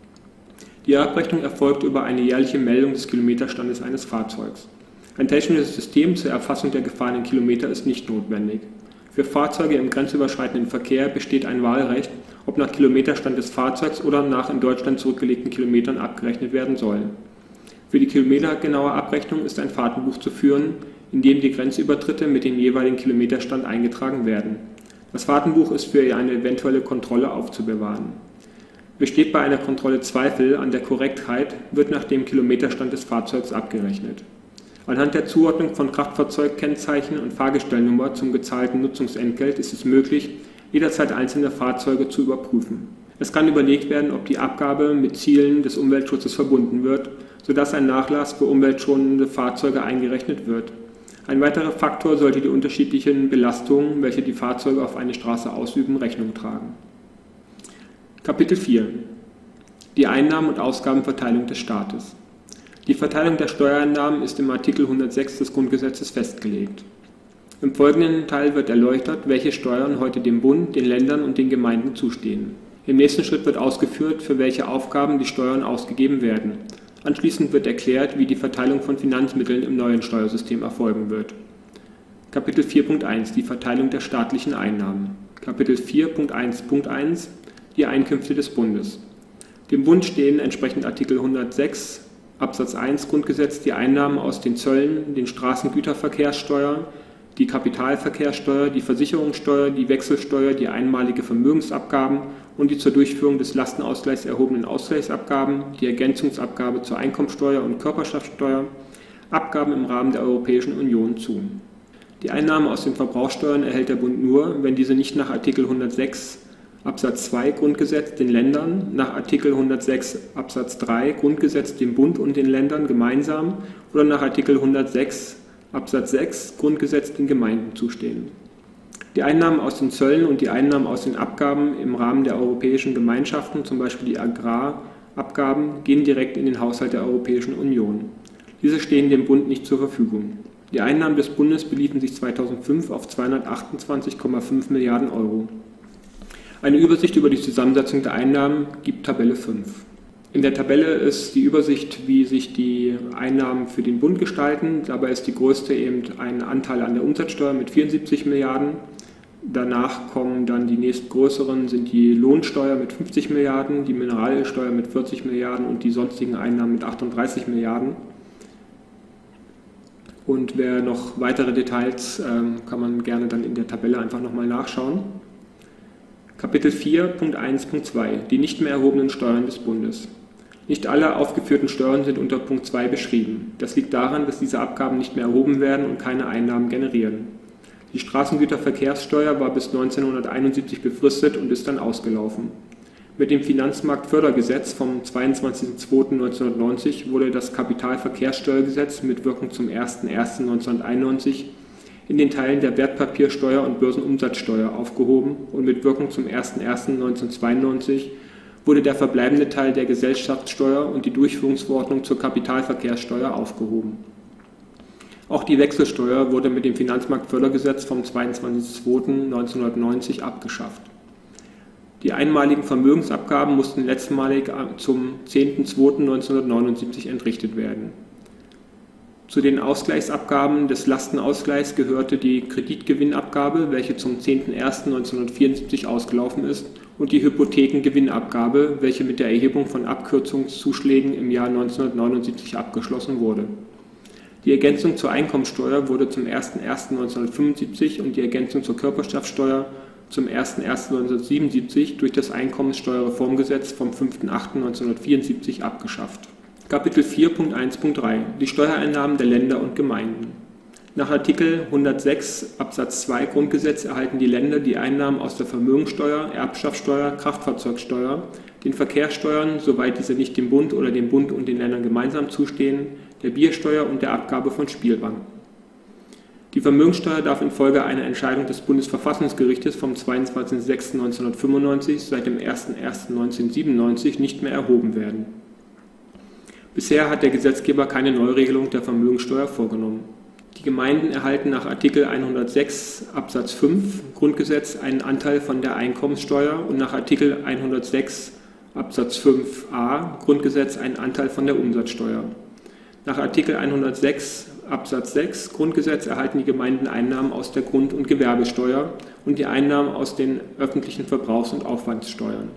Die Abrechnung erfolgt über eine jährliche Meldung des Kilometerstandes eines Fahrzeugs. Ein technisches System zur Erfassung der gefahrenen Kilometer ist nicht notwendig. Für Fahrzeuge im grenzüberschreitenden Verkehr besteht ein Wahlrecht, ob nach Kilometerstand des Fahrzeugs oder nach in Deutschland zurückgelegten Kilometern abgerechnet werden soll. Für die kilometergenaue Abrechnung ist ein Fahrtenbuch zu führen, in dem die Grenzübertritte mit dem jeweiligen Kilometerstand eingetragen werden. Das Fahrtenbuch ist für eine eventuelle Kontrolle aufzubewahren. Besteht bei einer Kontrolle Zweifel an der Korrektheit, wird nach dem Kilometerstand des Fahrzeugs abgerechnet. Anhand der Zuordnung von Kraftfahrzeugkennzeichen und Fahrgestellnummer zum gezahlten Nutzungsentgelt ist es möglich, jederzeit einzelne Fahrzeuge zu überprüfen. Es kann überlegt werden, ob die Abgabe mit Zielen des Umweltschutzes verbunden wird, sodass ein Nachlass für umweltschonende Fahrzeuge eingerechnet wird. Ein weiterer Faktor sollte die unterschiedlichen Belastungen, welche die Fahrzeuge auf eine Straße ausüben, Rechnung tragen. Kapitel 4 Die Einnahmen- und Ausgabenverteilung des Staates. Die Verteilung der Steuereinnahmen ist im Artikel 106 des Grundgesetzes festgelegt. Im folgenden Teil wird erläutert, welche Steuern heute dem Bund, den Ländern und den Gemeinden zustehen. Im nächsten Schritt wird ausgeführt, für welche Aufgaben die Steuern ausgegeben werden. Anschließend wird erklärt, wie die Verteilung von Finanzmitteln im neuen Steuersystem erfolgen wird. Kapitel 4.1 Die Verteilung der staatlichen Einnahmen. Kapitel 4.1.1 Die Einkünfte des Bundes. Dem Bund stehen entsprechend Artikel 106 Absatz 1 Grundgesetz die Einnahmen aus den Zöllen, den Straßengüterverkehrssteuer, die Kapitalverkehrssteuer, die Versicherungssteuer, die Wechselsteuer, die einmalige Vermögensabgaben und die zur Durchführung des Lastenausgleichs erhobenen Ausgleichsabgaben, die Ergänzungsabgabe zur Einkommensteuer und Körperschaftsteuer, Abgaben im Rahmen der Europäischen Union zu. Die Einnahmen aus den Verbrauchssteuern erhält der Bund nur, wenn diese nicht nach Artikel 106 Absatz 2 Grundgesetz den Ländern, nach Artikel 106 Absatz 3 Grundgesetz dem Bund und den Ländern gemeinsam oder nach Artikel 106 Absatz 6 Grundgesetz den Gemeinden zustehen. Die Einnahmen aus den Zöllen und die Einnahmen aus den Abgaben im Rahmen der europäischen Gemeinschaften, zum Beispiel die Agrarabgaben, gehen direkt in den Haushalt der Europäischen Union. Diese stehen dem Bund nicht zur Verfügung. Die Einnahmen des Bundes beliefen sich 2005 auf 228,5 Milliarden Euro. Eine Übersicht über die Zusammensetzung der Einnahmen gibt Tabelle 5. In der Tabelle ist die Übersicht, wie sich die Einnahmen für den Bund gestalten. Dabei ist die größte eben ein Anteil an der Umsatzsteuer mit 74 Milliarden. Danach kommen dann die nächstgrößeren, sind die Lohnsteuer mit 50 Milliarden, die Mineralölsteuer mit 40 Milliarden und die sonstigen Einnahmen mit 38 Milliarden. Und wer noch weitere Details, kann man gerne dann in der Tabelle einfach nochmal nachschauen. Kapitel 4, Punkt 1, Punkt 2, die nicht mehr erhobenen Steuern des Bundes. Nicht alle aufgeführten Steuern sind unter Punkt 2 beschrieben. Das liegt daran, dass diese Abgaben nicht mehr erhoben werden und keine Einnahmen generieren. Die Straßengüterverkehrssteuer war bis 1971 befristet und ist dann ausgelaufen. Mit dem Finanzmarktfördergesetz vom 22.02.1990 wurde das Kapitalverkehrssteuergesetz mit Wirkung zum 01.01.1991 in den Teilen der Wertpapiersteuer und Börsenumsatzsteuer aufgehoben und mit Wirkung zum 01.01.1992 wurde der verbleibende Teil der Gesellschaftssteuer und die Durchführungsverordnung zur Kapitalverkehrssteuer aufgehoben. Auch die Wechselsteuer wurde mit dem Finanzmarktfördergesetz vom 22.02.1990 abgeschafft. Die einmaligen Vermögensabgaben mussten letztmalig zum 10.02.1979 entrichtet werden. Zu den Ausgleichsabgaben des Lastenausgleichs gehörte die Kreditgewinnabgabe, welche zum 10.01.1974 ausgelaufen ist, und die Hypothekengewinnabgabe, welche mit der Erhebung von Abkürzungszuschlägen im Jahr 1979 abgeschlossen wurde. Die Ergänzung zur Einkommensteuer wurde zum 01.01.1975 und die Ergänzung zur Körperschaftsteuer zum 01.01.1977 durch das Einkommenssteuerreformgesetz vom 5.08.1974 abgeschafft. Kapitel 4.1.3 Die Steuereinnahmen der Länder und Gemeinden. Nach Artikel 106 Absatz 2 Grundgesetz erhalten die Länder die Einnahmen aus der Vermögensteuer, Erbschaftssteuer, Kraftfahrzeugsteuer, den Verkehrssteuern, soweit diese nicht dem Bund oder dem Bund und den Ländern gemeinsam zustehen, der Biersteuer und der Abgabe von Spielbanken. Die Vermögensteuer darf infolge einer Entscheidung des Bundesverfassungsgerichtes vom 22.06.1995 seit dem 01.01.1997 nicht mehr erhoben werden. Bisher hat der Gesetzgeber keine Neuregelung der Vermögensteuer vorgenommen. Die Gemeinden erhalten nach Artikel 106 Absatz 5 Grundgesetz einen Anteil von der Einkommenssteuer und nach Artikel 106 Absatz 5a Grundgesetz einen Anteil von der Umsatzsteuer. Nach Artikel 106 Absatz 6 Grundgesetz erhalten die Gemeinden Einnahmen aus der Grund- und Gewerbesteuer und die Einnahmen aus den öffentlichen Verbrauchs- und Aufwandssteuern.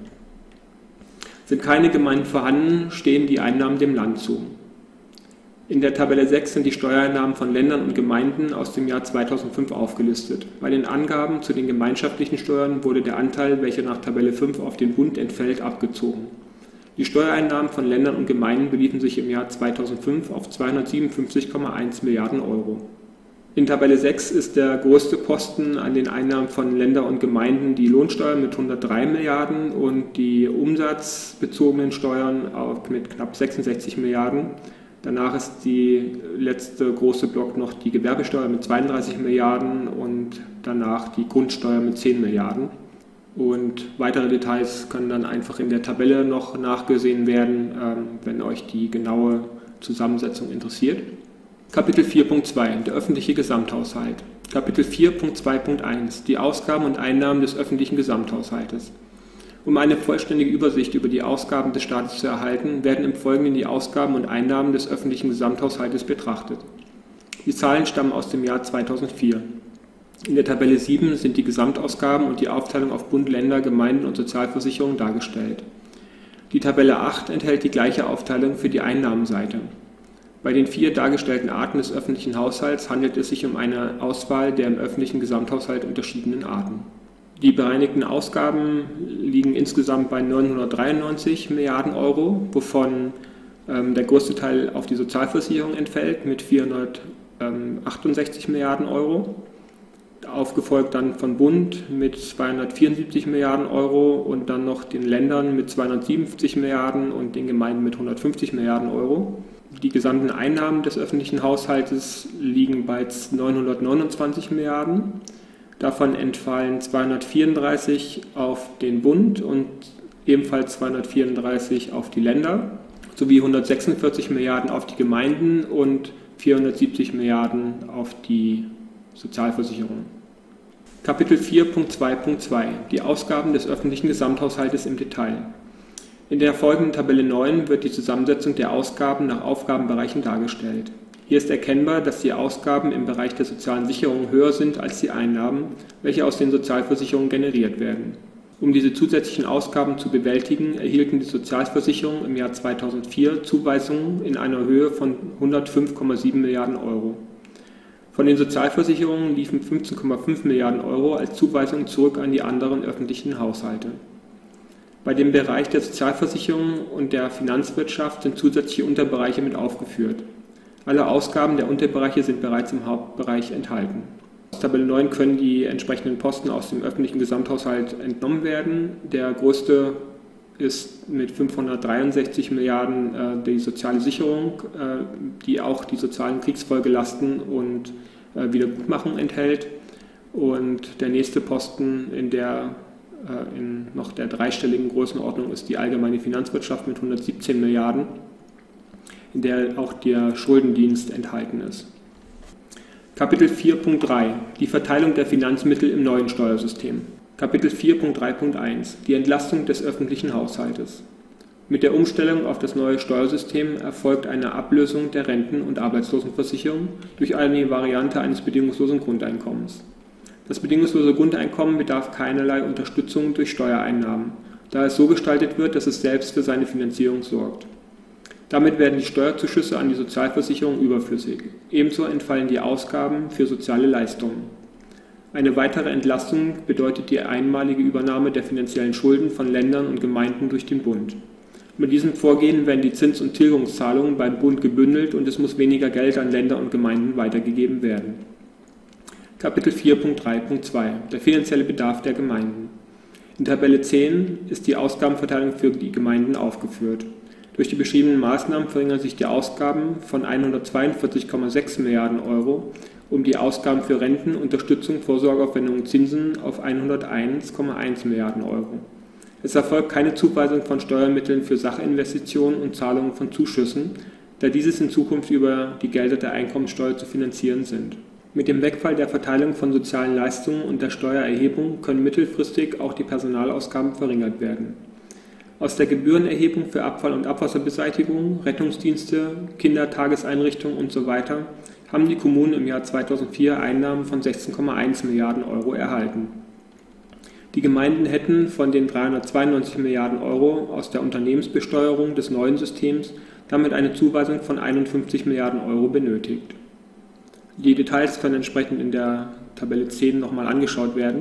Sind keine Gemeinden vorhanden, stehen die Einnahmen dem Land zu. In der Tabelle 6 sind die Steuereinnahmen von Ländern und Gemeinden aus dem Jahr 2005 aufgelistet. Bei den Angaben zu den gemeinschaftlichen Steuern wurde der Anteil, welcher nach Tabelle 5 auf den Bund entfällt, abgezogen. Die Steuereinnahmen von Ländern und Gemeinden beliefen sich im Jahr 2005 auf 257,1 Milliarden Euro. In Tabelle 6 ist der größte Posten an den Einnahmen von Ländern und Gemeinden die Lohnsteuer mit 103 Milliarden und die umsatzbezogenen Steuern mit knapp 66 Milliarden. Danach ist die letzte große Block noch die Gewerbesteuer mit 32 Milliarden und danach die Grundsteuer mit 10 Milliarden. Und weitere Details können dann einfach in der Tabelle noch nachgesehen werden, wenn euch die genaue Zusammensetzung interessiert. Kapitel 4.2 Der öffentliche Gesamthaushalt. Kapitel 4.2.1 Die Ausgaben und Einnahmen des öffentlichen Gesamthaushaltes. Um eine vollständige Übersicht über die Ausgaben des Staates zu erhalten, werden im Folgenden die Ausgaben und Einnahmen des öffentlichen Gesamthaushaltes betrachtet. Die Zahlen stammen aus dem Jahr 2004. In der Tabelle 7 sind die Gesamtausgaben und die Aufteilung auf Bund, Länder, Gemeinden und Sozialversicherungen dargestellt. Die Tabelle 8 enthält die gleiche Aufteilung für die Einnahmenseite. Bei den 4 dargestellten Arten des öffentlichen Haushalts handelt es sich um eine Auswahl der im öffentlichen Gesamthaushalt unterschiedenen Arten. Die bereinigten Ausgaben liegen insgesamt bei 993 Milliarden Euro, wovon der größte Teil auf die Sozialversicherung entfällt mit 468 Milliarden Euro. Aufgefolgt dann von Bund mit 274 Milliarden Euro und dann noch den Ländern mit 257 Milliarden und den Gemeinden mit 150 Milliarden Euro. Die gesamten Einnahmen des öffentlichen Haushaltes liegen bei 929 Milliarden. Davon entfallen 234 auf den Bund und ebenfalls 234 auf die Länder sowie 146 Milliarden auf die Gemeinden und 470 Milliarden auf die Sozialversicherung. Kapitel 4.2.2 Die Ausgaben des öffentlichen Gesamthaushaltes im Detail. In der folgenden Tabelle 9 wird die Zusammensetzung der Ausgaben nach Aufgabenbereichen dargestellt. Hier ist erkennbar, dass die Ausgaben im Bereich der sozialen Sicherung höher sind als die Einnahmen, welche aus den Sozialversicherungen generiert werden. Um diese zusätzlichen Ausgaben zu bewältigen, erhielten die Sozialversicherungen im Jahr 2004 Zuweisungen in einer Höhe von 105,7 Milliarden Euro. Von den Sozialversicherungen liefen 15,5 Milliarden Euro als Zuweisung zurück an die anderen öffentlichen Haushalte. Bei dem Bereich der Sozialversicherungen und der Finanzwirtschaft sind zusätzliche Unterbereiche mit aufgeführt. Alle Ausgaben der Unterbereiche sind bereits im Hauptbereich enthalten. Aus Tabelle 9 können die entsprechenden Posten aus dem öffentlichen Gesamthaushalt entnommen werden. Der größte ist mit 563 Milliarden die soziale Sicherung, die auch die sozialen Kriegsfolgelasten und Wiedergutmachung enthält. Und der nächste Posten in noch der dreistelligen Größenordnung ist die allgemeine Finanzwirtschaft mit 117 Milliarden, in der auch der Schuldendienst enthalten ist. Kapitel 4.3 Die Verteilung der Finanzmittel im neuen Steuersystem. Kapitel 4.3.1 Die Entlastung des öffentlichen Haushaltes. Mit der Umstellung auf das neue Steuersystem erfolgt eine Ablösung der Renten- und Arbeitslosenversicherung durch eine Variante eines bedingungslosen Grundeinkommens. Das bedingungslose Grundeinkommen bedarf keinerlei Unterstützung durch Steuereinnahmen, da es so gestaltet wird, dass es selbst für seine Finanzierung sorgt. Damit werden die Steuerzuschüsse an die Sozialversicherung überflüssig. Ebenso entfallen die Ausgaben für soziale Leistungen. Eine weitere Entlastung bedeutet die einmalige Übernahme der finanziellen Schulden von Ländern und Gemeinden durch den Bund. Mit diesem Vorgehen werden die Zins- und Tilgungszahlungen beim Bund gebündelt und es muss weniger Geld an Länder und Gemeinden weitergegeben werden. Kapitel 4.3.2 Der finanzielle Bedarf der Gemeinden. In Tabelle 10 ist die Ausgabenverteilung für die Gemeinden aufgeführt. Durch die beschriebenen Maßnahmen verringern sich die Ausgaben von 142,6 Milliarden Euro um die Ausgaben für Renten, Unterstützung, Vorsorgeaufwendungen und Zinsen auf 101,1 Milliarden Euro. Es erfolgt keine Zuweisung von Steuermitteln für Sachinvestitionen und Zahlungen von Zuschüssen, da dieses in Zukunft über die Gelder der Einkommensteuer zu finanzieren sind. Mit dem Wegfall der Verteilung von sozialen Leistungen und der Steuererhebung können mittelfristig auch die Personalausgaben verringert werden. Aus der Gebührenerhebung für Abfall- und Abwasserbeseitigung, Rettungsdienste, Kindertageseinrichtungen usw. haben die Kommunen im Jahr 2004 Einnahmen von 16,1 Milliarden Euro erhalten. Die Gemeinden hätten von den 392 Milliarden Euro aus der Unternehmensbesteuerung des neuen Systems damit eine Zuweisung von 51 Milliarden Euro benötigt. Die Details können entsprechend in der Tabelle 10 nochmal angeschaut werden.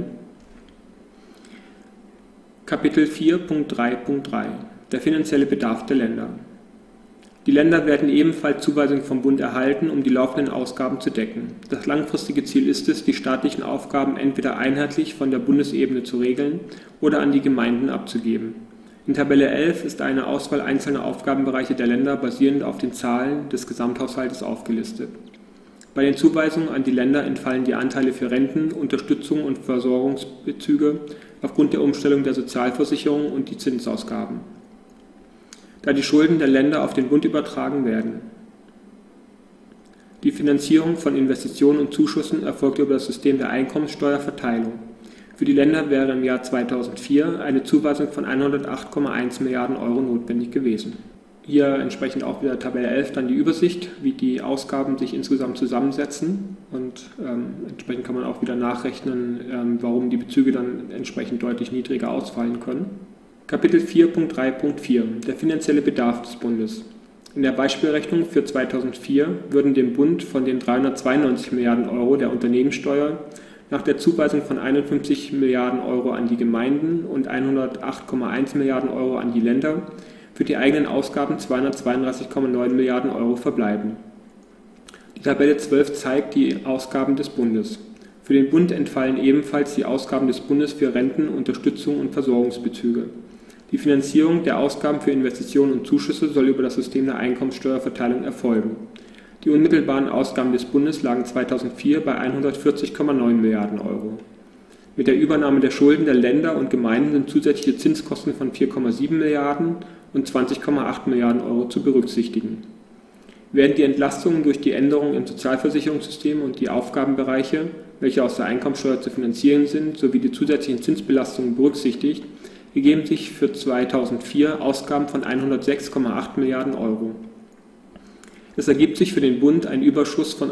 Kapitel 4.3.3 Der finanzielle Bedarf der Länder. Die Länder werden ebenfalls Zuweisungen vom Bund erhalten, um die laufenden Ausgaben zu decken. Das langfristige Ziel ist es, die staatlichen Aufgaben entweder einheitlich von der Bundesebene zu regeln oder an die Gemeinden abzugeben. In Tabelle 11 ist eine Auswahl einzelner Aufgabenbereiche der Länder basierend auf den Zahlen des Gesamthaushaltes aufgelistet. Bei den Zuweisungen an die Länder entfallen die Anteile für Renten, Unterstützung und Versorgungsbezüge aufgrund der Umstellung der Sozialversicherung und die Zinsausgaben, da die Schulden der Länder auf den Bund übertragen werden. Die Finanzierung von Investitionen und Zuschüssen erfolgt über das System der Einkommensteuerverteilung. Für die Länder wäre im Jahr 2004 eine Zuweisung von 108,1 Milliarden Euro notwendig gewesen. Hier entsprechend auch wieder Tabelle 11 dann die Übersicht, wie die Ausgaben sich insgesamt zusammensetzen und entsprechend kann man auch wieder nachrechnen, warum die Bezüge dann entsprechend deutlich niedriger ausfallen können. Kapitel 4.3.4 Der finanzielle Bedarf des Bundes. In der Beispielrechnung für 2004 würden dem Bund von den 392 Milliarden Euro der Unternehmenssteuer nach der Zuweisung von 51 Milliarden Euro an die Gemeinden und 108,1 Milliarden Euro an die Länder für die eigenen Ausgaben 232,9 Milliarden Euro verbleiben. Die Tabelle 12 zeigt die Ausgaben des Bundes. Für den Bund entfallen ebenfalls die Ausgaben des Bundes für Renten, Unterstützung und Versorgungsbezüge. Die Finanzierung der Ausgaben für Investitionen und Zuschüsse soll über das System der Einkommensteuerverteilung erfolgen. Die unmittelbaren Ausgaben des Bundes lagen 2004 bei 140,9 Milliarden Euro. Mit der Übernahme der Schulden der Länder und Gemeinden sind zusätzliche Zinskosten von 4,7 Milliarden und 20,8 Milliarden Euro zu berücksichtigen. Werden die Entlastungen durch die Änderungen im Sozialversicherungssystem und die Aufgabenbereiche, welche aus der Einkommensteuer zu finanzieren sind, sowie die zusätzlichen Zinsbelastungen berücksichtigt, ergeben sich für 2004 Ausgaben von 106,8 Milliarden Euro. Es ergibt sich für den Bund ein Überschuss von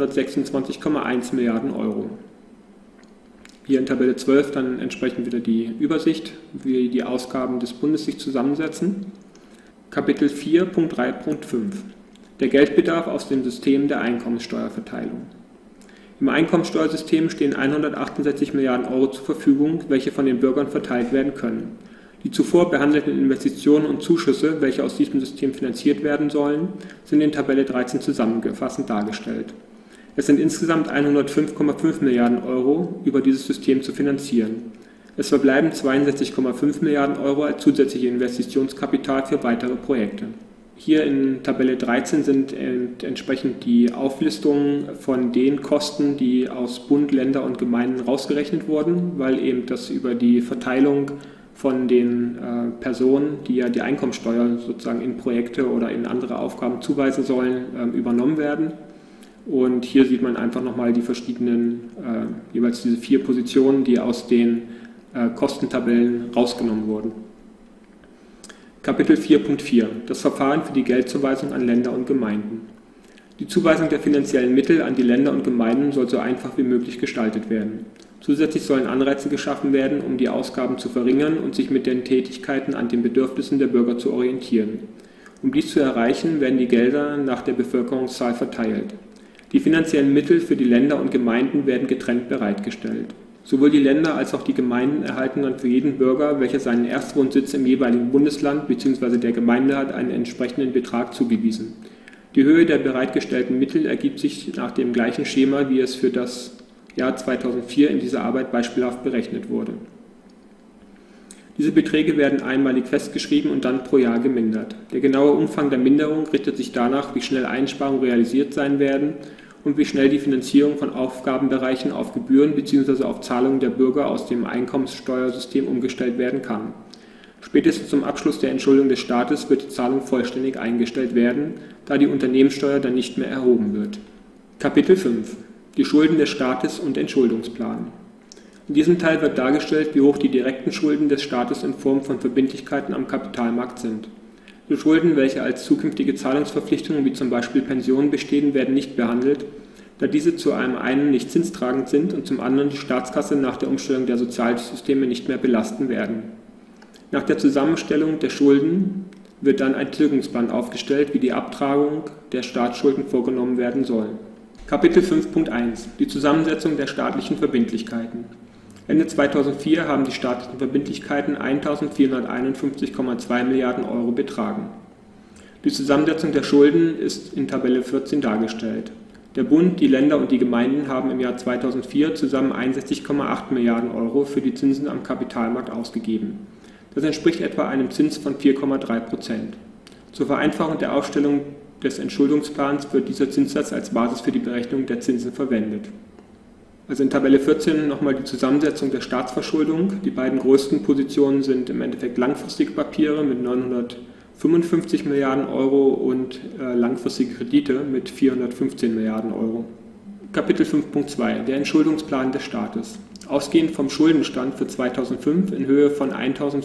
126,1 Milliarden Euro. Hier in Tabelle 12 dann entsprechend wieder die Übersicht, wie die Ausgaben des Bundes sich zusammensetzen. Kapitel 4, Punkt 3, Punkt 5. Der Geldbedarf aus dem System der Einkommenssteuerverteilung. Im Einkommenssteuersystem stehen 168 Milliarden Euro zur Verfügung, welche von den Bürgern verteilt werden können. Die zuvor behandelten Investitionen und Zuschüsse, welche aus diesem System finanziert werden sollen, sind in Tabelle 13 zusammengefasst dargestellt. Es sind insgesamt 105,5 Milliarden Euro über dieses System zu finanzieren. Es verbleiben 62,5 Milliarden Euro als zusätzliche Investitionskapital für weitere Projekte. Hier in Tabelle 13 sind entsprechend die Auflistungen von den Kosten, die aus Bund, Länder und Gemeinden rausgerechnet wurden, weil eben das über die Verteilung von den Personen, die ja die Einkommensteuer sozusagen in Projekte oder in andere Aufgaben zuweisen sollen, übernommen werden. Und hier sieht man einfach nochmal die verschiedenen, jeweils diese 4 Positionen, die aus den Kostentabellen rausgenommen wurden. Kapitel 4.4 Das Verfahren für die Geldzuweisung an Länder und Gemeinden. Die Zuweisung der finanziellen Mittel an die Länder und Gemeinden soll so einfach wie möglich gestaltet werden. Zusätzlich sollen Anreize geschaffen werden, um die Ausgaben zu verringern und sich mit den Tätigkeiten an den Bedürfnissen der Bürger zu orientieren. Um dies zu erreichen, werden die Gelder nach der Bevölkerungszahl verteilt. Die finanziellen Mittel für die Länder und Gemeinden werden getrennt bereitgestellt. Sowohl die Länder als auch die Gemeinden erhalten dann für jeden Bürger, welcher seinen Erstwohnsitz im jeweiligen Bundesland bzw. der Gemeinde hat, einen entsprechenden Betrag zugewiesen. Die Höhe der bereitgestellten Mittel ergibt sich nach dem gleichen Schema, wie es für das Jahr 2004 in dieser Arbeit beispielhaft berechnet wurde. Diese Beträge werden einmalig festgeschrieben und dann pro Jahr gemindert. Der genaue Umfang der Minderung richtet sich danach, wie schnell Einsparungen realisiert sein werden und wie schnell die Finanzierung von Aufgabenbereichen auf Gebühren bzw. auf Zahlungen der Bürger aus dem Einkommenssteuersystem umgestellt werden kann. Spätestens zum Abschluss der Entschuldung des Staates wird die Zahlung vollständig eingestellt werden, da die Unternehmenssteuer dann nicht mehr erhoben wird. Kapitel 5 Die Schulden des Staates und Entschuldungsplan. In diesem Teil wird dargestellt, wie hoch die direkten Schulden des Staates in Form von Verbindlichkeiten am Kapitalmarkt sind. Die Schulden, welche als zukünftige Zahlungsverpflichtungen wie zum Beispiel Pensionen bestehen, werden nicht behandelt, da diese zu einem einen nicht zinstragend sind und zum anderen die Staatskasse nach der Umstellung der Sozialsysteme nicht mehr belasten werden. Nach der Zusammenstellung der Schulden wird dann ein Tilgungsplan aufgestellt, wie die Abtragung der Staatsschulden vorgenommen werden soll. Kapitel 5.1 Die Zusammensetzung der staatlichen Verbindlichkeiten. Ende 2004 haben die staatlichen Verbindlichkeiten 1.451,2 Milliarden Euro betragen. Die Zusammensetzung der Schulden ist in Tabelle 14 dargestellt. Der Bund, die Länder und die Gemeinden haben im Jahr 2004 zusammen 61,8 Milliarden Euro für die Zinsen am Kapitalmarkt ausgegeben. Das entspricht etwa einem Zins von 4,3%. Zur Vereinfachung der Aufstellung des Entschuldungsplans wird dieser Zinssatz als Basis für die Berechnung der Zinsen verwendet. Also in Tabelle 14 nochmal die Zusammensetzung der Staatsverschuldung. Die beiden größten Positionen sind im Endeffekt langfristige Papiere mit 955 Milliarden Euro und langfristige Kredite mit 415 Milliarden Euro. Kapitel 5.2 Der Entschuldungsplan des Staates. Ausgehend vom Schuldenstand für 2005 in Höhe von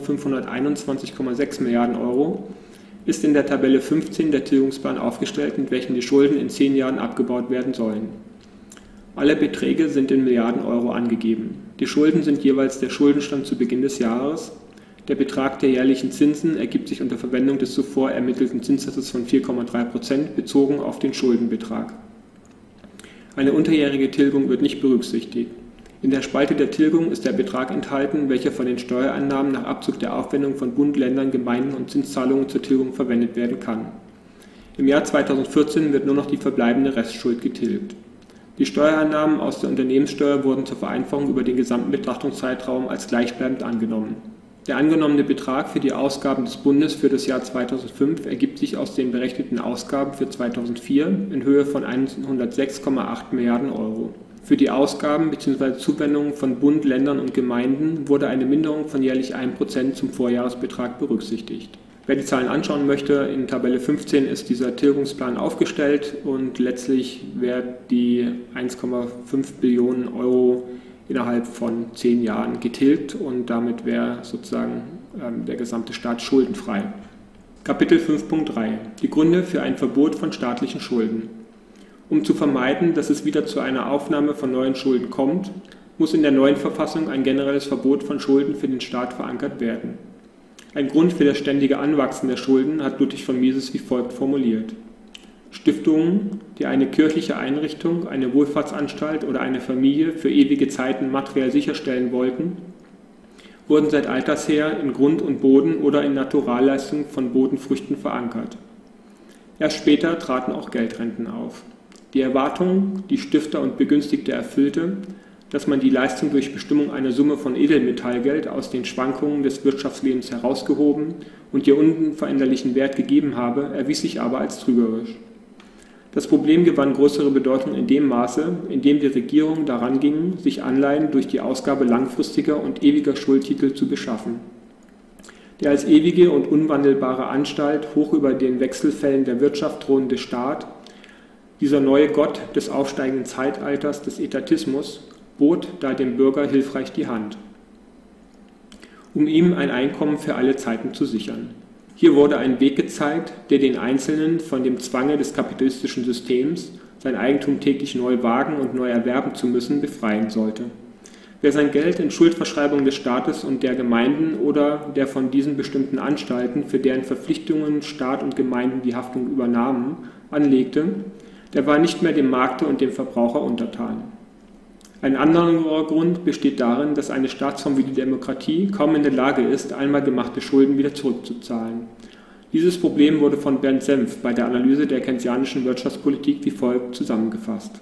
1.521,6 Milliarden Euro ist in der Tabelle 15 der Tilgungsplan aufgestellt, mit welchem die Schulden in 10 Jahren abgebaut werden sollen. Alle Beträge sind in Milliarden Euro angegeben. Die Schulden sind jeweils der Schuldenstand zu Beginn des Jahres. Der Betrag der jährlichen Zinsen ergibt sich unter Verwendung des zuvor ermittelten Zinssatzes von 4,3% bezogen auf den Schuldenbetrag. Eine unterjährige Tilgung wird nicht berücksichtigt. In der Spalte der Tilgung ist der Betrag enthalten, welcher von den Steuereinnahmen nach Abzug der Aufwendung von Bund, Ländern, Gemeinden und Zinszahlungen zur Tilgung verwendet werden kann. Im Jahr 2014 wird nur noch die verbleibende Restschuld getilgt. Die Steuereinnahmen aus der Unternehmenssteuer wurden zur Vereinfachung über den gesamten Betrachtungszeitraum als gleichbleibend angenommen. Der angenommene Betrag für die Ausgaben des Bundes für das Jahr 2005 ergibt sich aus den berechneten Ausgaben für 2004 in Höhe von 106,8 Milliarden Euro. Für die Ausgaben bzw. Zuwendungen von Bund, Ländern und Gemeinden wurde eine Minderung von jährlich 1% zum Vorjahresbetrag berücksichtigt. Wer die Zahlen anschauen möchte, in Tabelle 15 ist dieser Tilgungsplan aufgestellt und letztlich werden die 1,5 Billionen Euro innerhalb von 10 Jahren getilgt und damit wäre sozusagen der gesamte Staat schuldenfrei. Kapitel 5.3 Die Gründe für ein Verbot von staatlichen Schulden. Um zu vermeiden, dass es wieder zu einer Aufnahme von neuen Schulden kommt, muss in der neuen Verfassung ein generelles Verbot von Schulden für den Staat verankert werden. Ein Grund für das ständige Anwachsen der Schulden hat Ludwig von Mises wie folgt formuliert: Stiftungen, die eine kirchliche Einrichtung, eine Wohlfahrtsanstalt oder eine Familie für ewige Zeiten materiell sicherstellen wollten, wurden seit alters her in Grund und Boden oder in Naturalleistungen von Bodenfrüchten verankert. Erst später traten auch Geldrenten auf. Die Erwartung, die Stifter und Begünstigte erfüllte, dass man die Leistung durch Bestimmung einer Summe von Edelmetallgeld aus den Schwankungen des Wirtschaftslebens herausgehoben und ihr unveränderlichen Wert gegeben habe, erwies sich aber als trügerisch. Das Problem gewann größere Bedeutung in dem Maße, in dem die Regierungen daran gingen, sich Anleihen durch die Ausgabe langfristiger und ewiger Schuldtitel zu beschaffen. Der als ewige und unwandelbare Anstalt hoch über den Wechselfällen der Wirtschaft thronende Staat, dieser neue Gott des aufsteigenden Zeitalters des Etatismus, bot da dem Bürger hilfreich die Hand, um ihm ein Einkommen für alle Zeiten zu sichern. Hier wurde ein Weg gezeigt, der den Einzelnen von dem Zwange des kapitalistischen Systems, sein Eigentum täglich neu wagen und neu erwerben zu müssen, befreien sollte. Wer sein Geld in Schuldverschreibung des Staates und der Gemeinden oder der von diesen bestimmten Anstalten, für deren Verpflichtungen Staat und Gemeinden die Haftung übernahmen, anlegte, der war nicht mehr dem Markte und dem Verbraucher untertan. Ein anderer Grund besteht darin, dass eine Staatsform wie die Demokratie kaum in der Lage ist, einmal gemachte Schulden wieder zurückzuzahlen. Dieses Problem wurde von Bernd Senf bei der Analyse der keynesianischen Wirtschaftspolitik wie folgt zusammengefasst: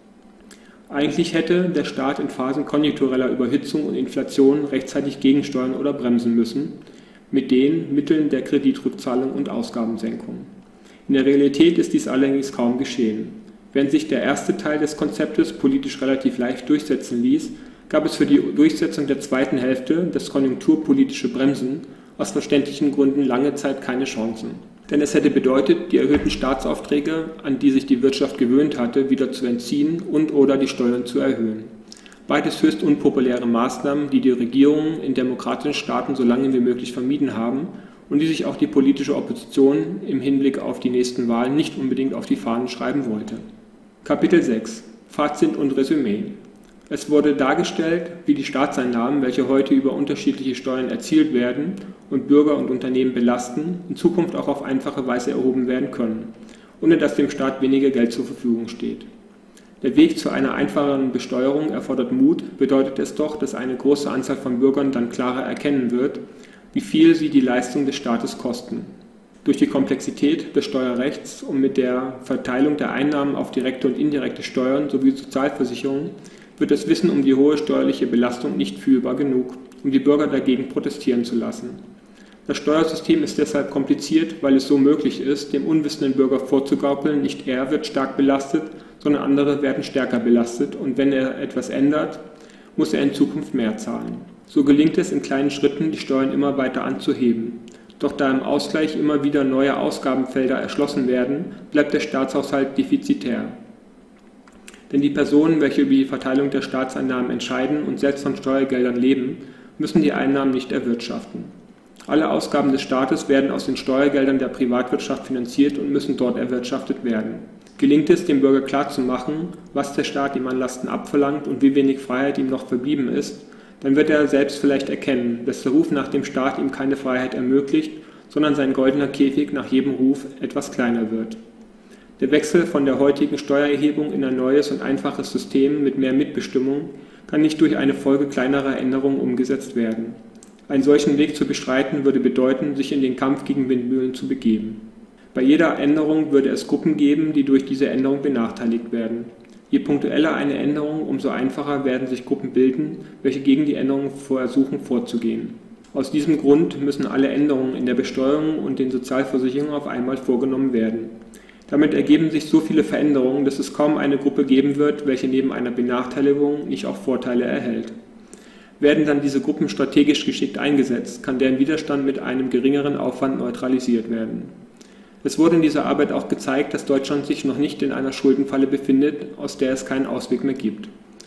Eigentlich hätte der Staat in Phasen konjunktureller Überhitzung und Inflation rechtzeitig gegensteuern oder bremsen müssen, mit den Mitteln der Kreditrückzahlung und Ausgabensenkung. In der Realität ist dies allerdings kaum geschehen. Während sich der erste Teil des Konzeptes politisch relativ leicht durchsetzen ließ, gab es für die Durchsetzung der zweiten Hälfte, das konjunkturpolitische Bremsen, aus verständlichen Gründen lange Zeit keine Chancen. Denn es hätte bedeutet, die erhöhten Staatsaufträge, an die sich die Wirtschaft gewöhnt hatte, wieder zu entziehen und/oder die Steuern zu erhöhen. Beides höchst unpopuläre Maßnahmen, die die Regierungen in demokratischen Staaten so lange wie möglich vermieden haben und die sich auch die politische Opposition im Hinblick auf die nächsten Wahlen nicht unbedingt auf die Fahnen schreiben wollte. Kapitel 6 Fazit und Resümee. Es wurde dargestellt, wie die Staatseinnahmen, welche heute über unterschiedliche Steuern erzielt werden und Bürger und Unternehmen belasten, in Zukunft auch auf einfache Weise erhoben werden können, ohne dass dem Staat weniger Geld zur Verfügung steht. Der Weg zu einer einfacheren Besteuerung erfordert Mut, bedeutet es doch, dass eine große Anzahl von Bürgern dann klarer erkennen wird, wie viel sie die Leistung des Staates kosten. Durch die Komplexität des Steuerrechts und mit der Verteilung der Einnahmen auf direkte und indirekte Steuern sowie Sozialversicherungen wird das Wissen um die hohe steuerliche Belastung nicht fühlbar genug, um die Bürger dagegen protestieren zu lassen. Das Steuersystem ist deshalb kompliziert, weil es so möglich ist, dem unwissenden Bürger vorzugaukeln, nicht er wird stark belastet, sondern andere werden stärker belastet und wenn er etwas ändert, muss er in Zukunft mehr zahlen. So gelingt es in kleinen Schritten, die Steuern immer weiter anzuheben. Doch da im Ausgleich immer wieder neue Ausgabenfelder erschlossen werden, bleibt der Staatshaushalt defizitär. Denn die Personen, welche über die Verteilung der Staatseinnahmen entscheiden und selbst von Steuergeldern leben, müssen die Einnahmen nicht erwirtschaften. Alle Ausgaben des Staates werden aus den Steuergeldern der Privatwirtschaft finanziert und müssen dort erwirtschaftet werden. Gelingt es, dem Bürger klarzumachen, was der Staat ihm an Lasten abverlangt und wie wenig Freiheit ihm noch verblieben ist, dann wird er selbst vielleicht erkennen, dass der Ruf nach dem Staat ihm keine Freiheit ermöglicht, sondern sein goldener Käfig nach jedem Ruf etwas kleiner wird. Der Wechsel von der heutigen Steuererhebung in ein neues und einfaches System mit mehr Mitbestimmung kann nicht durch eine Folge kleinerer Änderungen umgesetzt werden. Einen solchen Weg zu bestreiten würde bedeuten, sich in den Kampf gegen Windmühlen zu begeben. Bei jeder Änderung würde es Gruppen geben, die durch diese Änderung benachteiligt werden. Je punktueller eine Änderung, umso einfacher werden sich Gruppen bilden, welche gegen die Änderung versuchen vorzugehen. Aus diesem Grund müssen alle Änderungen in der Besteuerung und den Sozialversicherungen auf einmal vorgenommen werden. Damit ergeben sich so viele Veränderungen, dass es kaum eine Gruppe geben wird, welche neben einer Benachteiligung nicht auch Vorteile erhält. Werden dann diese Gruppen strategisch geschickt eingesetzt, kann deren Widerstand mit einem geringeren Aufwand neutralisiert werden. Es wurde in dieser Arbeit auch gezeigt, dass Deutschland sich noch nicht in einer Schuldenfalle befindet, aus der es keinen Ausweg mehr gibt.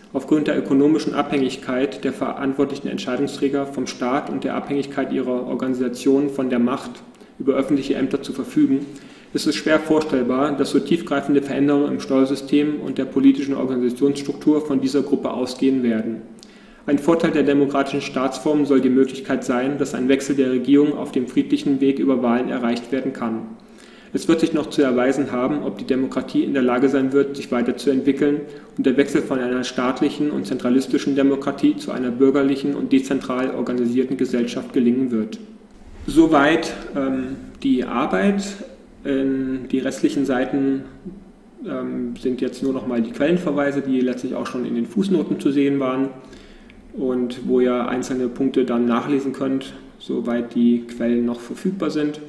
Aufgrund der ökonomischen Abhängigkeit der verantwortlichen Entscheidungsträger vom Staat und der Abhängigkeit ihrer Organisation von der Macht, über öffentliche Ämter zu verfügen, ist es schwer vorstellbar, dass so tiefgreifende Veränderungen im Steuersystem und der politischen Organisationsstruktur von dieser Gruppe ausgehen werden. Ein Vorteil der demokratischen Staatsform soll die Möglichkeit sein, dass ein Wechsel der Regierung auf dem friedlichen Weg über Wahlen erreicht werden kann. Es wird sich noch zu erweisen haben, ob die Demokratie in der Lage sein wird, sich weiterzuentwickeln und der Wechsel von einer staatlichen und zentralistischen Demokratie zu einer bürgerlichen und dezentral organisierten Gesellschaft gelingen wird. Soweit die Arbeit. Die restlichen Seiten sind jetzt nur noch mal die Quellenverweise, die letztlich auch schon in den Fußnoten zu sehen waren und wo ihr einzelne Punkte dann nachlesen könnt, soweit die Quellen noch verfügbar sind.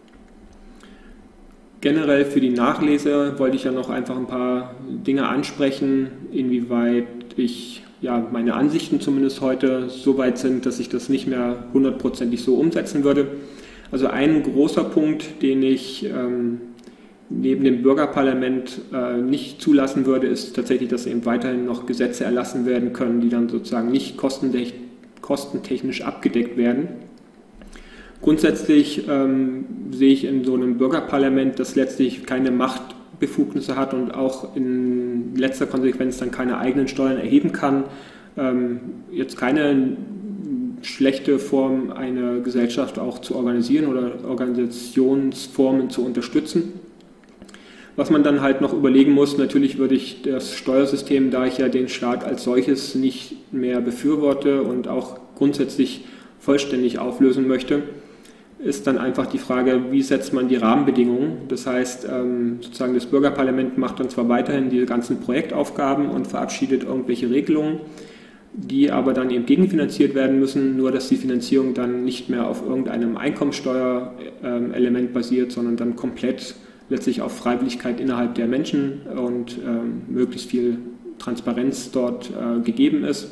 Generell für die Nachlese wollte ich ja noch einfach ein paar Dinge ansprechen, inwieweit meine Ansichten zumindest heute so weit sind, dass ich das nicht mehr hundertprozentig so umsetzen würde. Also ein großer Punkt, den ich neben dem Bürgerparlament nicht zulassen würde, ist tatsächlich, dass eben weiterhin noch Gesetze erlassen werden können, die dann sozusagen nicht kostentechnisch abgedeckt werden. Grundsätzlich sehe ich in so einem Bürgerparlament, das letztlich keine Machtbefugnisse hat und auch in letzter Konsequenz dann keine eigenen Steuern erheben kann, jetzt keine schlechte Form, eine Gesellschaft auch zu organisieren oder Organisationsformen zu unterstützen. Was man dann halt noch überlegen muss, natürlich würde ich das Steuersystem, da ich ja den Staat als solches nicht mehr befürworte und auch grundsätzlich vollständig auflösen möchte, ist dann einfach die Frage, wie setzt man die Rahmenbedingungen. Das heißt, sozusagen das Bürgerparlament macht dann zwar weiterhin diese ganzen Projektaufgaben und verabschiedet irgendwelche Regelungen, die aber dann eben gegenfinanziert werden müssen, nur dass die Finanzierung dann nicht mehr auf irgendeinem Einkommensteuerelement basiert, sondern dann komplett letztlich auf Freiwilligkeit innerhalb der Menschen und möglichst viel Transparenz dort gegeben ist.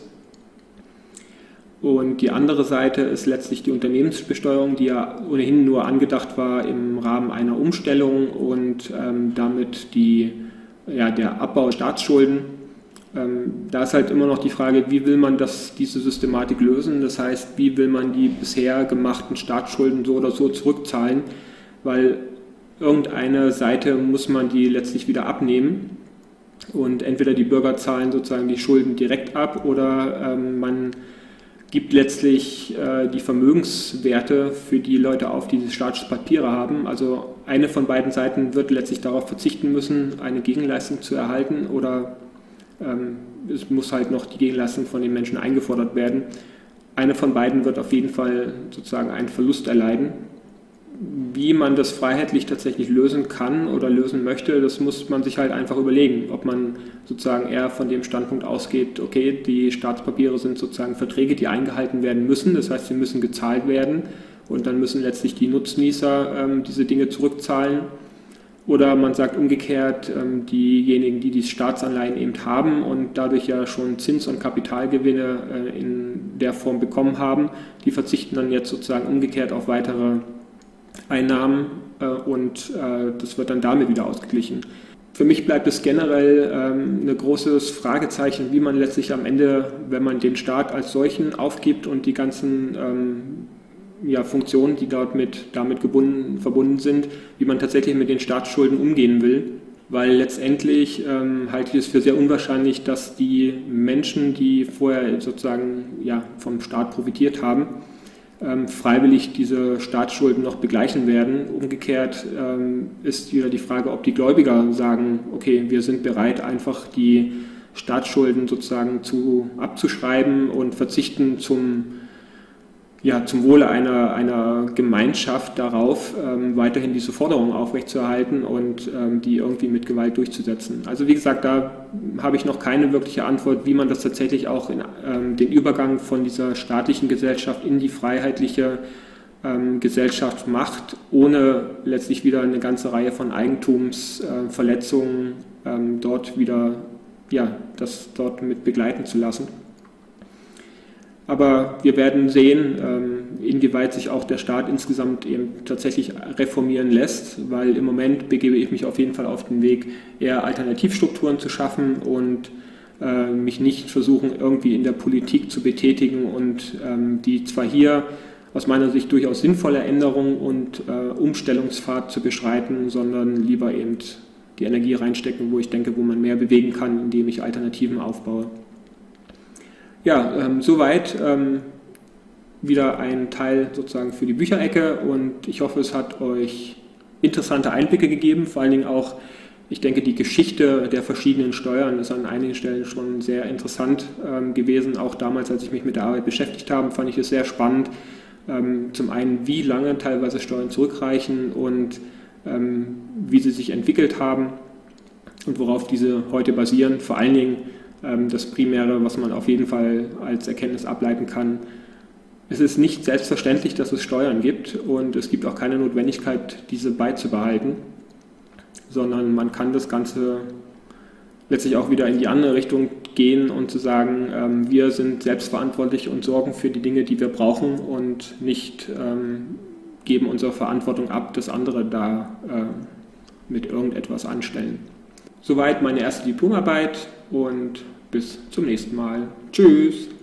Und die andere Seite ist letztlich die Unternehmensbesteuerung, die ja ohnehin nur angedacht war im Rahmen einer Umstellung und damit der Abbau der Staatsschulden. Da ist halt immer noch die Frage, wie will man diese Systematik lösen? Das heißt, wie will man die bisher gemachten Staatsschulden so oder so zurückzahlen? Weil irgendeine Seite muss man die letztlich wieder abnehmen und entweder die Bürger zahlen sozusagen die Schulden direkt ab oder man gibt letztlich die Vermögenswerte für die Leute auf, die diese Staatspapiere haben. Also eine von beiden Seiten wird letztlich darauf verzichten müssen, eine Gegenleistung zu erhalten oder es muss halt noch die Gegenleistung von den Menschen eingefordert werden. Eine von beiden wird auf jeden Fall sozusagen einen Verlust erleiden. Wie man das freiheitlich tatsächlich lösen kann oder lösen möchte, das muss man sich halt einfach überlegen. Ob man sozusagen eher von dem Standpunkt ausgeht, okay, die Staatspapiere sind sozusagen Verträge, die eingehalten werden müssen, das heißt, sie müssen gezahlt werden und dann müssen letztlich die Nutznießer diese Dinge zurückzahlen. Oder man sagt umgekehrt, diejenigen, die die Staatsanleihen eben haben und dadurch ja schon Zins- und Kapitalgewinne in der Form bekommen haben, die verzichten dann jetzt sozusagen umgekehrt auf weitere Einnahmen und das wird dann damit wieder ausgeglichen. Für mich bleibt es generell ein großes Fragezeichen, wie man letztlich am Ende, wenn man den Staat als solchen aufgibt und die ganzen Funktionen, die damit verbunden sind, wie man tatsächlich mit den Staatsschulden umgehen will. Weil letztendlich halte ich es für sehr unwahrscheinlich, dass die Menschen, die vorher sozusagen vom Staat profitiert haben, freiwillig diese Staatsschulden noch begleichen werden. Umgekehrt ist wieder die Frage, ob die Gläubiger sagen, okay, wir sind bereit, einfach die Staatsschulden sozusagen abzuschreiben und verzichten zum Wohle einer Gemeinschaft darauf, weiterhin diese Forderungen aufrechtzuerhalten und die irgendwie mit Gewalt durchzusetzen. Also wie gesagt, da habe ich noch keine wirkliche Antwort, wie man das tatsächlich auch in den Übergang von dieser staatlichen Gesellschaft in die freiheitliche Gesellschaft macht, ohne letztlich wieder eine ganze Reihe von Eigentumsverletzungen das dort mit begleiten zu lassen. Aber wir werden sehen, inwieweit sich auch der Staat insgesamt eben tatsächlich reformieren lässt, weil im Moment begebe ich mich auf jeden Fall auf den Weg, eher Alternativstrukturen zu schaffen und mich nicht versuchen, irgendwie in der Politik zu betätigen und die zwar hier aus meiner Sicht durchaus sinnvolle Änderung und Umstellungspfad zu beschreiten, sondern lieber eben die Energie reinstecken, wo ich denke, wo man mehr bewegen kann, indem ich Alternativen aufbaue. Ja, soweit wieder ein Teil sozusagen für die Bücherecke und ich hoffe, es hat euch interessante Einblicke gegeben, vor allen Dingen auch, ich denke, die Geschichte der verschiedenen Steuern ist an einigen Stellen schon sehr interessant gewesen. Auch damals, als ich mich mit der Arbeit beschäftigt habe, fand ich es sehr spannend. Zum einen, wie lange teilweise Steuern zurückreichen und wie sie sich entwickelt haben und worauf diese heute basieren. Vor allen Dingen das Primäre, was man auf jeden Fall als Erkenntnis ableiten kann. Es ist nicht selbstverständlich, dass es Steuern gibt und es gibt auch keine Notwendigkeit, diese beizubehalten, sondern man kann das Ganze letztlich auch wieder in die andere Richtung gehen und zu sagen, wir sind selbstverantwortlich und sorgen für die Dinge, die wir brauchen und nicht geben unsere Verantwortung ab, dass andere da mit irgendetwas anstellen. Soweit meine erste Diplomarbeit und bis zum nächsten Mal. Tschüss!